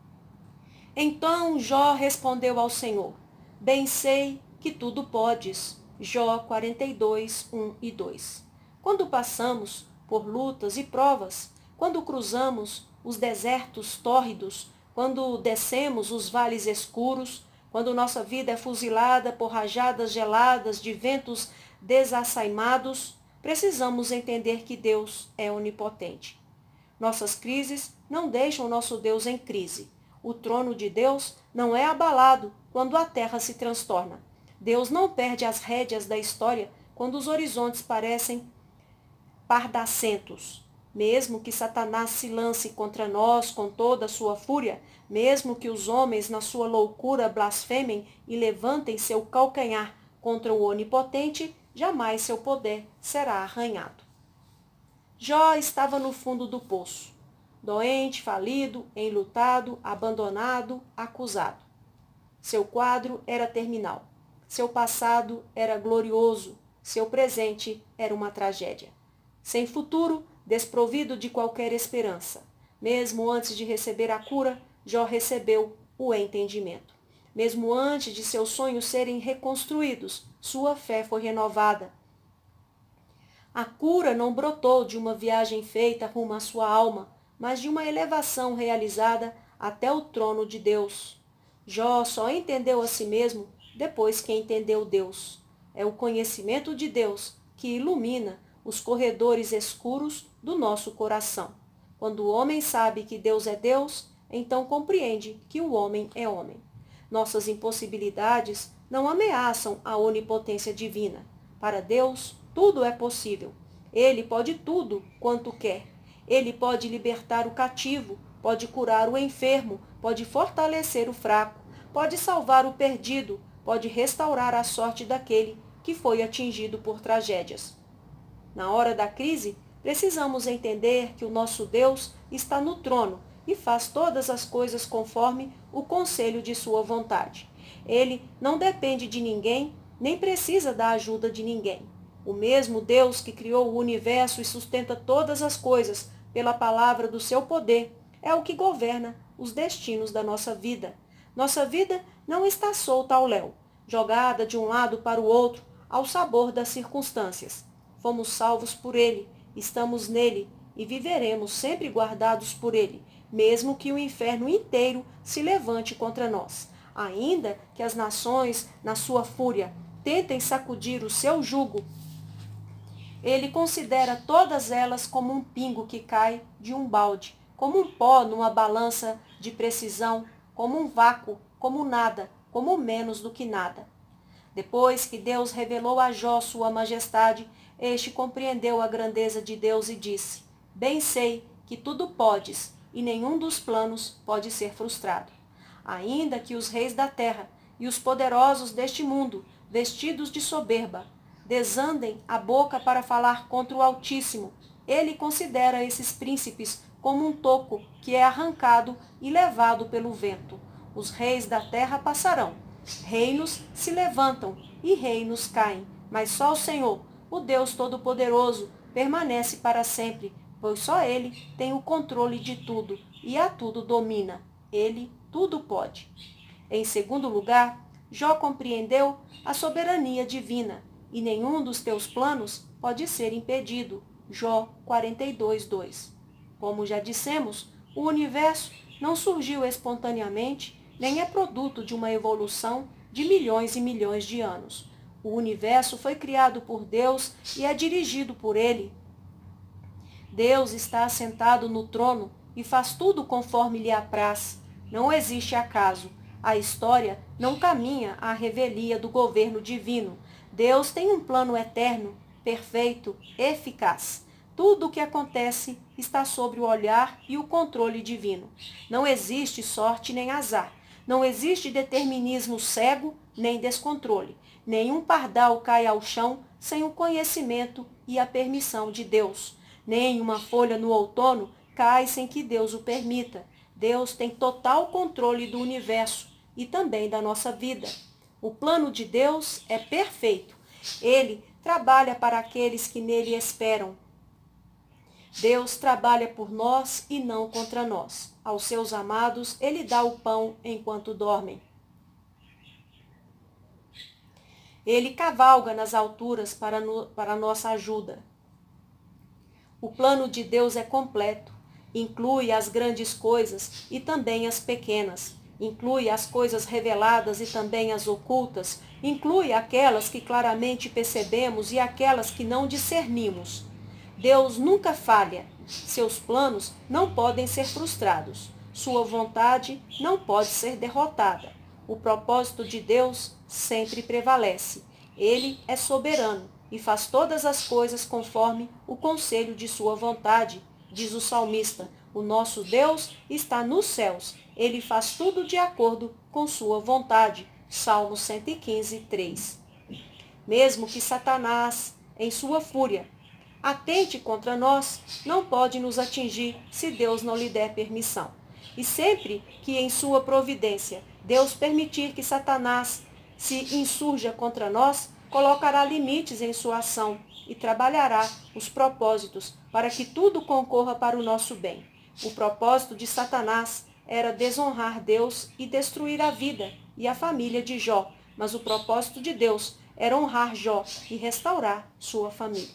Então Jó respondeu ao Senhor: Bem sei que tudo podes. Jó quarenta e dois, um e dois. Quando passamos por lutas e provas, quando cruzamos os desertos tórridos, quando descemos os vales escuros, quando nossa vida é fuzilada por rajadas geladas de ventos desassaimados, precisamos entender que Deus é onipotente. Nossas crises não deixam nosso Deus em crise. O trono de Deus não é abalado quando a terra se transtorna. Deus não perde as rédeas da história quando os horizontes parecem pardacentos. Mesmo que Satanás se lance contra nós com toda a sua fúria, mesmo que os homens na sua loucura blasfemem e levantem seu calcanhar contra o onipotente, jamais seu poder será arranhado. Jó estava no fundo do poço, doente, falido, enlutado, abandonado, acusado. Seu quadro era terminal. Seu passado era glorioso. Seu presente era uma tragédia. Sem futuro, desprovido de qualquer esperança. Mesmo antes de receber a cura, Jó recebeu o entendimento. Mesmo antes de seus sonhos serem reconstruídos, sua fé foi renovada. A cura não brotou de uma viagem feita rumo à sua alma, mas de uma elevação realizada até o trono de Deus. Jó só entendeu a si mesmo depois que entendeu Deus. É o conhecimento de Deus que ilumina os corredores escuros do nosso coração. Quando o homem sabe que Deus é Deus, então compreende que o homem é homem. Nossas impossibilidades não ameaçam a onipotência divina. Para Deus, tudo é possível. Ele pode tudo quanto quer. Ele pode libertar o cativo, pode curar o enfermo, pode fortalecer o fraco, pode salvar o perdido, pode restaurar a sorte daquele que foi atingido por tragédias. Na hora da crise, precisamos entender que o nosso Deus está no trono e faz todas as coisas conforme o conselho de sua vontade. Ele não depende de ninguém, nem precisa da ajuda de ninguém. O mesmo Deus que criou o universo e sustenta todas as coisas pela palavra do seu poder é o que governa os destinos da nossa vida. Nossa vida não está solta ao léu, jogada de um lado para o outro, ao sabor das circunstâncias. Fomos salvos por Ele, estamos nele e viveremos sempre guardados por Ele, mesmo que o inferno inteiro se levante contra nós. Ainda que as nações, na sua fúria, tentem sacudir o seu jugo, Ele considera todas elas como um pingo que cai de um balde, como um pó numa balança de precisão, como um vácuo, como nada, como menos do que nada. Depois que Deus revelou a Jó sua majestade, este compreendeu a grandeza de Deus e disse: Bem sei que tudo podes, e nenhum dos planos pode ser frustrado. Ainda que os reis da terra e os poderosos deste mundo, vestidos de soberba, desandem a boca para falar contra o Altíssimo, ele considera esses príncipes como um toco que é arrancado e levado pelo vento. Os reis da terra passarão, reinos se levantam e reinos caem, mas só o Senhor, o Deus Todo-Poderoso, permanece para sempre, pois só Ele tem o controle de tudo e a tudo domina. Ele tudo pode. Em segundo lugar, Jó compreendeu a soberania divina, e nenhum dos teus planos pode ser impedido. Jó quarenta e dois, dois. Como já dissemos, o universo não surgiu espontaneamente, nem é produto de uma evolução de milhões e milhões de anos. O universo foi criado por Deus e é dirigido por Ele. Deus está assentado no trono e faz tudo conforme lhe apraz. Não existe acaso. A história não caminha à revelia do governo divino. Deus tem um plano eterno, perfeito, eficaz. Tudo o que acontece está sob o olhar e o controle divino. Não existe sorte nem azar. Não existe determinismo cego nem descontrole. Nenhum pardal cai ao chão sem o conhecimento e a permissão de Deus. Nem uma folha no outono cai sem que Deus o permita. Deus tem total controle do universo e também da nossa vida. O plano de Deus é perfeito. Ele trabalha para aqueles que nele esperam. Deus trabalha por nós e não contra nós. Aos seus amados, Ele dá o pão enquanto dormem. Ele cavalga nas alturas para, no, para nossa ajuda. O plano de Deus é completo. Inclui as grandes coisas e também as pequenas. Inclui as coisas reveladas e também as ocultas. Inclui aquelas que claramente percebemos e aquelas que não discernimos. Deus nunca falha. Seus planos não podem ser frustrados. Sua vontade não pode ser derrotada. O propósito de Deus sempre prevalece. Ele é soberano e faz todas as coisas conforme o conselho de sua vontade. Diz o salmista: o nosso Deus está nos céus. Ele faz tudo de acordo com sua vontade. Salmo cento e quinze, três. Mesmo que Satanás, em sua fúria, atente contra nós, não pode nos atingir se Deus não lhe der permissão. E sempre que em sua providência Deus permitir que Satanás se insurja contra nós, colocará limites em sua ação e trabalhará os propósitos para que tudo concorra para o nosso bem. O propósito de Satanás era desonrar Deus e destruir a vida e a família de Jó, mas o propósito de Deus era honrar Jó e restaurar sua família.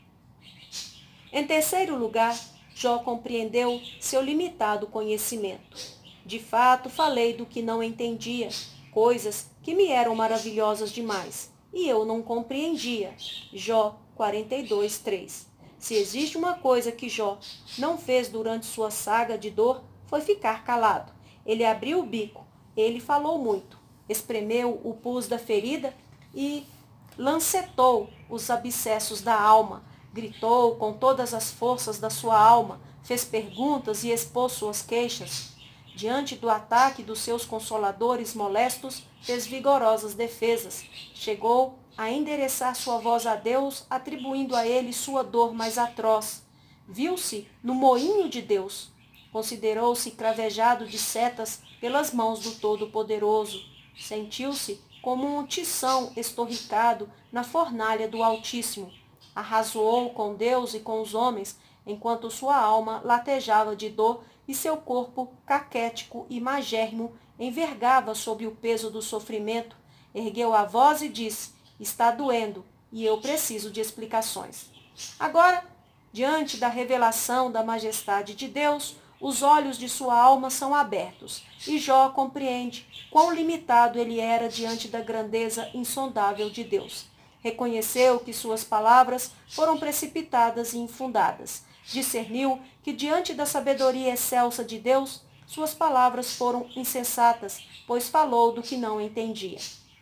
Em terceiro lugar, Jó compreendeu seu limitado conhecimento. De fato, falei do que não entendia, coisas que me eram maravilhosas demais, e eu não compreendia. Jó quarenta e dois, três. Se existe uma coisa que Jó não fez durante sua saga de dor, foi ficar calado. Ele abriu o bico, ele falou muito, espremeu o pus da ferida e lancetou os abscessos da alma, gritou com todas as forças da sua alma, fez perguntas e expôs suas queixas. Diante do ataque dos seus consoladores molestos, fez vigorosas defesas. Chegou a endereçar sua voz a Deus, atribuindo a ele sua dor mais atroz. Viu-se no moinho de Deus. Considerou-se cravejado de setas pelas mãos do Todo-Poderoso. Sentiu-se como um tição estorricado na fornalha do Altíssimo. Arrazoou com Deus e com os homens, enquanto sua alma latejava de dor e seu corpo caquético e magérrimo envergava sob o peso do sofrimento. Ergueu a voz e disse: está doendo, e eu preciso de explicações. Agora, diante da revelação da majestade de Deus, os olhos de sua alma são abertos, e Jó compreende quão limitado ele era diante da grandeza insondável de Deus. Reconheceu que suas palavras foram precipitadas e infundadas. Discerniu que diante da sabedoria excelsa de Deus, suas palavras foram insensatas, pois falou do que não entendia.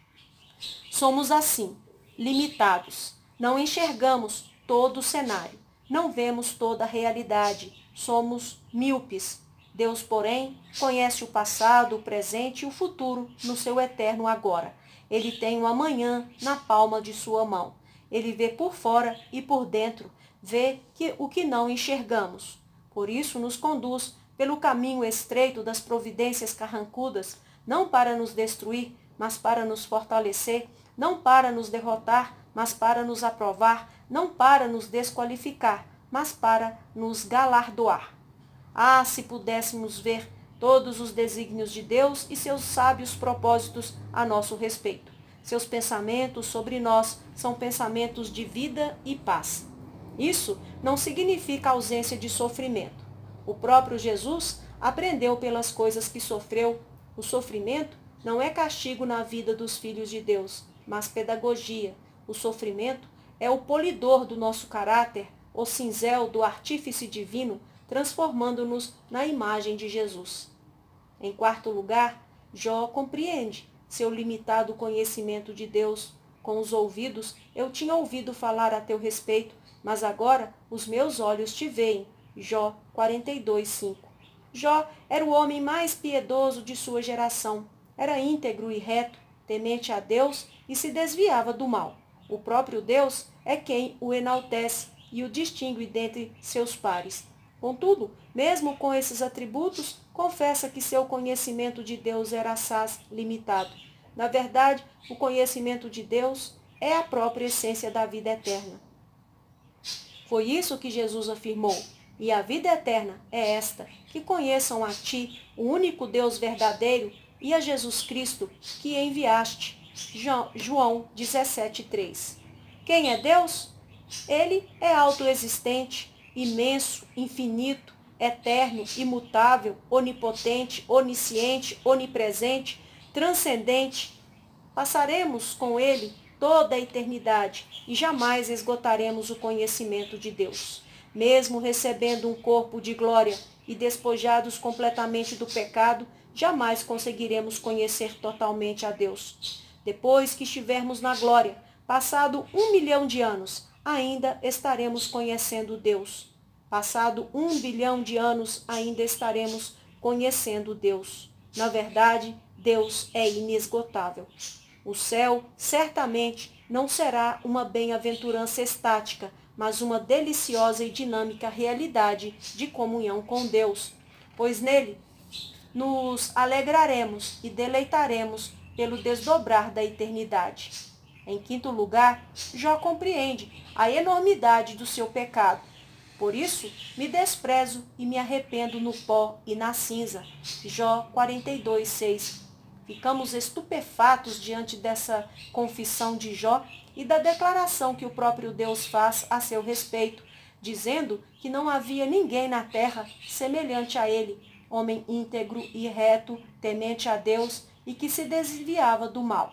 Somos assim, limitados. Não enxergamos todo o cenário. Não vemos toda a realidade. Somos míopes. Deus, porém, conhece o passado, o presente e o futuro no seu eterno agora. Ele tem o amanhã na palma de sua mão. Ele vê por fora e por dentro, vê que, o que não enxergamos. Por isso nos conduz pelo caminho estreito das providências carrancudas, não para nos destruir, mas para nos fortalecer, não para nos derrotar, mas para nos aprovar, não para nos desqualificar, mas para nos galardoar. Ah, se pudéssemos ver todos os desígnios de Deus e seus sábios propósitos a nosso respeito. Seus pensamentos sobre nós são pensamentos de vida e paz. Isso não significa ausência de sofrimento. O próprio Jesus aprendeu pelas coisas que sofreu. O sofrimento não é castigo na vida dos filhos de Deus, mas pedagogia. O sofrimento é o polidor do nosso caráter, o cinzel do artífice divino, transformando-nos na imagem de Jesus. Em quarto lugar, Jó compreende seu limitado conhecimento de Deus. Com os ouvidos, eu tinha ouvido falar a teu respeito, mas agora os meus olhos te veem. Jó quarenta e dois, cinco. Jó era o homem mais piedoso de sua geração. Era íntegro e reto, temente a Deus e se desviava do mal. O próprio Deus é quem o enaltece e o distingue dentre seus pares. Contudo, mesmo com esses atributos, confessa que seu conhecimento de Deus era assaz limitado. Na verdade, o conhecimento de Deus é a própria essência da vida eterna. Foi isso que Jesus afirmou: e a vida eterna é esta, que conheçam a ti, o único Deus verdadeiro, e a Jesus Cristo, que enviaste. João dezessete, três. Quem é Deus? Ele é autoexistente, imenso, infinito, eterno, imutável, onipotente, onisciente, onipresente, transcendente. Passaremos com ele toda a eternidade e jamais esgotaremos o conhecimento de Deus. Mesmo recebendo um corpo de glória e despojados completamente do pecado, jamais conseguiremos conhecer totalmente a Deus. Depois que estivermos na glória, passado um milhão de anos, ainda estaremos conhecendo Deus. Passado um bilhão de anos, ainda estaremos conhecendo Deus. Na verdade, Deus é inesgotável. O céu certamente não será uma bem-aventurança estática, mas uma deliciosa e dinâmica realidade de comunhão com Deus, pois nele nos alegraremos e deleitaremos pelo desdobrar da eternidade. Em quinto lugar, Jó compreende a enormidade do seu pecado. Por isso, me desprezo e me arrependo no pó e na cinza. Jó quarenta e dois, seis. Ficamos estupefatos diante dessa confissão de Jó e da declaração que o próprio Deus faz a seu respeito, dizendo que não havia ninguém na terra semelhante a ele, homem íntegro e reto, temente a Deus e que se desviava do mal.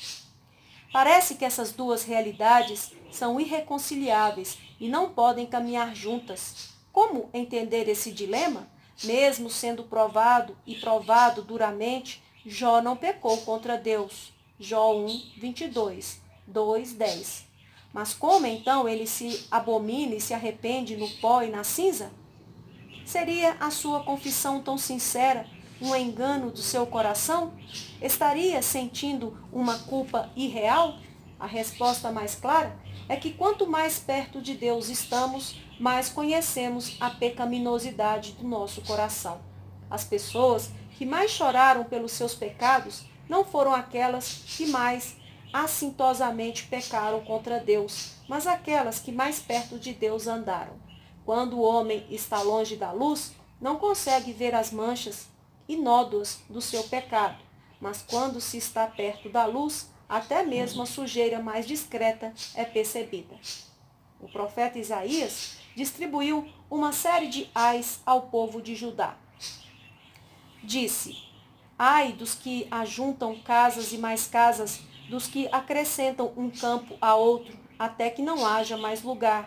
Parece que essas duas realidades são irreconciliáveis e não podem caminhar juntas. Como entender esse dilema? Mesmo sendo provado e provado duramente, Jó não pecou contra Deus. Jó um, vinte e dois, dois, dez. Mas como então ele se abomina e se arrepende no pó e na cinza? Seria a sua confissão tão sincera um engano do seu coração? Estaria sentindo uma culpa irreal? A resposta mais clara é que quanto mais perto de Deus estamos, mais conhecemos a pecaminosidade do nosso coração. As pessoas que mais choraram pelos seus pecados não foram aquelas que mais assintosamente pecaram contra Deus, mas aquelas que mais perto de Deus andaram. Quando o homem está longe da luz, não consegue ver as manchas e nódoas do seu pecado, mas quando se está perto da luz, até mesmo a sujeira mais discreta é percebida. O profeta Isaías distribuiu uma série de ais ao povo de Judá. Disse: ai dos que ajuntam casas e mais casas, dos que acrescentam um campo a outro, até que não haja mais lugar,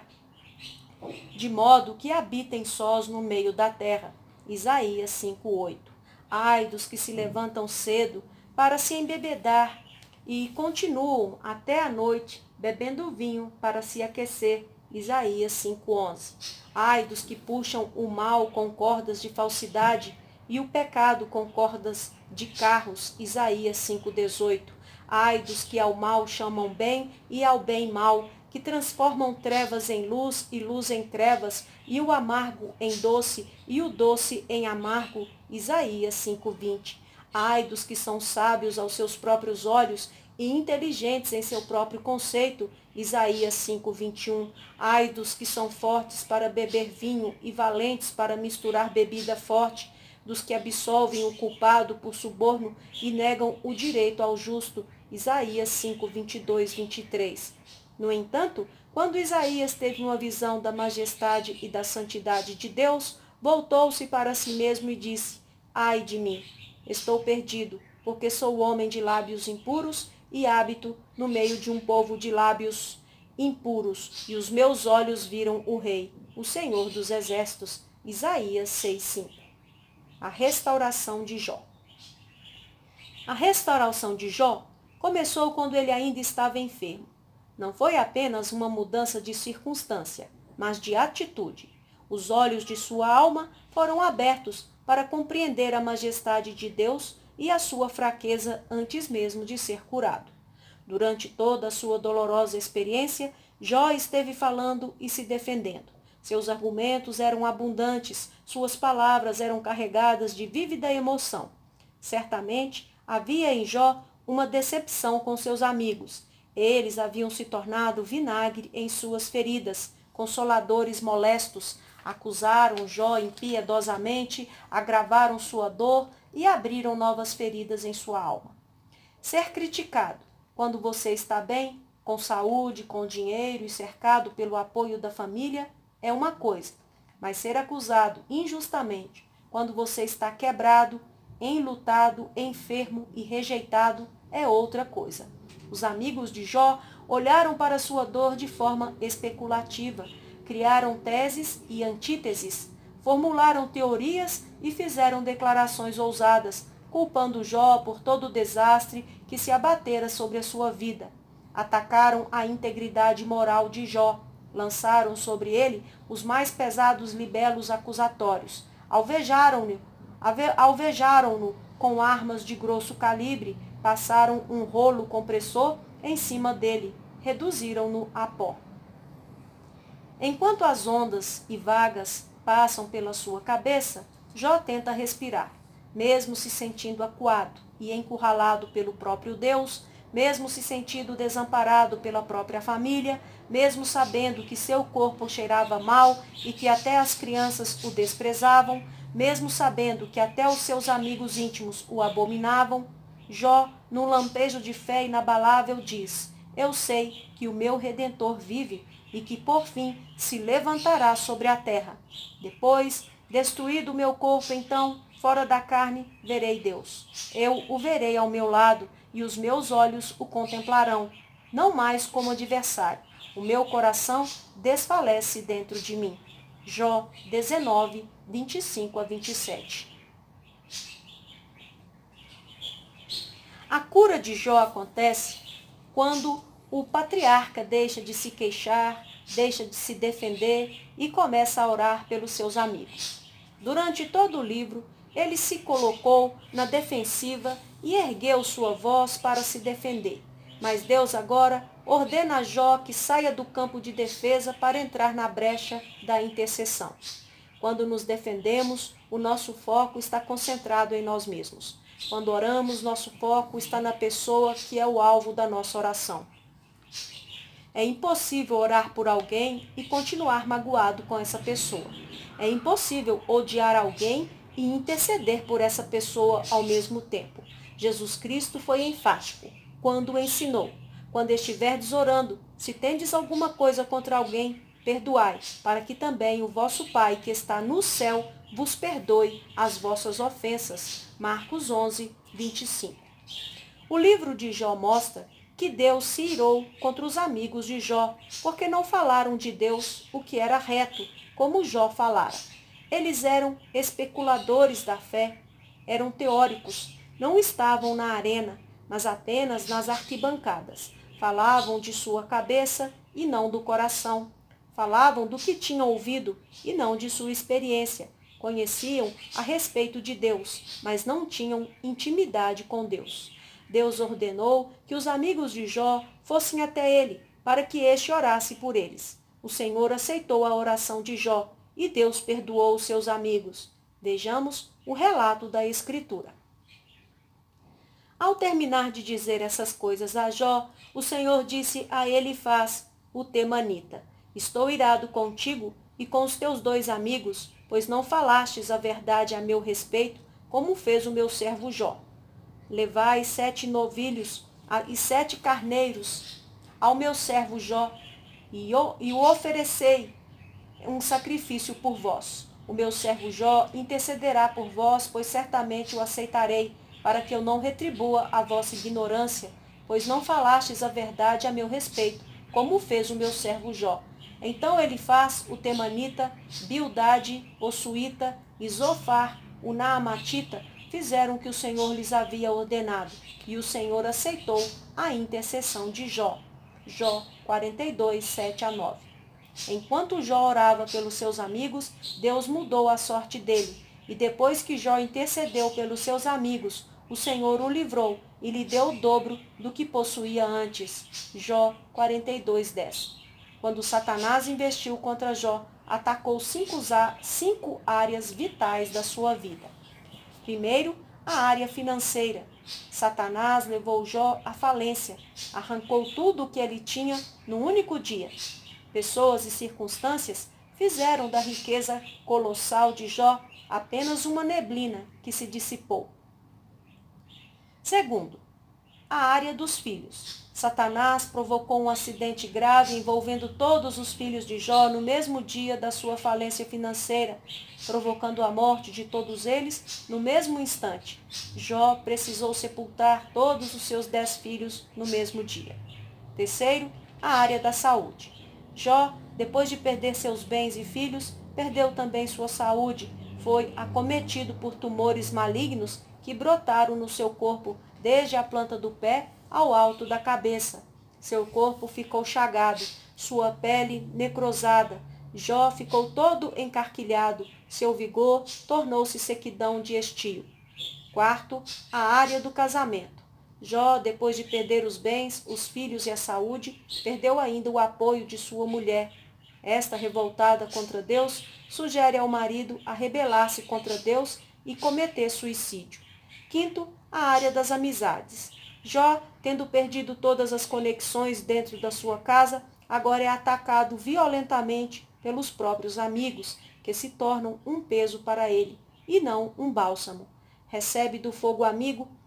de modo que habitem sós no meio da terra. Isaías cinco, oito. Ai dos que se levantam cedo para se embebedar e continuam até a noite bebendo vinho para se aquecer. Isaías cinco, onze. Ai dos que puxam o mal com cordas de falsidade e o pecado com cordas de carros. Isaías cinco, dezoito. Ai dos que ao mal chamam bem e ao bem mal, que transformam trevas em luz e luz em trevas, e o amargo em doce e o doce em amargo. Isaías cinco, vinte. Ai dos que são sábios aos seus próprios olhos e inteligentes em seu próprio conceito. Isaías cinco, vinte e um. Ai dos que são fortes para beber vinho e valentes para misturar bebida forte, dos que absolvem o culpado por suborno e negam o direito ao justo. Isaías cinco, vinte e dois, vinte e três. No entanto, quando Isaías teve uma visão da majestade e da santidade de Deus, voltou-se para si mesmo e disse: ai de mim, estou perdido, porque sou homem de lábios impuros e habito no meio de um povo de lábios impuros, e os meus olhos viram o Rei, o Senhor dos Exércitos. Isaías seis, cinco. A restauração de Jó. A restauração de Jó começou quando ele ainda estava enfermo. Não foi apenas uma mudança de circunstância, mas de atitude. Os olhos de sua alma foram abertos para compreender a majestade de Deus e a sua fraqueza antes mesmo de ser curado. Durante toda a sua dolorosa experiência, Jó esteve falando e se defendendo. Seus argumentos eram abundantes, suas palavras eram carregadas de vívida emoção. Certamente, havia em Jó uma decepção com seus amigos. Eles haviam se tornado vinagre em suas feridas, consoladores molestos, acusaram Jó impiedosamente, agravaram sua dor e abriram novas feridas em sua alma. Ser criticado quando você está bem, com saúde, com dinheiro e cercado pelo apoio da família, é uma coisa, mas ser acusado injustamente quando você está quebrado, enlutado, enfermo e rejeitado é outra coisa. Os amigos de Jó olharam para sua dor de forma especulativa, criaram teses e antíteses, formularam teorias e fizeram declarações ousadas, culpando Jó por todo o desastre que se abatera sobre a sua vida. Atacaram a integridade moral de Jó, lançaram sobre ele os mais pesados libelos acusatórios, alvejaram-no, alvejaram-no com armas de grosso calibre, passaram um rolo compressor em cima dele, reduziram-no a pó. Enquanto as ondas e vagas passam pela sua cabeça, Jó tenta respirar, mesmo se sentindo acuado e encurralado pelo próprio Deus, mesmo se sentindo desamparado pela própria família, mesmo sabendo que seu corpo cheirava mal e que até as crianças o desprezavam, mesmo sabendo que até os seus amigos íntimos o abominavam. Jó, num lampejo de fé inabalável, diz: eu sei que o meu Redentor vive e que por fim se levantará sobre a terra. Depois, destruído o meu corpo, então, fora da carne, verei Deus. Eu o verei ao meu lado e os meus olhos o contemplarão, não mais como adversário. O meu coração desfalece dentro de mim. Jó dezenove, vinte e cinco a vinte e sete. A cura de Jó acontece quando o patriarca deixa de se queixar, deixa de se defender e começa a orar pelos seus amigos. Durante todo o livro, ele se colocou na defensiva e ergueu sua voz para se defender. Mas Deus agora ordena a Jó que saia do campo de defesa para entrar na brecha da intercessão. Quando nos defendemos, o nosso foco está concentrado em nós mesmos. Quando oramos, nosso foco está na pessoa que é o alvo da nossa oração. É impossível orar por alguém e continuar magoado com essa pessoa. É impossível odiar alguém e interceder por essa pessoa ao mesmo tempo. Jesus Cristo foi enfático quando ensinou: quando estiverdes orando, se tendes alguma coisa contra alguém, perdoai, para que também o vosso Pai que está no céu vos perdoe as vossas ofensas. Marcos onze, vinte e cinco. O livro de Jó mostra que Deus se irou contra os amigos de Jó, porque não falaram de Deus o que era reto, como Jó falara. Eles eram especuladores da fé, eram teóricos, não estavam na arena, mas apenas nas arquibancadas. Falavam de sua cabeça e não do coração. Falavam do que tinham ouvido e não de sua experiência. Conheciam a respeito de Deus, mas não tinham intimidade com Deus. Deus ordenou que os amigos de Jó fossem até ele, para que este orasse por eles. O Senhor aceitou a oração de Jó e Deus perdoou os seus amigos. Vejamos o relato da Escritura. Ao terminar de dizer essas coisas a Jó, o Senhor disse a Elifaz, o temanita: estou irado contigo e com os teus dois amigos, pois não falastes a verdade a meu respeito, como fez o meu servo Jó. Levai sete novilhos e sete carneiros ao meu servo Jó, e o, e o oferecei um sacrifício por vós. O meu servo Jó intercederá por vós, pois certamente o aceitarei, para que eu não retribua a vossa ignorância, pois não falastes a verdade a meu respeito, como fez o meu servo Jó. Então Elifaz, o temanita, Bildade, o suíta, e Zofar, o naamatita, fizeram o que o Senhor lhes havia ordenado, e o Senhor aceitou a intercessão de Jó. Jó quarenta e dois, sete a nove. Enquanto Jó orava pelos seus amigos, Deus mudou a sorte dele, e depois que Jó intercedeu pelos seus amigos, o Senhor o livrou e lhe deu o dobro do que possuía antes. Jó quarenta e dois, dez. Quando Satanás investiu contra Jó, atacou cinco, cinco áreas vitais da sua vida. Primeiro, a área financeira. Satanás levou Jó à falência, arrancou tudo o que ele tinha num único dia. Pessoas e circunstâncias fizeram da riqueza colossal de Jó apenas uma neblina que se dissipou. Segundo, a área dos filhos. Satanás provocou um acidente grave envolvendo todos os filhos de Jó no mesmo dia da sua falência financeira, provocando a morte de todos eles no mesmo instante. Jó precisou sepultar todos os seus dez filhos no mesmo dia. Terceiro, a área da saúde. Jó, depois de perder seus bens e filhos, perdeu também sua saúde. Foi acometido por tumores malignos que brotaram no seu corpo desde a planta do pé ao alto da cabeça. Seu corpo ficou chagado, sua pele necrosada. Jó ficou todo encarquilhado, seu vigor tornou-se sequidão de estio. Quarto, a área do casamento. Jó, depois de perder os bens, os filhos e a saúde, perdeu ainda o apoio de sua mulher. Esta, revoltada contra Deus, sugere ao marido a rebelar-se contra Deus e cometer suicídio. Quinto, a área das amizades. Jó, tendo perdido todas as conexões dentro da sua casa, agora é atacado violentamente pelos próprios amigos, que se tornam um peso para ele, e não um bálsamo. Recebe do fogo amigo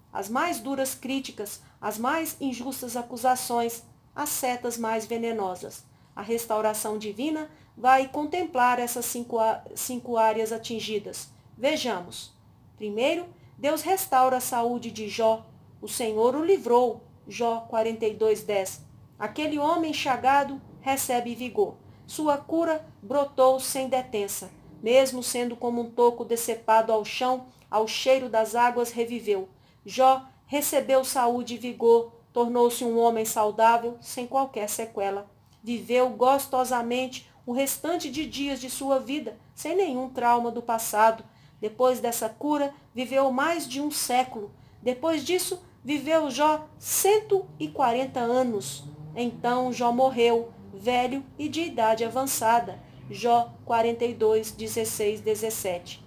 as mais duras críticas, as mais injustas acusações, as setas mais venenosas. A restauração divina vai contemplar essas cinco, cinco áreas atingidas. Vejamos. Primeiro, Deus restaura a saúde de Jó. O Senhor o livrou. Jó quarenta e dois, dez. Aquele homem chagado recebe vigor. Sua cura brotou sem detença. Mesmo sendo como um toco decepado ao chão, ao cheiro das águas reviveu. Jó recebeu saúde e vigor, tornou-se um homem saudável, sem qualquer sequela. Viveu gostosamente o restante de dias de sua vida, sem nenhum trauma do passado. Depois dessa cura, viveu mais de um século. Depois disso, viveu Jó cento e quarenta anos. Então Jó morreu, velho e de idade avançada. Jó quarenta e dois, dezesseis, dezessete.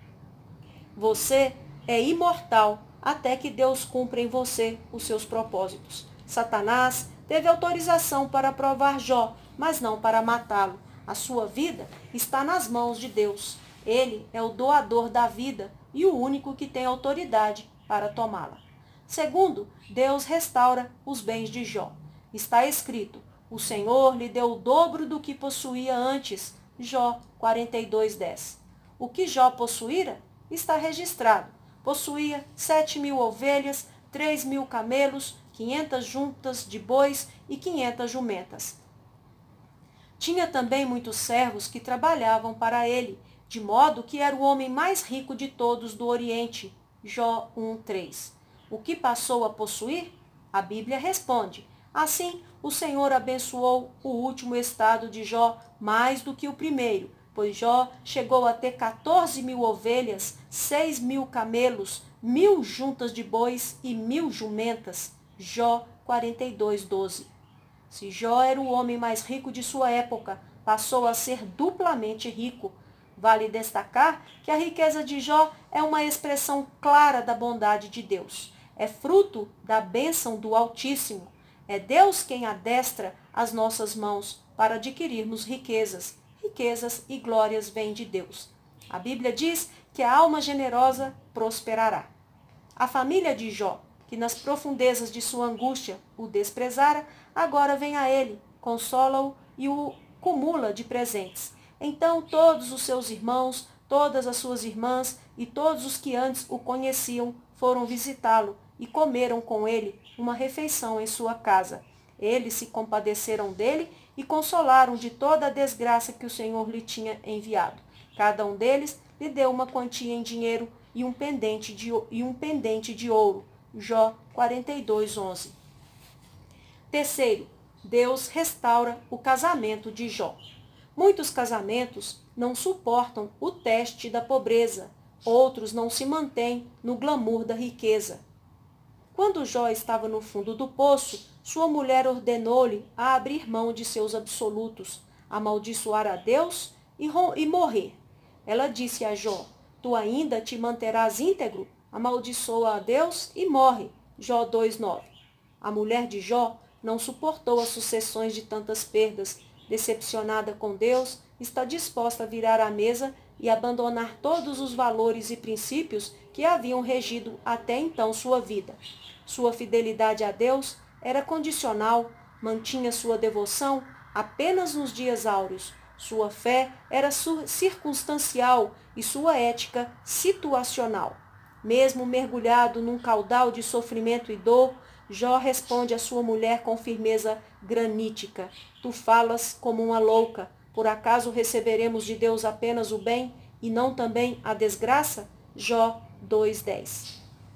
Você é imortal até que Deus cumpra em você os seus propósitos. Satanás teve autorização para provar Jó, mas não para matá-lo. A sua vida está nas mãos de Deus. Ele é o doador da vida e o único que tem autoridade para tomá-la. Segundo, Deus restaura os bens de Jó. Está escrito: o Senhor lhe deu o dobro do que possuía antes. Jó quarenta e dois, dez. O que Jó possuíra está registrado. Possuía sete mil ovelhas, três mil camelos, quinhentas juntas de bois e quinhentas jumentas. Tinha também muitos servos que trabalhavam para ele, de modo que era o homem mais rico de todos do Oriente. Jó um, três. O que passou a possuir? A Bíblia responde: assim, o Senhor abençoou o último estado de Jó mais do que o primeiro, pois Jó chegou a ter quatorze mil ovelhas, seis mil camelos, mil juntas de bois e mil jumentas. Jó quarenta e dois, doze. Se Jó era o homem mais rico de sua época, passou a ser duplamente rico. Vale destacar que a riqueza de Jó é uma expressão clara da bondade de Deus. É fruto da bênção do Altíssimo. É Deus quem adestra as nossas mãos para adquirirmos riquezas. Riquezas e glórias vêm de Deus. A Bíblia diz que a alma generosa prosperará. A família de Jó, que nas profundezas de sua angústia o desprezara, agora vem a ele, consola-o e o cumula de presentes. Então todos os seus irmãos, todas as suas irmãs e todos os que antes o conheciam foram visitá-lo e comeram com ele uma refeição em sua casa. Eles se compadeceram dele e consolaram de toda a desgraça que o Senhor lhe tinha enviado. Cada um deles lhe deu uma quantia em dinheiro e um pendente de, e um pendente de ouro. Jó quarenta e dois, onze. Terceiro, Deus restaura o casamento de Jó. Muitos casamentos não suportam o teste da pobreza, outros não se mantêm no glamour da riqueza. Quando Jó estava no fundo do poço, sua mulher ordenou-lhe a abrir mão de seus absolutos, amaldiçoar a Deus e, e morrer. Ela disse a Jó: tu ainda te manterás íntegro? Amaldiçoa a Deus e morre. Jó dois, nove. A mulher de Jó não suportou as sucessões de tantas perdas. Decepcionada com Deus, está disposta a virar a mesa e abandonar todos os valores e princípios que haviam regido até então sua vida. Sua fidelidade a Deus era condicional, mantinha sua devoção apenas nos dias áureos. Sua fé era circunstancial e sua ética situacional. Mesmo mergulhado num caudal de sofrimento e dor, Jó responde à sua mulher com firmeza granítica: tu falas como uma louca. Por acaso receberemos de Deus apenas o bem e não também a desgraça? Jó dois, dez.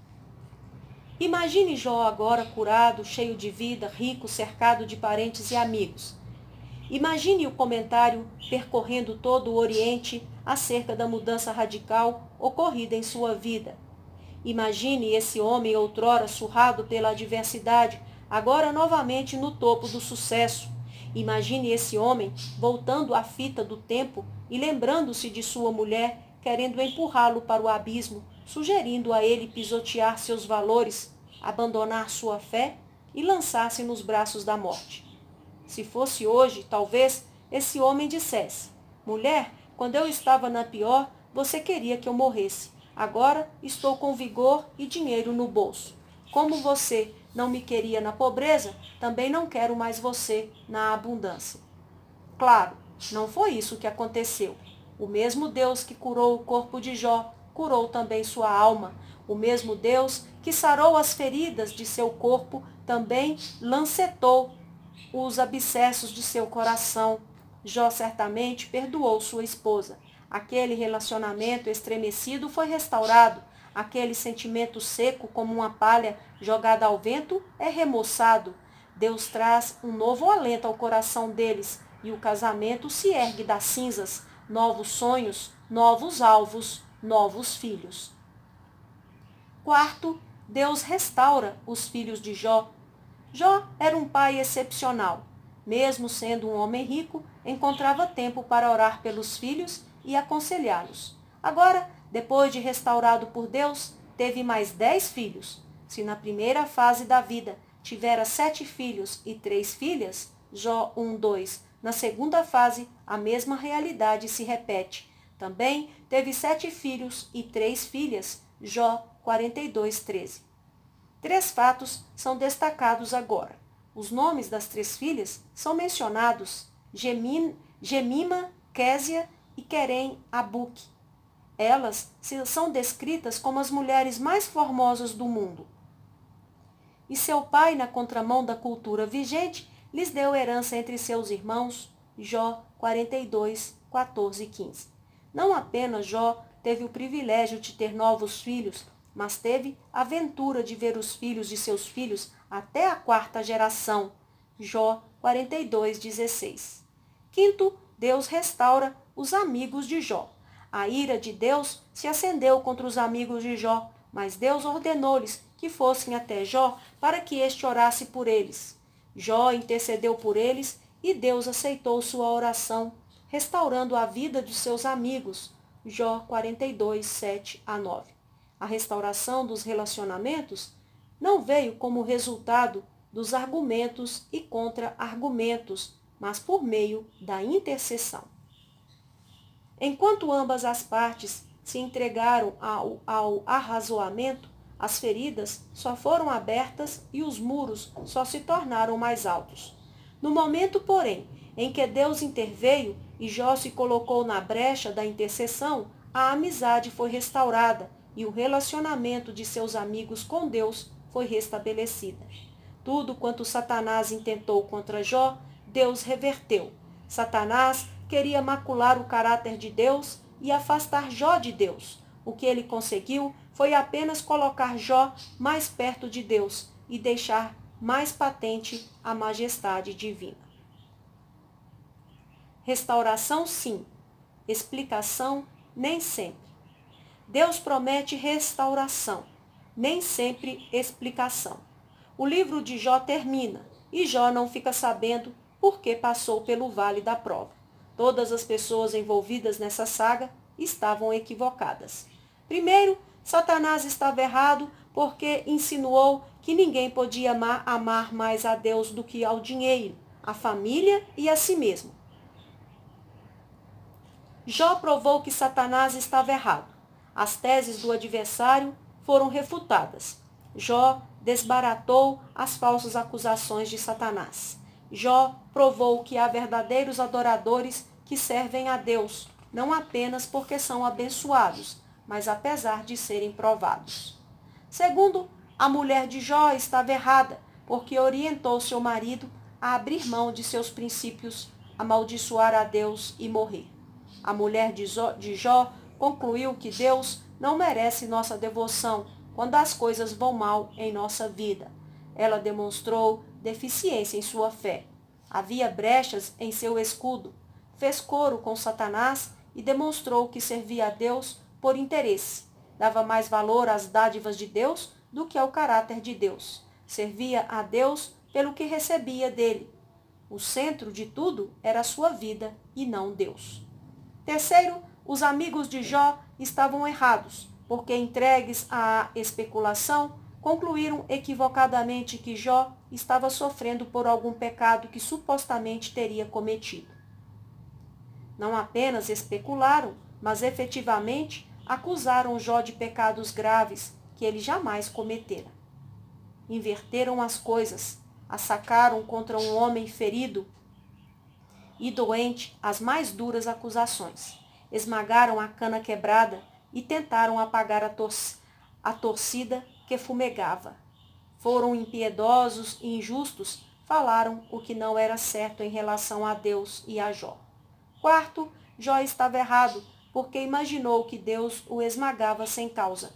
Imagine Jó agora curado, cheio de vida, rico, cercado de parentes e amigos. Imagine o comentário percorrendo todo o Oriente acerca da mudança radical ocorrida em sua vida. Imagine esse homem outrora surrado pela adversidade, agora novamente no topo do sucesso. Imagine esse homem voltando à fita do tempo e lembrando-se de sua mulher, querendo empurrá-lo para o abismo, sugerindo a ele pisotear seus valores, abandonar sua fé e lançar-se nos braços da morte. Se fosse hoje, talvez, esse homem dissesse: mulher, quando eu estava na pior, você queria que eu morresse. Agora estou com vigor e dinheiro no bolso. Como você não me queria na pobreza, também não quero mais você na abundância. Claro, não foi isso que aconteceu. O mesmo Deus que curou o corpo de Jó, curou também sua alma. O mesmo Deus que sarou as feridas de seu corpo, também lancetou os abscessos de seu coração. Jó certamente perdoou sua esposa. Aquele relacionamento estremecido foi restaurado. Aquele sentimento seco como uma palha jogada ao vento é remoçado. Deus traz um novo alento ao coração deles e o casamento se ergue das cinzas. Novos sonhos, novos alvos, novos filhos. Quarto, Deus restaura os filhos de Jó. Jó era um pai excepcional. Mesmo sendo um homem rico, encontrava tempo para orar pelos filhos e aconselhá-los. Agora, depois de restaurado por Deus, teve mais dez filhos. Se na primeira fase da vida tivera sete filhos e três filhas, Jó um, dois. Na segunda fase, a mesma realidade se repete. Também teve sete filhos e três filhas, Jó quarenta e dois, treze. Três fatos são destacados agora. Os nomes das três filhas são mencionados: Gemin, Gemima, Késia e Querem Abuque. Elas são descritas como as mulheres mais formosas do mundo. E seu pai, na contramão da cultura vigente, lhes deu herança entre seus irmãos, Jó quarenta e dois, quatorze e quinze. Não apenas Jó teve o privilégio de ter novos filhos, mas teve a ventura de ver os filhos de seus filhos até a quarta geração, Jó quarenta e dois, dezesseis. Quinto, Deus restaura os amigos de Jó. A ira de Deus se acendeu contra os amigos de Jó, mas Deus ordenou-lhes que fossem até Jó para que este orasse por eles. Jó intercedeu por eles e Deus aceitou sua oração, restaurando a vida de seus amigos. Jó quarenta e dois, sete a nove. A restauração dos relacionamentos não veio como resultado dos argumentos e contra-argumentos, mas por meio da intercessão. Enquanto ambas as partes se entregaram ao, ao arrazoamento, as feridas só foram abertas e os muros só se tornaram mais altos. No momento, porém, em que Deus interveio e Jó se colocou na brecha da intercessão, a amizade foi restaurada e o relacionamento de seus amigos com Deus foi restabelecido. Tudo quanto Satanás intentou contra Jó, Deus reverteu. Satanás queria macular o caráter de Deus e afastar Jó de Deus. O que ele conseguiu foi apenas colocar Jó mais perto de Deus e deixar mais patente a majestade divina. Restauração, sim. Explicação, nem sempre. Deus promete restauração, nem sempre explicação. O livro de Jó termina e Jó não fica sabendo por que passou pelo vale da prova. Todas as pessoas envolvidas nessa saga estavam equivocadas. Primeiro, Satanás estava errado porque insinuou que ninguém podia amar, amar mais a Deus do que ao dinheiro, a família e a si mesmo. Jó provou que Satanás estava errado. As teses do adversário foram refutadas. Jó desbaratou as falsas acusações de Satanás. Jó provou que há verdadeiros adoradores que servem a Deus, não apenas porque são abençoados, mas apesar de serem provados. Segundo, a mulher de Jó estava errada, porque orientou seu marido a abrir mão de seus princípios, amaldiçoar a Deus e morrer. A mulher de Jó, de Jó concluiu que Deus não merece nossa devoção quando as coisas vão mal em nossa vida. Ela demonstrou deficiência em sua fé. Havia brechas em seu escudo. Fez coro com Satanás e demonstrou que servia a Deus por interesse. Dava mais valor às dádivas de Deus do que ao caráter de Deus. Servia a Deus pelo que recebia dele. O centro de tudo era a sua vida e não Deus. Terceiro, os amigos de Jó estavam errados, porque entregues à especulação, concluíram equivocadamente que Jó estava sofrendo por algum pecado que supostamente teria cometido. Não apenas especularam, mas efetivamente acusaram Jó de pecados graves que ele jamais cometera. Inverteram as coisas, assacaram contra um homem ferido e doente as mais duras acusações. Esmagaram a cana quebrada e tentaram apagar a, tor a torcida que fumegava. Foram impiedosos e injustos, falaram o que não era certo em relação a Deus e a Jó. Quarto, Jó estava errado, porque imaginou que Deus o esmagava sem causa.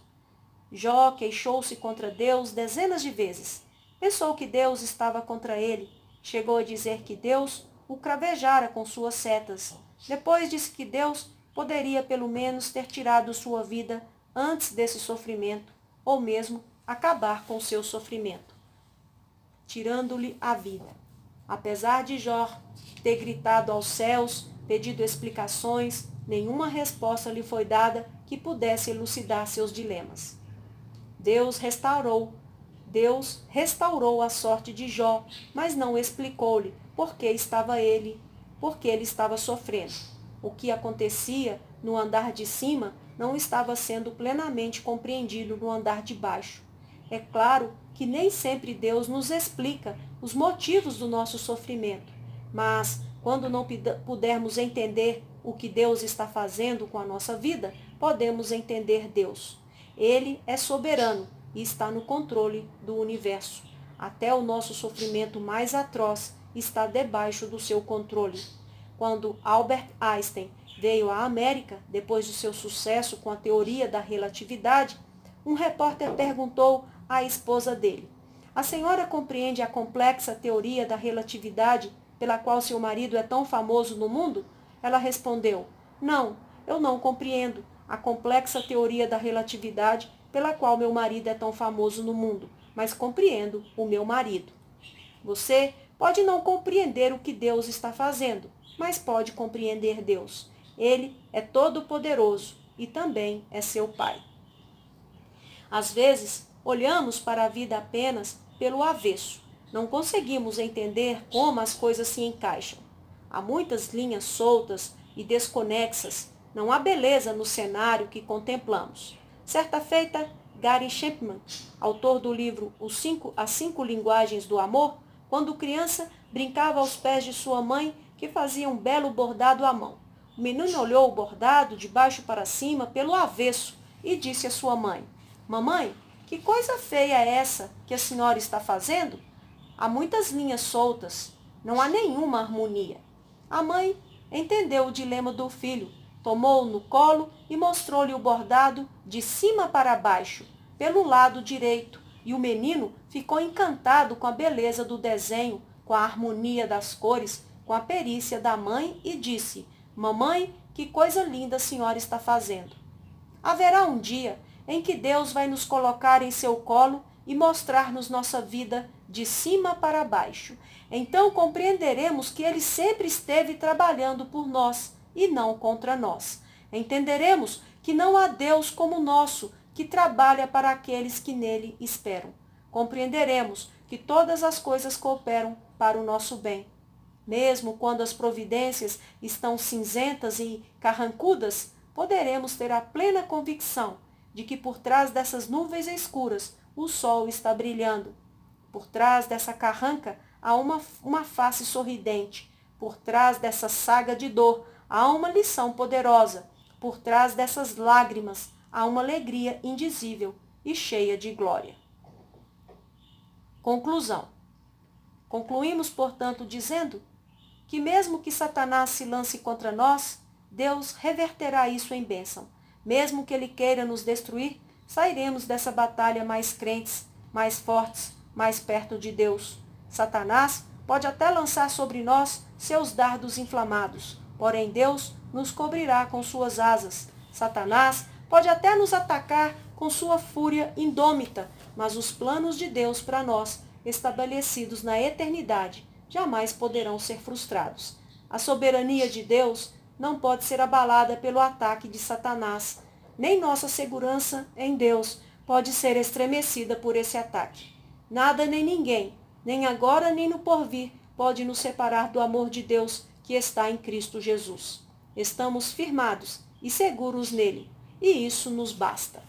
Jó queixou-se contra Deus dezenas de vezes. Pensou que Deus estava contra ele. Chegou a dizer que Deus o cravejara com suas setas. Depois disse que Deus poderia pelo menos ter tirado sua vida antes desse sofrimento, ou mesmo acabar com seu sofrimento, tirando-lhe a vida. Apesar de Jó ter gritado aos céus, pedido explicações, nenhuma resposta lhe foi dada que pudesse elucidar seus dilemas. Deus restaurou, Deus restaurou a sorte de Jó, mas não explicou-lhe por que estava ele, por que ele estava sofrendo. O que acontecia no andar de cima não estava sendo plenamente compreendido no andar de baixo. É claro que nem sempre Deus nos explica os motivos do nosso sofrimento, mas quando não pudermos entender o que Deus está fazendo com a nossa vida, podemos entender Deus. Ele é soberano e está no controle do universo. Até o nosso sofrimento mais atroz está debaixo do seu controle. Quando Albert Einstein veio à América, depois de seu sucesso com a teoria da relatividade, um repórter perguntou à esposa dele: "A senhora compreende a complexa teoria da relatividade pela qual seu marido é tão famoso no mundo?" Ela respondeu: "Não, eu não compreendo a complexa teoria da relatividade pela qual meu marido é tão famoso no mundo, mas compreendo o meu marido." Você pode não compreender o que Deus está fazendo, mas pode compreender Deus. Ele é todo-poderoso e também é seu Pai. Às vezes, olhamos para a vida apenas pelo avesso. Não conseguimos entender como as coisas se encaixam. Há muitas linhas soltas e desconexas. Não há beleza no cenário que contemplamos. Certa feita, Gary Chapman, autor do livro Os cinco, As Cinco Linguagens do Amor, quando criança, brincava aos pés de sua mãe, que fazia um belo bordado à mão. O menino olhou o bordado de baixo para cima pelo avesso e disse à sua mãe: "Mamãe, que coisa feia é essa que a senhora está fazendo? Há muitas linhas soltas, não há nenhuma harmonia." A mãe entendeu o dilema do filho, tomou-o no colo e mostrou-lhe o bordado de cima para baixo, pelo lado direito, e o menino ficou encantado com a beleza do desenho, com a harmonia das cores, com a perícia da mãe e disse: "Mamãe, que coisa linda a senhora está fazendo." Haverá um dia em que Deus vai nos colocar em seu colo e mostrar-nos nossa vida de cima para baixo. Então compreenderemos que Ele sempre esteve trabalhando por nós e não contra nós. Entenderemos que não há Deus como o nosso, que trabalha para aqueles que nele esperam. Compreenderemos que todas as coisas cooperam para o nosso bem. Mesmo quando as providências estão cinzentas e carrancudas, poderemos ter a plena convicção de que por trás dessas nuvens escuras o sol está brilhando. Por trás dessa carranca há uma, uma face sorridente. Por trás dessa saga de dor há uma lição poderosa. Por trás dessas lágrimas há uma alegria indizível e cheia de glória. Conclusão. Concluímos, portanto, dizendo que mesmo que Satanás se lance contra nós, Deus reverterá isso em bênção. Mesmo que ele queira nos destruir, sairemos dessa batalha mais crentes, mais fortes, mais perto de Deus. Satanás pode até lançar sobre nós seus dardos inflamados, porém Deus nos cobrirá com suas asas. Satanás pode até nos atacar com sua fúria indômita, mas os planos de Deus para nós, estabelecidos na eternidade, jamais poderão ser frustrados. A soberania de Deus não pode ser abalada pelo ataque de Satanás, nem nossa segurança em Deus pode ser estremecida por esse ataque. Nada nem ninguém, nem agora nem no porvir, pode nos separar do amor de Deus que está em Cristo Jesus. Estamos firmados e seguros nele. e isso nos basta.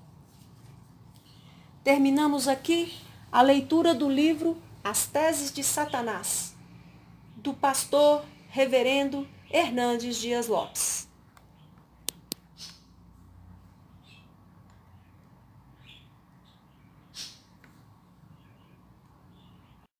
Terminamos aqui a leitura do livro As Teses de Satanás, do pastor reverendo Hernandes Dias Lopes.